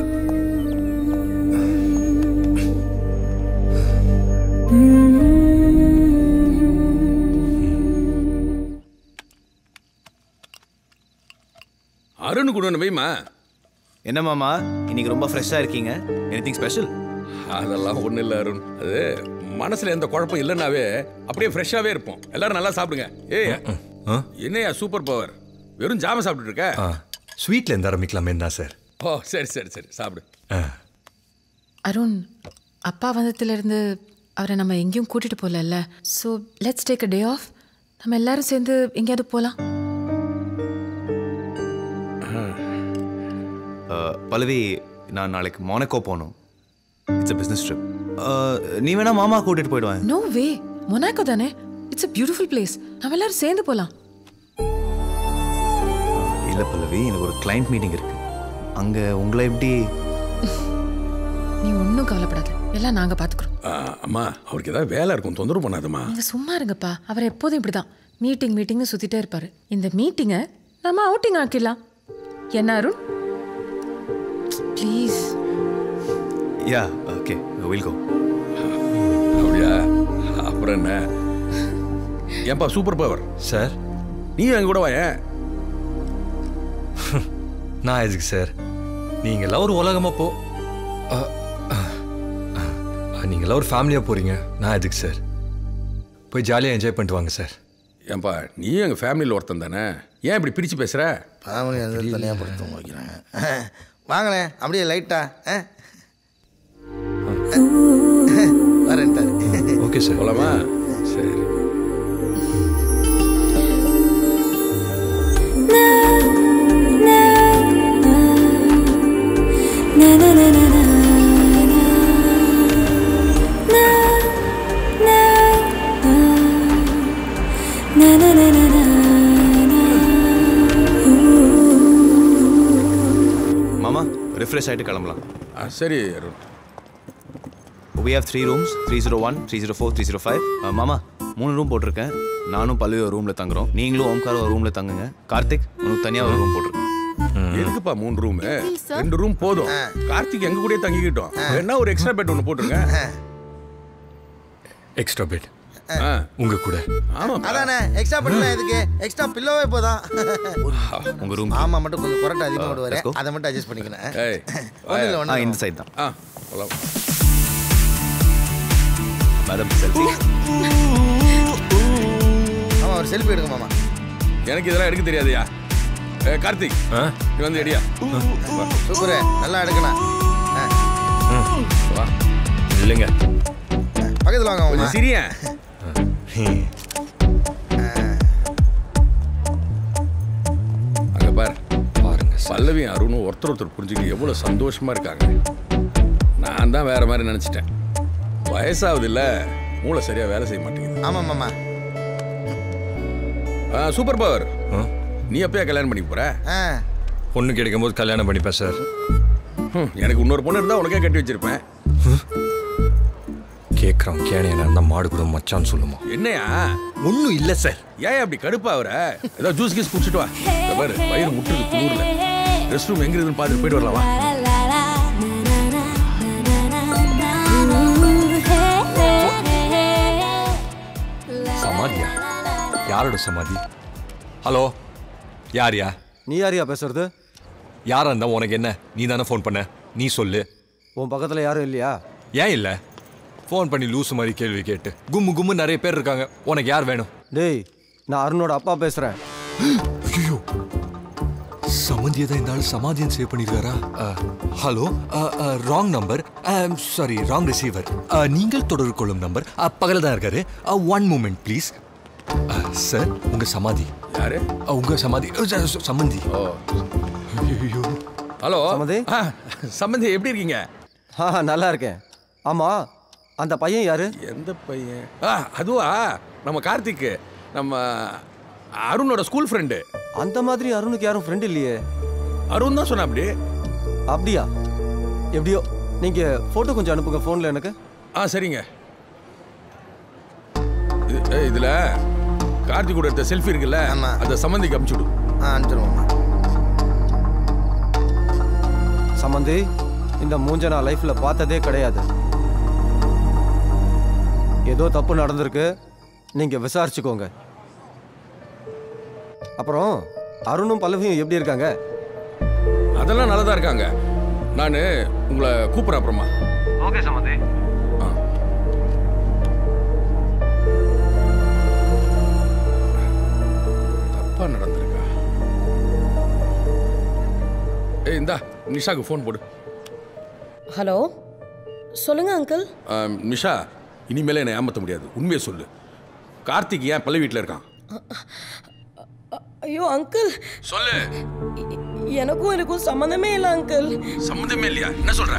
அருண் கூட வைமா. என்ன மாமா, இன்னைக்கு ரொம்ப ஃப்ரெஷ்ஷாக இருக்கீங்க. Anything special? அதெல்லாம் ஒன்றும் இல்லை அருண். அது மனசில் எந்த குழப்பம் இல்லைன்னாவே அப்படியே ஃப்ரெஷ்ஷாகவே இருப்போம். எல்லாரும் நல்லா சாப்பிடுங்க. ஏய் என்னையா சூப்பர் பவர், வெறும் ஜாம சாப்பிட்டு இருக்க? ஸ்வீட்ல இருந்து ஆரம்பிக்கலாமே தான் சார். ஓ சரி சரி சரி சாப்பிடு. அருண், அப்பா வந்ததுலேருந்து அவரை நம்ம எங்கேயும் கூட்டிகிட்டு போகலல்ல. So let's take a day off. நம்ம எல்லாரும் சேர்ந்து எங்கேயாவது போகலாம். பல்லவி, நான் நாளைக்கு மொனாக்கோ போகணும். It's a business trip. நீ வேணா மாமா கூட்டிட்டு போயிடுவேன். நோ வே, மொனாக்கோ தானே, இட்ஸ் அ பியூட்டிஃபுல் பிளேஸ். நம்ம எல்லாரும் சேர்ந்து போகலாம். இல்லை பல்லவி, எனக்கு ஒரு கிளைண்ட் மீட்டிங் இருக்கு. அங்கே உங்களை எப்படி? நீ ஒன்றும் கவலைப்படாத, எல்லாம் நாங்கள் பார்த்துக்குறோம். அம்மா, அவருக்கு ஏதாவது வேலை இருக்கும், தொந்தரவு பண்ணாதம்மா. நீங்கள் சும்மா இருங்கப்பா. அவர் எப்போதும் இப்படி தான் மீட்டிங் மீட்டிங்னு சுற்றிட்டே இருப்பார். இந்த மீட்டிங்கை நம்ம அவுட்டிங் ஆக்கிடலாம். என்ன Arun, please? Yeah okay, will go. அப்படியா? அப்புறம் என்ன? ஏன்பா சூப்பர் பவர் சார், நீ எங்க கூட வாயேன். நான் எதுக்கு சார்? நீங்களாம் ஒரு உலகமாக போ, நீங்களாம் ஒரு ஃபேமிலியாக போகிறீங்க. நான் எதுக்கு சார்? போய் ஜாலியாக என்ஜாய் பண்ணிட்டு வாங்க சார். ஏன்பா, நீ எங்கள் ஃபேமிலியில் ஒருத்தன் தானே, ஏன் இப்படி பிரித்து பேசுகிற? ஃபேமிலி வந்து தனியாக படுத்த வைக்கிறாங்க. வாங்கண்ணே, அப்படியே லைட்டா வரேன்ட்டாரு. ஓகே சார், போலாமா? சரி. மாமா, ரிஃப்ரெஷ் ஆகிட்டு கிளம்பலாம். சரி Arun. We have three rooms, three oh one, three oh four, three oh five. மாமா, மூணு ரூம் போட்டிருக்கேன். நானும் பல்லவி ஒரு ரூமில் தங்குறோம். நீங்களும் ஓம்கார் ஒரு ரூமில் தங்குங்க. கார்த்திக், உனக்கு தனியாக ஒரு ரூம் போட்டிருக்கேன். எதுக்குப்பா மூணு ரூம்? ரெண்டு ரூம் போதும். கார்த்திக் எங்க கூட தங்கிக்கிட்டோம். என்ன ஒரு எக்ஸ்ட்ரா பெட் ஒன்று போட்டுருங்க. எக்ஸ்ட்ரா பெட் உங்க கூட? ஆமா, அதானே எக்ஸ்ட்ரா பெட்ல எதுக்கு? எக்ஸ்ட்ரா பில்லோவே போதும். உங்க ரூம் ஆமா, மட்டும் கொஞ்சம் கொரட்டை அதிகமாக விடுவாரு, அதை மட்டும் அட்ஜஸ்ட் பண்ணிக்கிறேன். ஒன்றும் இல்லை, ஒன்றும் இந்த சைடு தான். ஆ போலாம். Madam selfie. ஆமா, ஒரு செல்ஃபி எடுங்க மாமா. எனக்கு இதெல்லாம் எடுக்க தெரியாதுயா. கார்த்திக், நீ வந்து எடியா. சூப்பர், நல்லா எடுக்கணும். வா. இல்லைங்க, பக்கத்தில் வாங்க. கொஞ்சம் சிரியா. அங்க பார், பாருங்க, பல்லவி அருணும் ஒருத்தர் ஒருத்தர் புரிஞ்சுக்க எவ்வளவு சந்தோஷமா இருக்காங்க. நான் தான் வேற மாதிரி நினைச்சிட்டேன். வயசாகுது இல்ல, மூளை சரியா வேலை செய்ய மாட்டேங்குது. ஆமா மாமா. சூப்பர் பவர், நீ எப்பயா கல்யாணம் பண்ணி போற? பொண்ணு கிடைக்கும் போது கல்யாணம் பண்ணிப்பேன் சார். எனக்கு இன்னொரு பொண்ணு இருந்தா உனக்கே கட்டி வச்சிருப்பேன். கேட்குறான் கேனையா இருந்தால் மாடு கூட மச்சான்னு சொல்லுமா? என்னையா? ஒன்றும் இல்லை சார். ஏன் அப்படி கடுப்பா அவர? ஏதாவது ஜூஸ் கீஸ் குடிச்சிட்டு வா. பாரு, வயிறு முட்டுது குளிர்ல. ரெஸ்ட் ரூம் எங்க இருக்குன்னு பார்த்துட்டு போயிட்டு வரலாம். சமாதியா? யாரோட சமாதி? ஹலோ, யாரியா? நீ யாரியா பேசுறது? யாரா இருந்தா உனக்கு என்ன? நீ தானே ஃபோன் பண்ண, நீ சொல்லு. உன் பக்கத்தில் யாரும் இல்லையா? ஏன் இல்லை? ஃபோன் பண்ணி லூசு மாதிரி கேள்வி கேட்டு கும்மு கும்மு நிறைய பேர் இருக்காங்க. உனக்கு யார் வேணும்? டேய், நான் அருணோட அப்பா பேசுகிறேன். ஐயோ, சமந்தியை தான் இந்த ஆள் சமாதியம் சேவ் பண்ணியிருக்காரா? Hello, wrong number, sorry wrong receiver. நீங்கள் தொடர்பு கொள்ளும் நம்பர் பகலில் தான் இருக்காரு. One moment please. சார், உங்க சமாதி யாரு? உங்க சமாதி சம்மந்தி. ஐயோ, ஹலோ சம்மந்தி. சம்மந்தி, எப்படி இருக்கீங்க? ஆ, நல்லா இருக்கேன். ஆமா, அந்த பையன் யாரு? எந்த பையன்? அதுவா, நம்ம கார்த்திக், நம்ம அருணோட ஸ்கூல் ஃப்ரெண்டு. அந்த மாதிரி அருணுக்கு யாரும் ஃப்ரெண்ட் இல்லையே. அருண் தான் சொன்ன. அப்படி அப்படியா? எப்படியோ, நீங்க போட்டோ கொஞ்சம் அனுப்புங்க போன்ல எனக்கு. ஆ சரிங்க. இதுல கார்த்திக் கூட எடுத்த செல்ஃபி இருக்குல்ல, அதை சம்மந்திக்கு அனுப்பிச்சு விடு. அனுப்பிச்சிருவோம். சம்மந்தி, இந்த மூஞ்ச நான் லைஃப்ல பார்த்ததே கிடையாது. ஏதோ தப்பு நடந்திருக்கு, நீங்க விசாரிச்சுக்கோங்க. அப்புறம் அருணும் பல்லவியும் எப்படி இருக்காங்க? அதெல்லாம் நல்லதா இருக்காங்க. நான் உங்களை கூப்பிடுறேன் அப்புறமா. ஓகே சம்மந்தி. தப்பா நடந்திருக்கா? ஏய் இந்தா நிஷாக்கு ஃபோன் போடு. ஹலோ, சொல்லுங்க அங்கிள். நிஷா, இனிமேல என்னை ஏமாற்ற முடியாது. உண்மையை சொல்லு. கார்த்திக் ஏன் பல்லவி வீட்டில் இருக்கான்? ஐயோ அங்கிள், சொல்லு. எனக்கும் எனக்கும் சம்மந்தமே இல்லை அங்கிள். சம்மந்தமே இல்லையா? என்ன சொல்ற?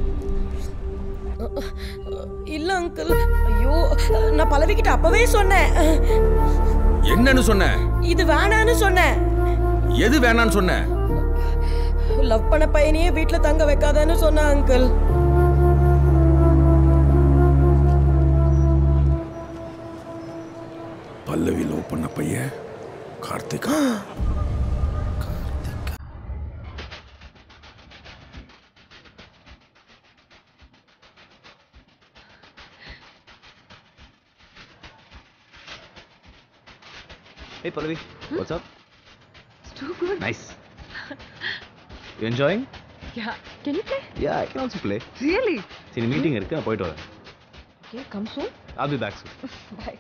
இல்ல அங்கிள். ஐயோ, நான் பல்லவி கிட்ட அப்பவே சொன்னேன். என்னன்னு சொன்ன? இது வேணான்னு சொன்னேன். எது வேணான்னு சொன்ன? லவ் பண்ண பையனையே வீட்டுல தங்க வைக்காதன்னு சொன்ன அங்கிள். பல்லவி லவ் பண்ண பையன் Karthika? Hey Pallavi, what's up? It's too good. Nice. You enjoying? Yeah. Can you play? Yeah, I can also play. Really? See, meeting இருக்கு, நான் போயிட்டு வரேன். Okay, come soon. I'll be back soon. Bye.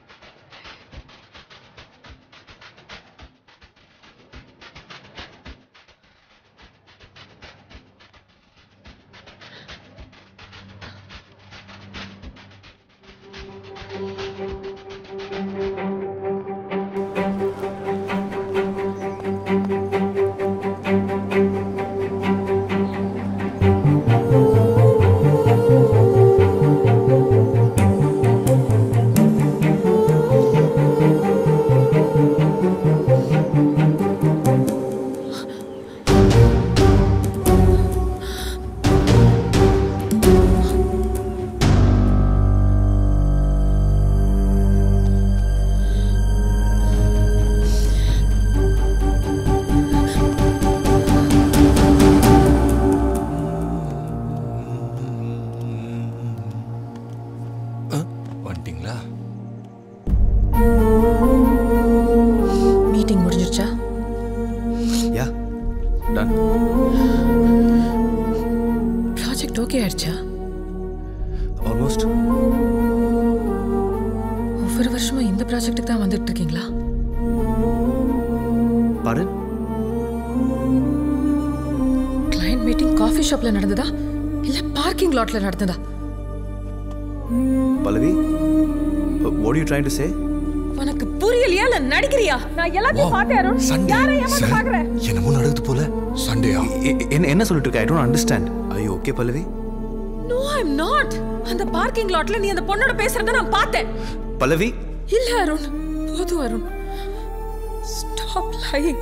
நடந்ததா? பல்லவி, what are you trying to say? உனக்கு புரியலையா இல்ல நடிக்கிறியா? நான் எல்லாத்தையும் பார்த்தேன் அருண். யாரை ஏமாத்த பாக்குற? என்னமோ நடக்குது போல. சண்டேயா? என்ன என்ன சொல்லிட்டு இருக்க? I don't understand. Are you okay Pallavi? No, I'm not. அந்த பார்க்கிங் லாட்ல நீ அந்த பொண்ணோட பேசுறத நான் பார்த்தேன். பல்லவி, இல்ல அருண். போதும் அருண். Stop lying.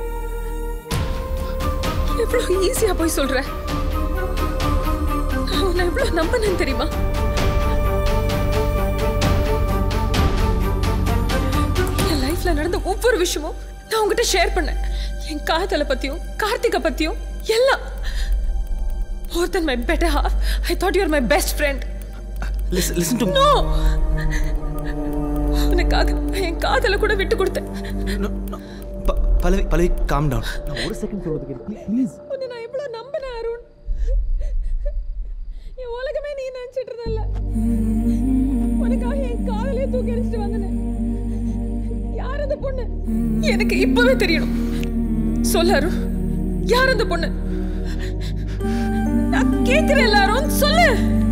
எவ்வளவு ஈஸியா போய் சொல்ற? நான் எவ்வளவு நம்பினேன் தெரியுமா? என் லைஃப்ல நடந்த ஒவ்வொரு விஷயமும் நான் உங்ககிட்ட ஷேர் பண்ணேன். என் காதலை பத்தியும் கார்த்திகை பத்தியும் எல்லாம். More than my better half, I thought you were my best friend. Listen, listen to me. No. உனக்காக என் காதலை கூட விட்டு கொடுத்தேன். No, no. பல்லவி, பல்லவி, calm down. நான் ஒரு செகண்ட் சொல்றதுக்கு ப்ளீஸ். உன்னை நான் எவ்வளவு நம்பினேன் அருண். என் உலகமே நீ நினைச்சிட்டு இருந்தல்ல. உனக்காக என் காதலே தூக்கி எறிஞ்சிட்டு வந்தேன். யார் அந்த பொண்ணு? எனக்கு இப்பவே தெரியணும். சொல்லு அருண், யார் அந்த பொண்ணு? நான் கேட்கிறேன் எல்லாரும், சொல்லு.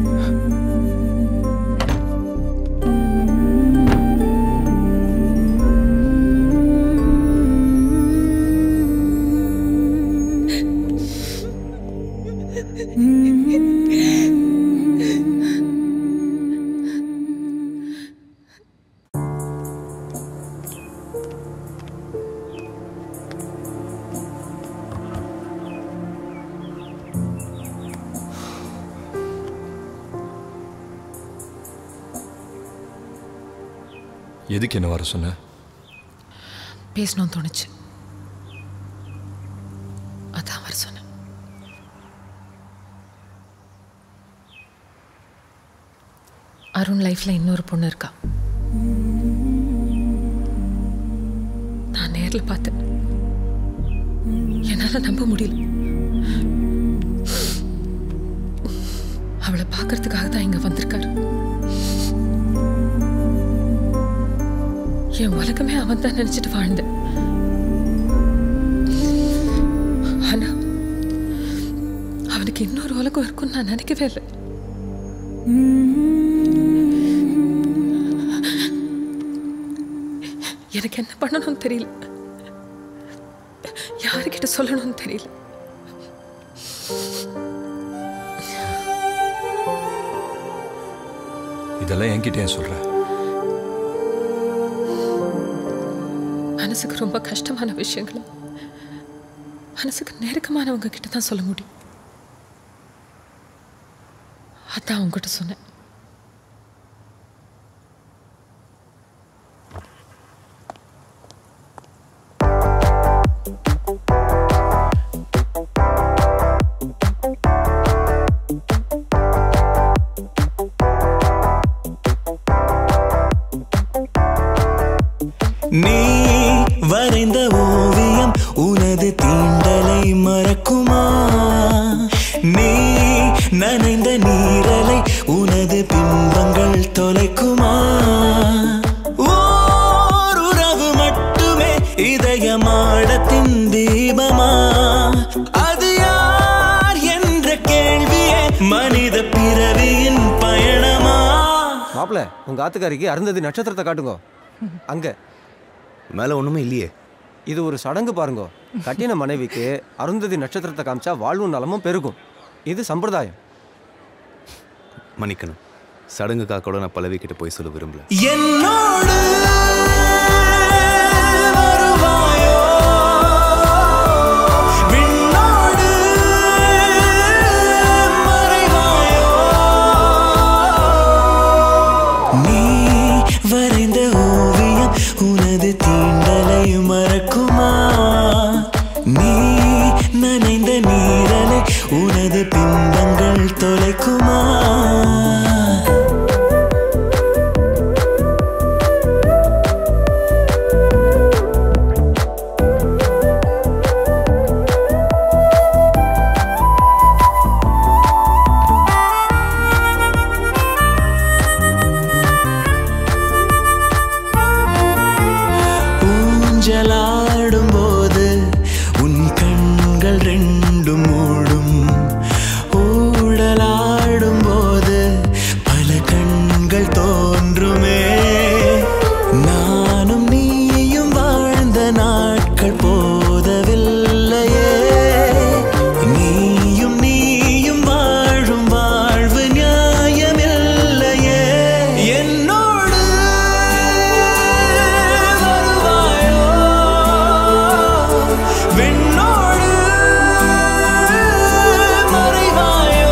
எதுக்கு என்ன வர சொன்ன? பேசணும்னு தோணுச்சு, அதான் வர சொன்னேன். அருண் லைஃப்ல இன்னொரு பொண்ணு இருக்கா. நான் நேர்ல பார்த்தேன். என்னால நம்ப முடியல. அவளை பார்க்கறதுக்காக தான் இங்க வந்திருக்காரு. என் உலகமே அவன் தான் நினைச்சிட்டு வாழ்ந்தேன். ஆனா அவனை எனக்கு இன்னொரு உலகம் இருக்கும்னு நான் நினைக்கவே இல்லை. எனக்கு என்ன பண்ணணும்னு தெரியல, யாருக்கிட்ட சொல்லணும்னு தெரியல. இதெல்லாம் என்கிட்ட ஏன் சொல்ற? மனசுக்கு ரொம்ப கஷ்டமான விஷயங்களை மனசுக்கு நெருக்கமானவங்க கிட்ட தான் சொல்ல முடியும். அதான் உங்ககிட்ட சொன்னேன். நீ வரைந்த ஓவியம் உனது தீண்டலை மறக்குமா? நீ நனைந்த நீரலை உனது பிம்பங்கள் தொலைக்குமா? ஓர் உறவு மட்டுமே இதயமாடத்தின் தீபமா? அது யார் என்ற கேள்வியே மனித பிறவியின் பயணமா? மாப்பிள்ள, உங்க ஆத்துக்காரிக்கு அருந்ததி நட்சத்திரத்தை காட்டுங்க. அங்க மேல ஒண்ணுமே இல்லையே. இது ஒரு சடங்கு பாருங்க. கட்டின மனைவிக்கு அருந்ததி நட்சத்திரத்தை காமிச்சா வாழ்வும் நலமும் பெருகும். இது சம்பிரதாயம். மன்னிக்கணும், சடங்குக்காக கூட நான் பல்லவி கிட்ட போய் சொல்ல விரும்பல. என்னோடு வருவாயோ, விண்ணோடு மறைவாயோ, நீ வரைந்த ஓவியம் உனது தீண்டலை மறக்குமா? நீ நனைந்த நீரலை உனது பிம்பங்கள் தொலைக்குமா? ஊஞ்சலாடும் போது உன் கண்கள் ரெண்டும் மூடும். ஊடலாடும் போது பல கண்கள் தோன்றுமே. நானும் நீயும் வாழ்ந்த நாட்கள் போதவில்லையே. நீயும் நீயும் வாழும் வாழ்வு நியாயமில்லையே. என்னோடு வருவாயோ, விண்ணோடு மறைவாயோ.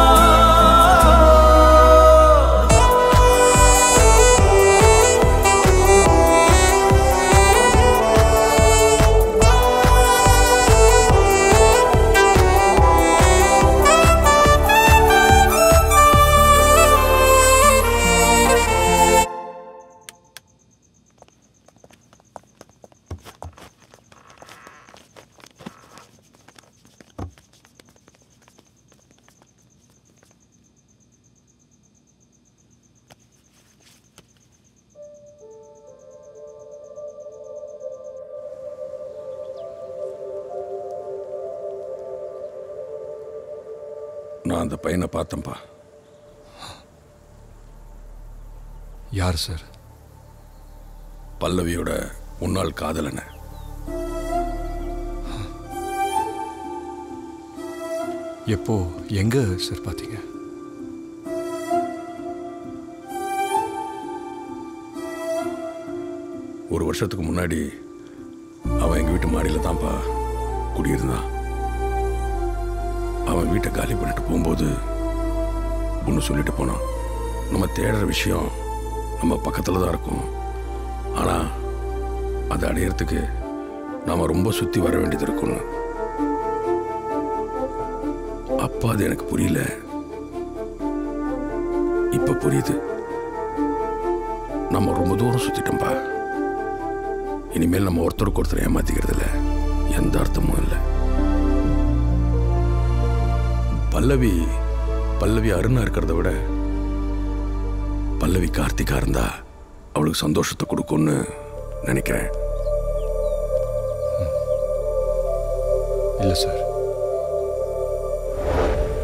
நான் அந்த பையனை பார்த்தேன்ப்பா. யார் சார்? பல்லவியோட முன்னாள் காதலனை. எப்போ எங்க சார் பார்த்தீங்க? ஒரு வருஷத்துக்கு முன்னாடி அவன் எங்கள் வீட்டு மாடியில் தான்ப்பா குடியிருந்தான். அவன் வீட்டை காலி பண்ணிட்டு போகும்போது ஒன்று சொல்லிட்டு போனான். நம்ம தேடுற விஷயம் நம்ம பக்கத்தில் தான் இருக்கும், ஆனால் அதை அடையிறதுக்கு நாம் ரொம்ப சுற்றி வர வேண்டியது இருக்கும்னு. அப்போ அது எனக்கு புரியல, இப்போ புரியுது. நம்ம ரொம்ப தூரம் சுற்றிட்டோம்பா. இனிமேல் நம்ம ஒருத்தருக்கு ஒருத்தர் ஏமாத்திக்கிறதுல எந்த அர்த்தமும் இல்லை. பல்லவி பல்லவி அருணா இருக்கிறத விட பல்லவி கார்த்திகா இருந்தா அவளுக்கு சந்தோஷத்தை கொடுக்கும்னு நினைக்கிறேன். இல்லை சார்,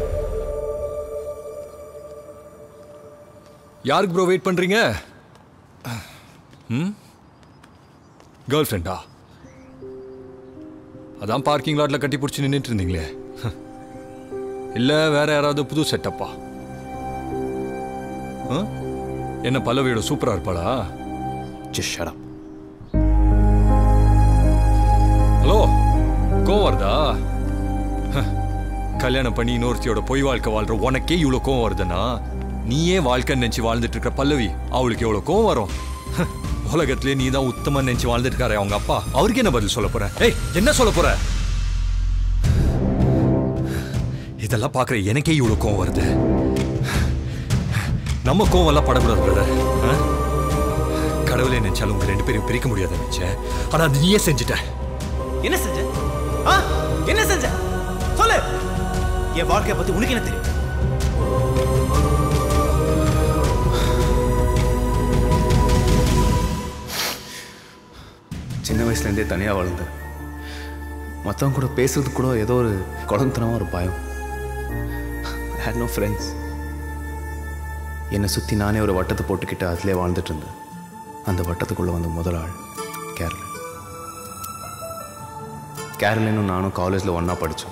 யாருக்கு ப்ரோ வெயிட் பண்ணுறீங்க? ம் கேர்ள் ஃப்ரெண்டா? அதான் பார்க்கிங் லாட்டில் கட்டி பிடிச்சி நின்றுட்டு இருந்தீங்களே. இல்லை வேற யாராவது புது செட்டப்பா? என்ன பல்லவியோட சூப்பராக இருப்பாளா? Just shut up. ஹலோ, கோவம் வருதா? கல்யாணம் பண்ணி இன்னொருத்தியோட பொய் வாழ்க்கை வாழ்ற உனக்கே இவ்வளோ கோவம் வருதுன்னா நீயே வாழ்க்கைன்னு நினச்சி வாழ்ந்துட்டு இருக்கிற பல்லவி அவளுக்கு எவ்வளோ கோவம் வரும்? உலகத்திலே நீ தான் உத்தம நினச்சி வாழ்ந்துட்டு இருக்காரு அவங்க அப்பா. அவருக்கு என்ன பதில் சொல்ல போற? ஏய், என்ன சொல்ல போற? இதெல்லாம் பார்க்குற எனக்கே இவ்வளோ கோவம் வருது. நம்ம கோவம் எல்லாம் படக்கூடாது பிரதர். கடவுளே நினைச்சாலும் உங்க ரெண்டு பேரும் பிரிக்க முடியாத நினைச்சேன். ஆனா அது நீயே செஞ்சுட்ட. என்ன செஞ்ச? என்ன செஞ்ச? சொல்லு. என் வாழ்க்கைய பத்தி உனக்கு என்ன தெரியும்? சின்ன வயசுல இருந்தே தனியா வாழ்ந்தேன். மற்றவங்க கூட பேசுறது கூட ஏதோ ஒரு குழந்தனமா ஒரு பயம். I had no friends. என்னை சுற்றி நானே ஒரு வட்டத்தை போட்டுக்கிட்டு அதிலே வாழ்ந்துட்டு இருந்தேன். அந்த வட்டத்துக்குள்ளே வந்த முதல் ஆள் கேரளின். கேரளினும் நானும் காலேஜில் ஒன்றா படித்தோம்.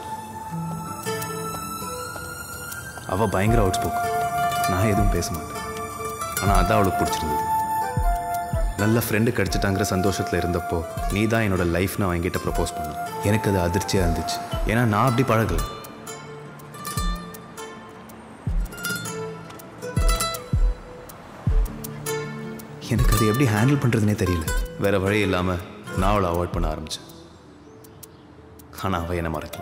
அவள் பயங்கர அவுட் ஸ்போக்கன். நான் எதுவும் பேச மாட்டேன். ஆனால் அதான் அவளுக்கு பிடிச்சிருந்தது. நல்ல ஃப்ரெண்டு கிடச்சிட்டாங்கிற சந்தோஷத்தில் இருந்தப்போ நீ தான் என்னோடய லைஃப்னு அவங்கிட்ட ப்ரப்போஸ் பண்ண. எனக்கு அது அதிர்ச்சியாக இருந்துச்சு. ஏன்னா நான் அப்படி பழகலை. எனக்கு அதை எப்படி ஹேண்டில் பண்ணுறதுனே தெரியல. வேறு வழி இல்லாமல் நான் அவளை அவாய்ட் பண்ண ஆரம்பித்தேன். ஆனால் அவள் என்னை மறக்கல.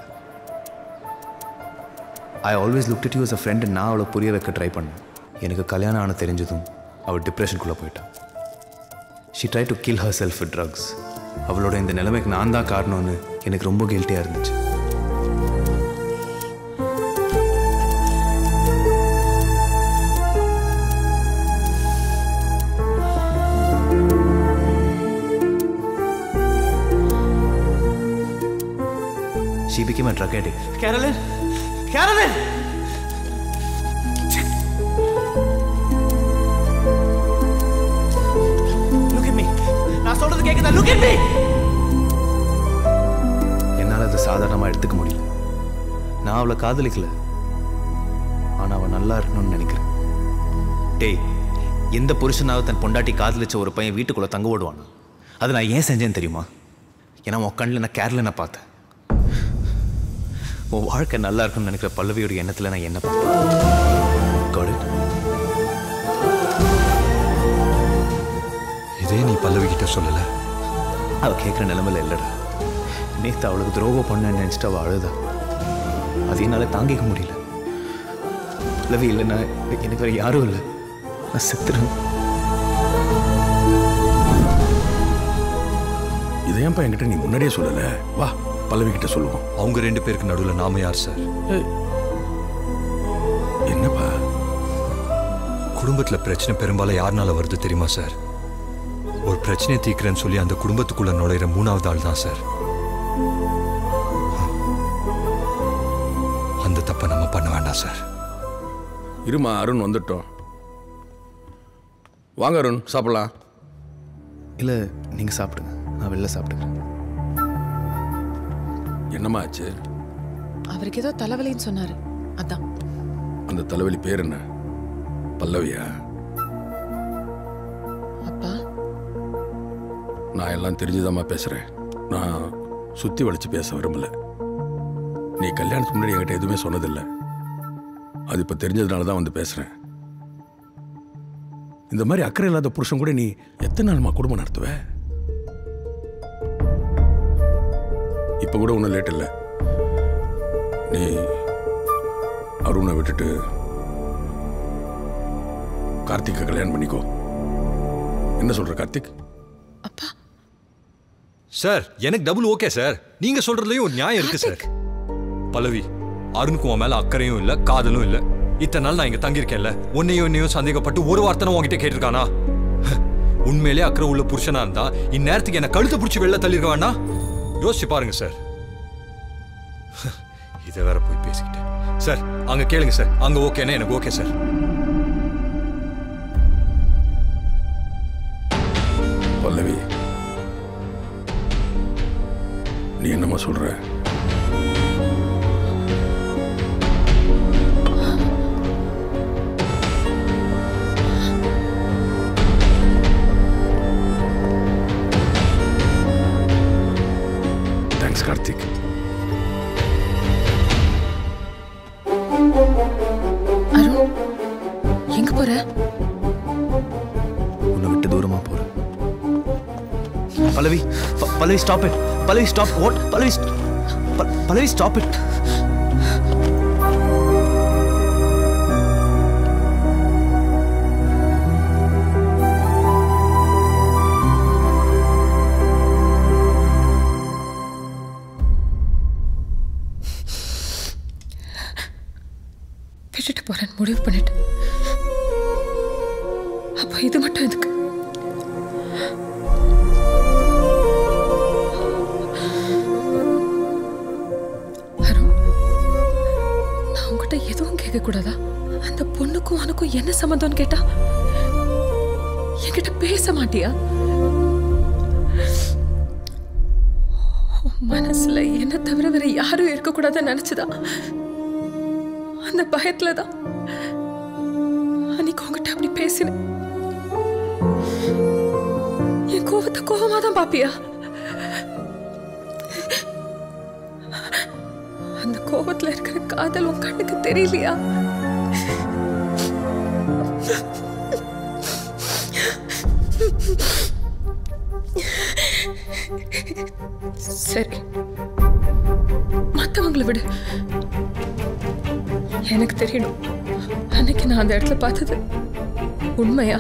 I always looked at you as a friend. நான் அவளை புரிய வைக்க ட்ரை பண்ணேன். எனக்கு கல்யாணம் ஆன தெரிஞ்சதும் அவள் டிப்ரெஷனுக்குள்ளே போயிட்டான். She try to kill herself with drugs. அவளோட இந்த நிலைமைக்கு நான் தான் காரணம்னு எனக்கு ரொம்ப கில்ட்டியாக இருந்துச்சு. She became a drug addict. Carolyn! Carolyn! Look at me. நான் சொல்றது கேக்குதா? Look at me. என்னால அதை சாதாரணமா எடுத்துக்க முடியல. நான் அவளை காதலிக்கல. ஆனா அவ நல்லா இருக்கணும்னு நினைக்கிறேன். டேய், எந்த புருஷனாவது தன் பொண்டாட்டி காதலிச்ச ஒரு பையன் வீட்டுக்குள்ள தங்க ஓடுவானா? அதை நான் ஏன் செஞ்சேன்னு தெரியுமா? ஏன்னா உன் கண்ணில் நான் கேரளினை பார்த்தேன். உன் வாழ்க்கை நல்லா இருக்குன்னு நினைக்கிற பல்லவியோட எண்ணத்தில் நான் என்ன பார்த்தேன்? இதே நீ பல்லவி கிட்ட சொல்லல. அவள் கேட்குற நிலைமையில இல்லைடா. நேற்று அவளுக்கு துரோகம் பண்ண நினச்சிட்டு அவள் அழுதா. அது என்னால் தாங்கிக்க முடியல. பல்லவி இல்லைன்னா எனக்கு வேறு யாரும் இல்லை. நான் செத்துறேன். இதையப்பா என்கிட்ட நீ முன்னாடியே சொல்லலை. வா பல்லவி கிட்ட சொல்லுவோம். அவங்க ரெண்டு பேருக்கு நடுவில் நாம யார் சார்? என்னப்பா? குடும்பத்தில் பிரச்சனை பெரும்பாலும் யாருனால வருது தெரியுமா சார்? ஒரு பிரச்சனையை தீர்க்கிறேன்னு சொல்லி அந்த குடும்பத்துக்குள்ள நுழையிற மூணாவது ஆள் தான் சார். அந்த தப்பை நம்ம பண்ண வேண்டாம் சார். இருமா, அருண் வந்துட்டோம். வாங்க அருண், சாப்பிடலாம். இல்லை, நீங்கள் சாப்பிடுங்க, நான் வெளில சாப்பிட்டுக்கிறேன். என்னம்மா ஆச்சு? அவருக்கு ஏதோ தலைவலின்னு சொன்னாரு, அதான். அந்த தலைவலி பேர் என்ன? பல்லவியா? அப்பா, நான் எல்லாம் தெரிஞ்சுதாம்மா பேசுறேன். நான் சுத்தி வளைச்சு பேச விரும்பல. நீ கல்யாணத்துக்கு முன்னாடி என்கிட்ட எதுவுமே சொன்னதில்லை. அது இப்ப தெரிஞ்சதுனால தான் வந்து பேசுறேன். இந்த மாதிரி அக்கறை இல்லாத புருஷன் கூட நீ எத்தனை நாள்மா குடும்பம் நடத்துவ? இப்ப கூட ஒன்றும் லேட் இல்லை. நீ அருணை விட்டுட்டு கார்த்திகை கல்யாணம் பண்ணிக்கோ. என்ன சொல்ற கார்த்திக்? அப்பா சார், எனக்கு டபுள் ஓகே சார். நீங்க சொல்றதுலயும் ஒரு நியாயம் இருக்கு சார். பல்லவி, அருணுக்கு உன் மேல அக்கறையும் இல்ல, காதலும் இல்ல. இத்தனை நாள் நான் இங்க தங்கியிருக்கேன்ல, உன்னையும் என்னையும் சந்தேகப்பட்டு ஒரு வார்த்தை உங்ககிட்ட கேட்டிருக்கானா? உண்மையிலே அக்கறை உள்ள புருஷனா இருந்தா இந்நேரத்துக்கு என்ன கழுத்தை பிடிச்சி வெளில தள்ளிருக்க வேணா? யோசிச்சு பாருங்க சார். இதை வேற போய் பேசிக்கிட்டேன். சார் அங்க கேளுங்க சார். அங்க ஓகேன்னா எனக்கு ஓகே சார். நீ என்னம்மா சொல்ற? தேங்க்ஸ் கார்த்திக். அருண், எங்க போற? உன்னை விட்டு தூரமா போறேன். Pallavi, Pallavi stop it. Pallavi stop. What? Pallavi, Pallavi stop it. விட்டுட்டு போறேன்னு முடிவு பண்ணிட்டு அப்ப இது மட்டும் எதுக்கு? அருண், நான் உங்ககிட்ட எதுவும் கேட்க கூடாதா? அந்த பொண்ணுக்கும் உனக்கும் என்ன சம்மந்தம்னு கேட்டா என்கிட்ட பேச மாட்டியா? மனசுல என்ன தவிர வேற யாரும் இருக்கக்கூடாதுன்னு நினைச்சுதான், அந்த பயத்துலதான் அன்னைக்கு உங்ககிட்ட அப்படி பேசினேன். என் கோவத்தை கோவமா தான் பாப்பியா? அந்த கோவத்துல இருக்கிற காதல் உன் கண்ணுக்கு தெரியலையா? சரி, மத்தவங்களை விடு. எனக்கு தெரியணும், அன்னைக்கு நான் அந்த இடத்துல பார்த்தது உண்மையா?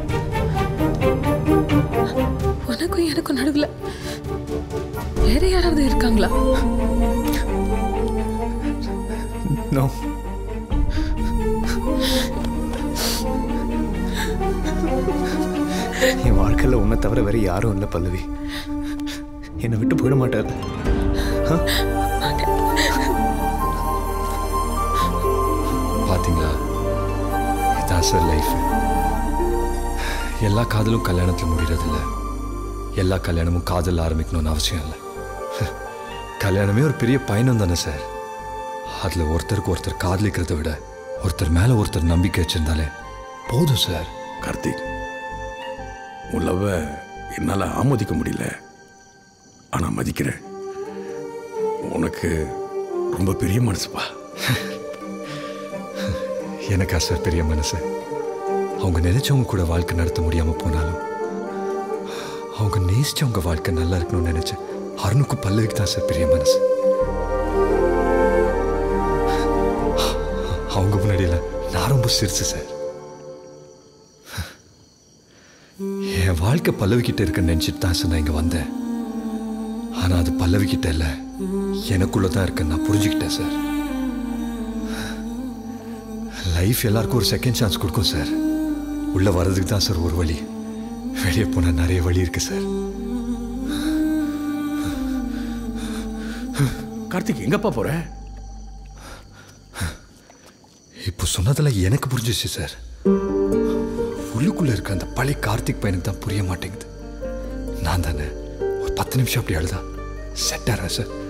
உனக்கும் எனக்கும் நடுவில் வேற யாராவது இருக்காங்களா? நோ. என் வாழ்க்கையில் உன்னை தவிர வேற யாரும் இல்லை பல்லவி. என்னை விட்டு போயிட மாட்டாரு. பாத்தீங்களா, இதான் சார் லைஃப். எல்லா காதலும் கல்யாணத்தில் முடியறதில்ல. எல்லா கல்யாணமும் காதல் ஆரம்பிக்கணும்னு அவசியம் இல்லை. கல்யாணமே ஒரு பெரிய பயணம் தானே சார். அதில் ஒருத்தருக்கு ஒருத்தர் காதலிக்கிறத விட ஒருத்தர் மேலே ஒருத்தர் நம்பிக்கை வச்சிருந்தாலே போதும் சார். கார்த்திக், உன் லவ்வை என்னால் ஆமோதிக்க முடியல, ஆனால் மதிக்கிறேன். உனக்கு ரொம்ப பெரிய மனசுப்பா. எனக்கா சார் பெரிய மனசு? அவங்க நினைச்சவங்க கூட வாழ்க்கை நடத்த முடியாமல் போனாலும் அவங்க நேசிச்சவங்க வாழ்க்கை நல்லா இருக்கணும்னு நினைச்ச அருணுக்கு பல்லவிக்கு தான் சார் பெரிய மனசு. அவங்க முன்னாடியில் நான் ரொம்ப சிரிச்சு சார். என் வாழ்க்கை பல்லவிக்கிட்ட இருக்குன்னு நினச்சிட்டு தான் சார் நான் இங்கே வந்தேன். ஆனால் அது பல்லவிக்கிட்ட இல்லை, எனக்குள்ள தான் இருக்குன்னு நான் புரிஞ்சுக்கிட்டேன் சார். லைஃப் எல்லாருக்கும் ஒரு செகண்ட் சான்ஸ் கொடுக்கும் சார். உள்ள வர்றதுக்கு தான் சார் ஒரு வழி, வெளியே போனால் நிறைய வழி இருக்கு சார். கார்த்திக், எங்கப்பா போற? இப்போ சொன்னதில் எனக்கு புரிஞ்சிச்சு சார். உள்ளுக்குள்ள இருக்க அந்த பழைய கார்த்திக் பையனுக்கு தான் புரிய மாட்டேங்குது. நான் தானே ஒரு பத்து நிமிஷம் அப்படி அழுதா செட் ஆறேன் சார்.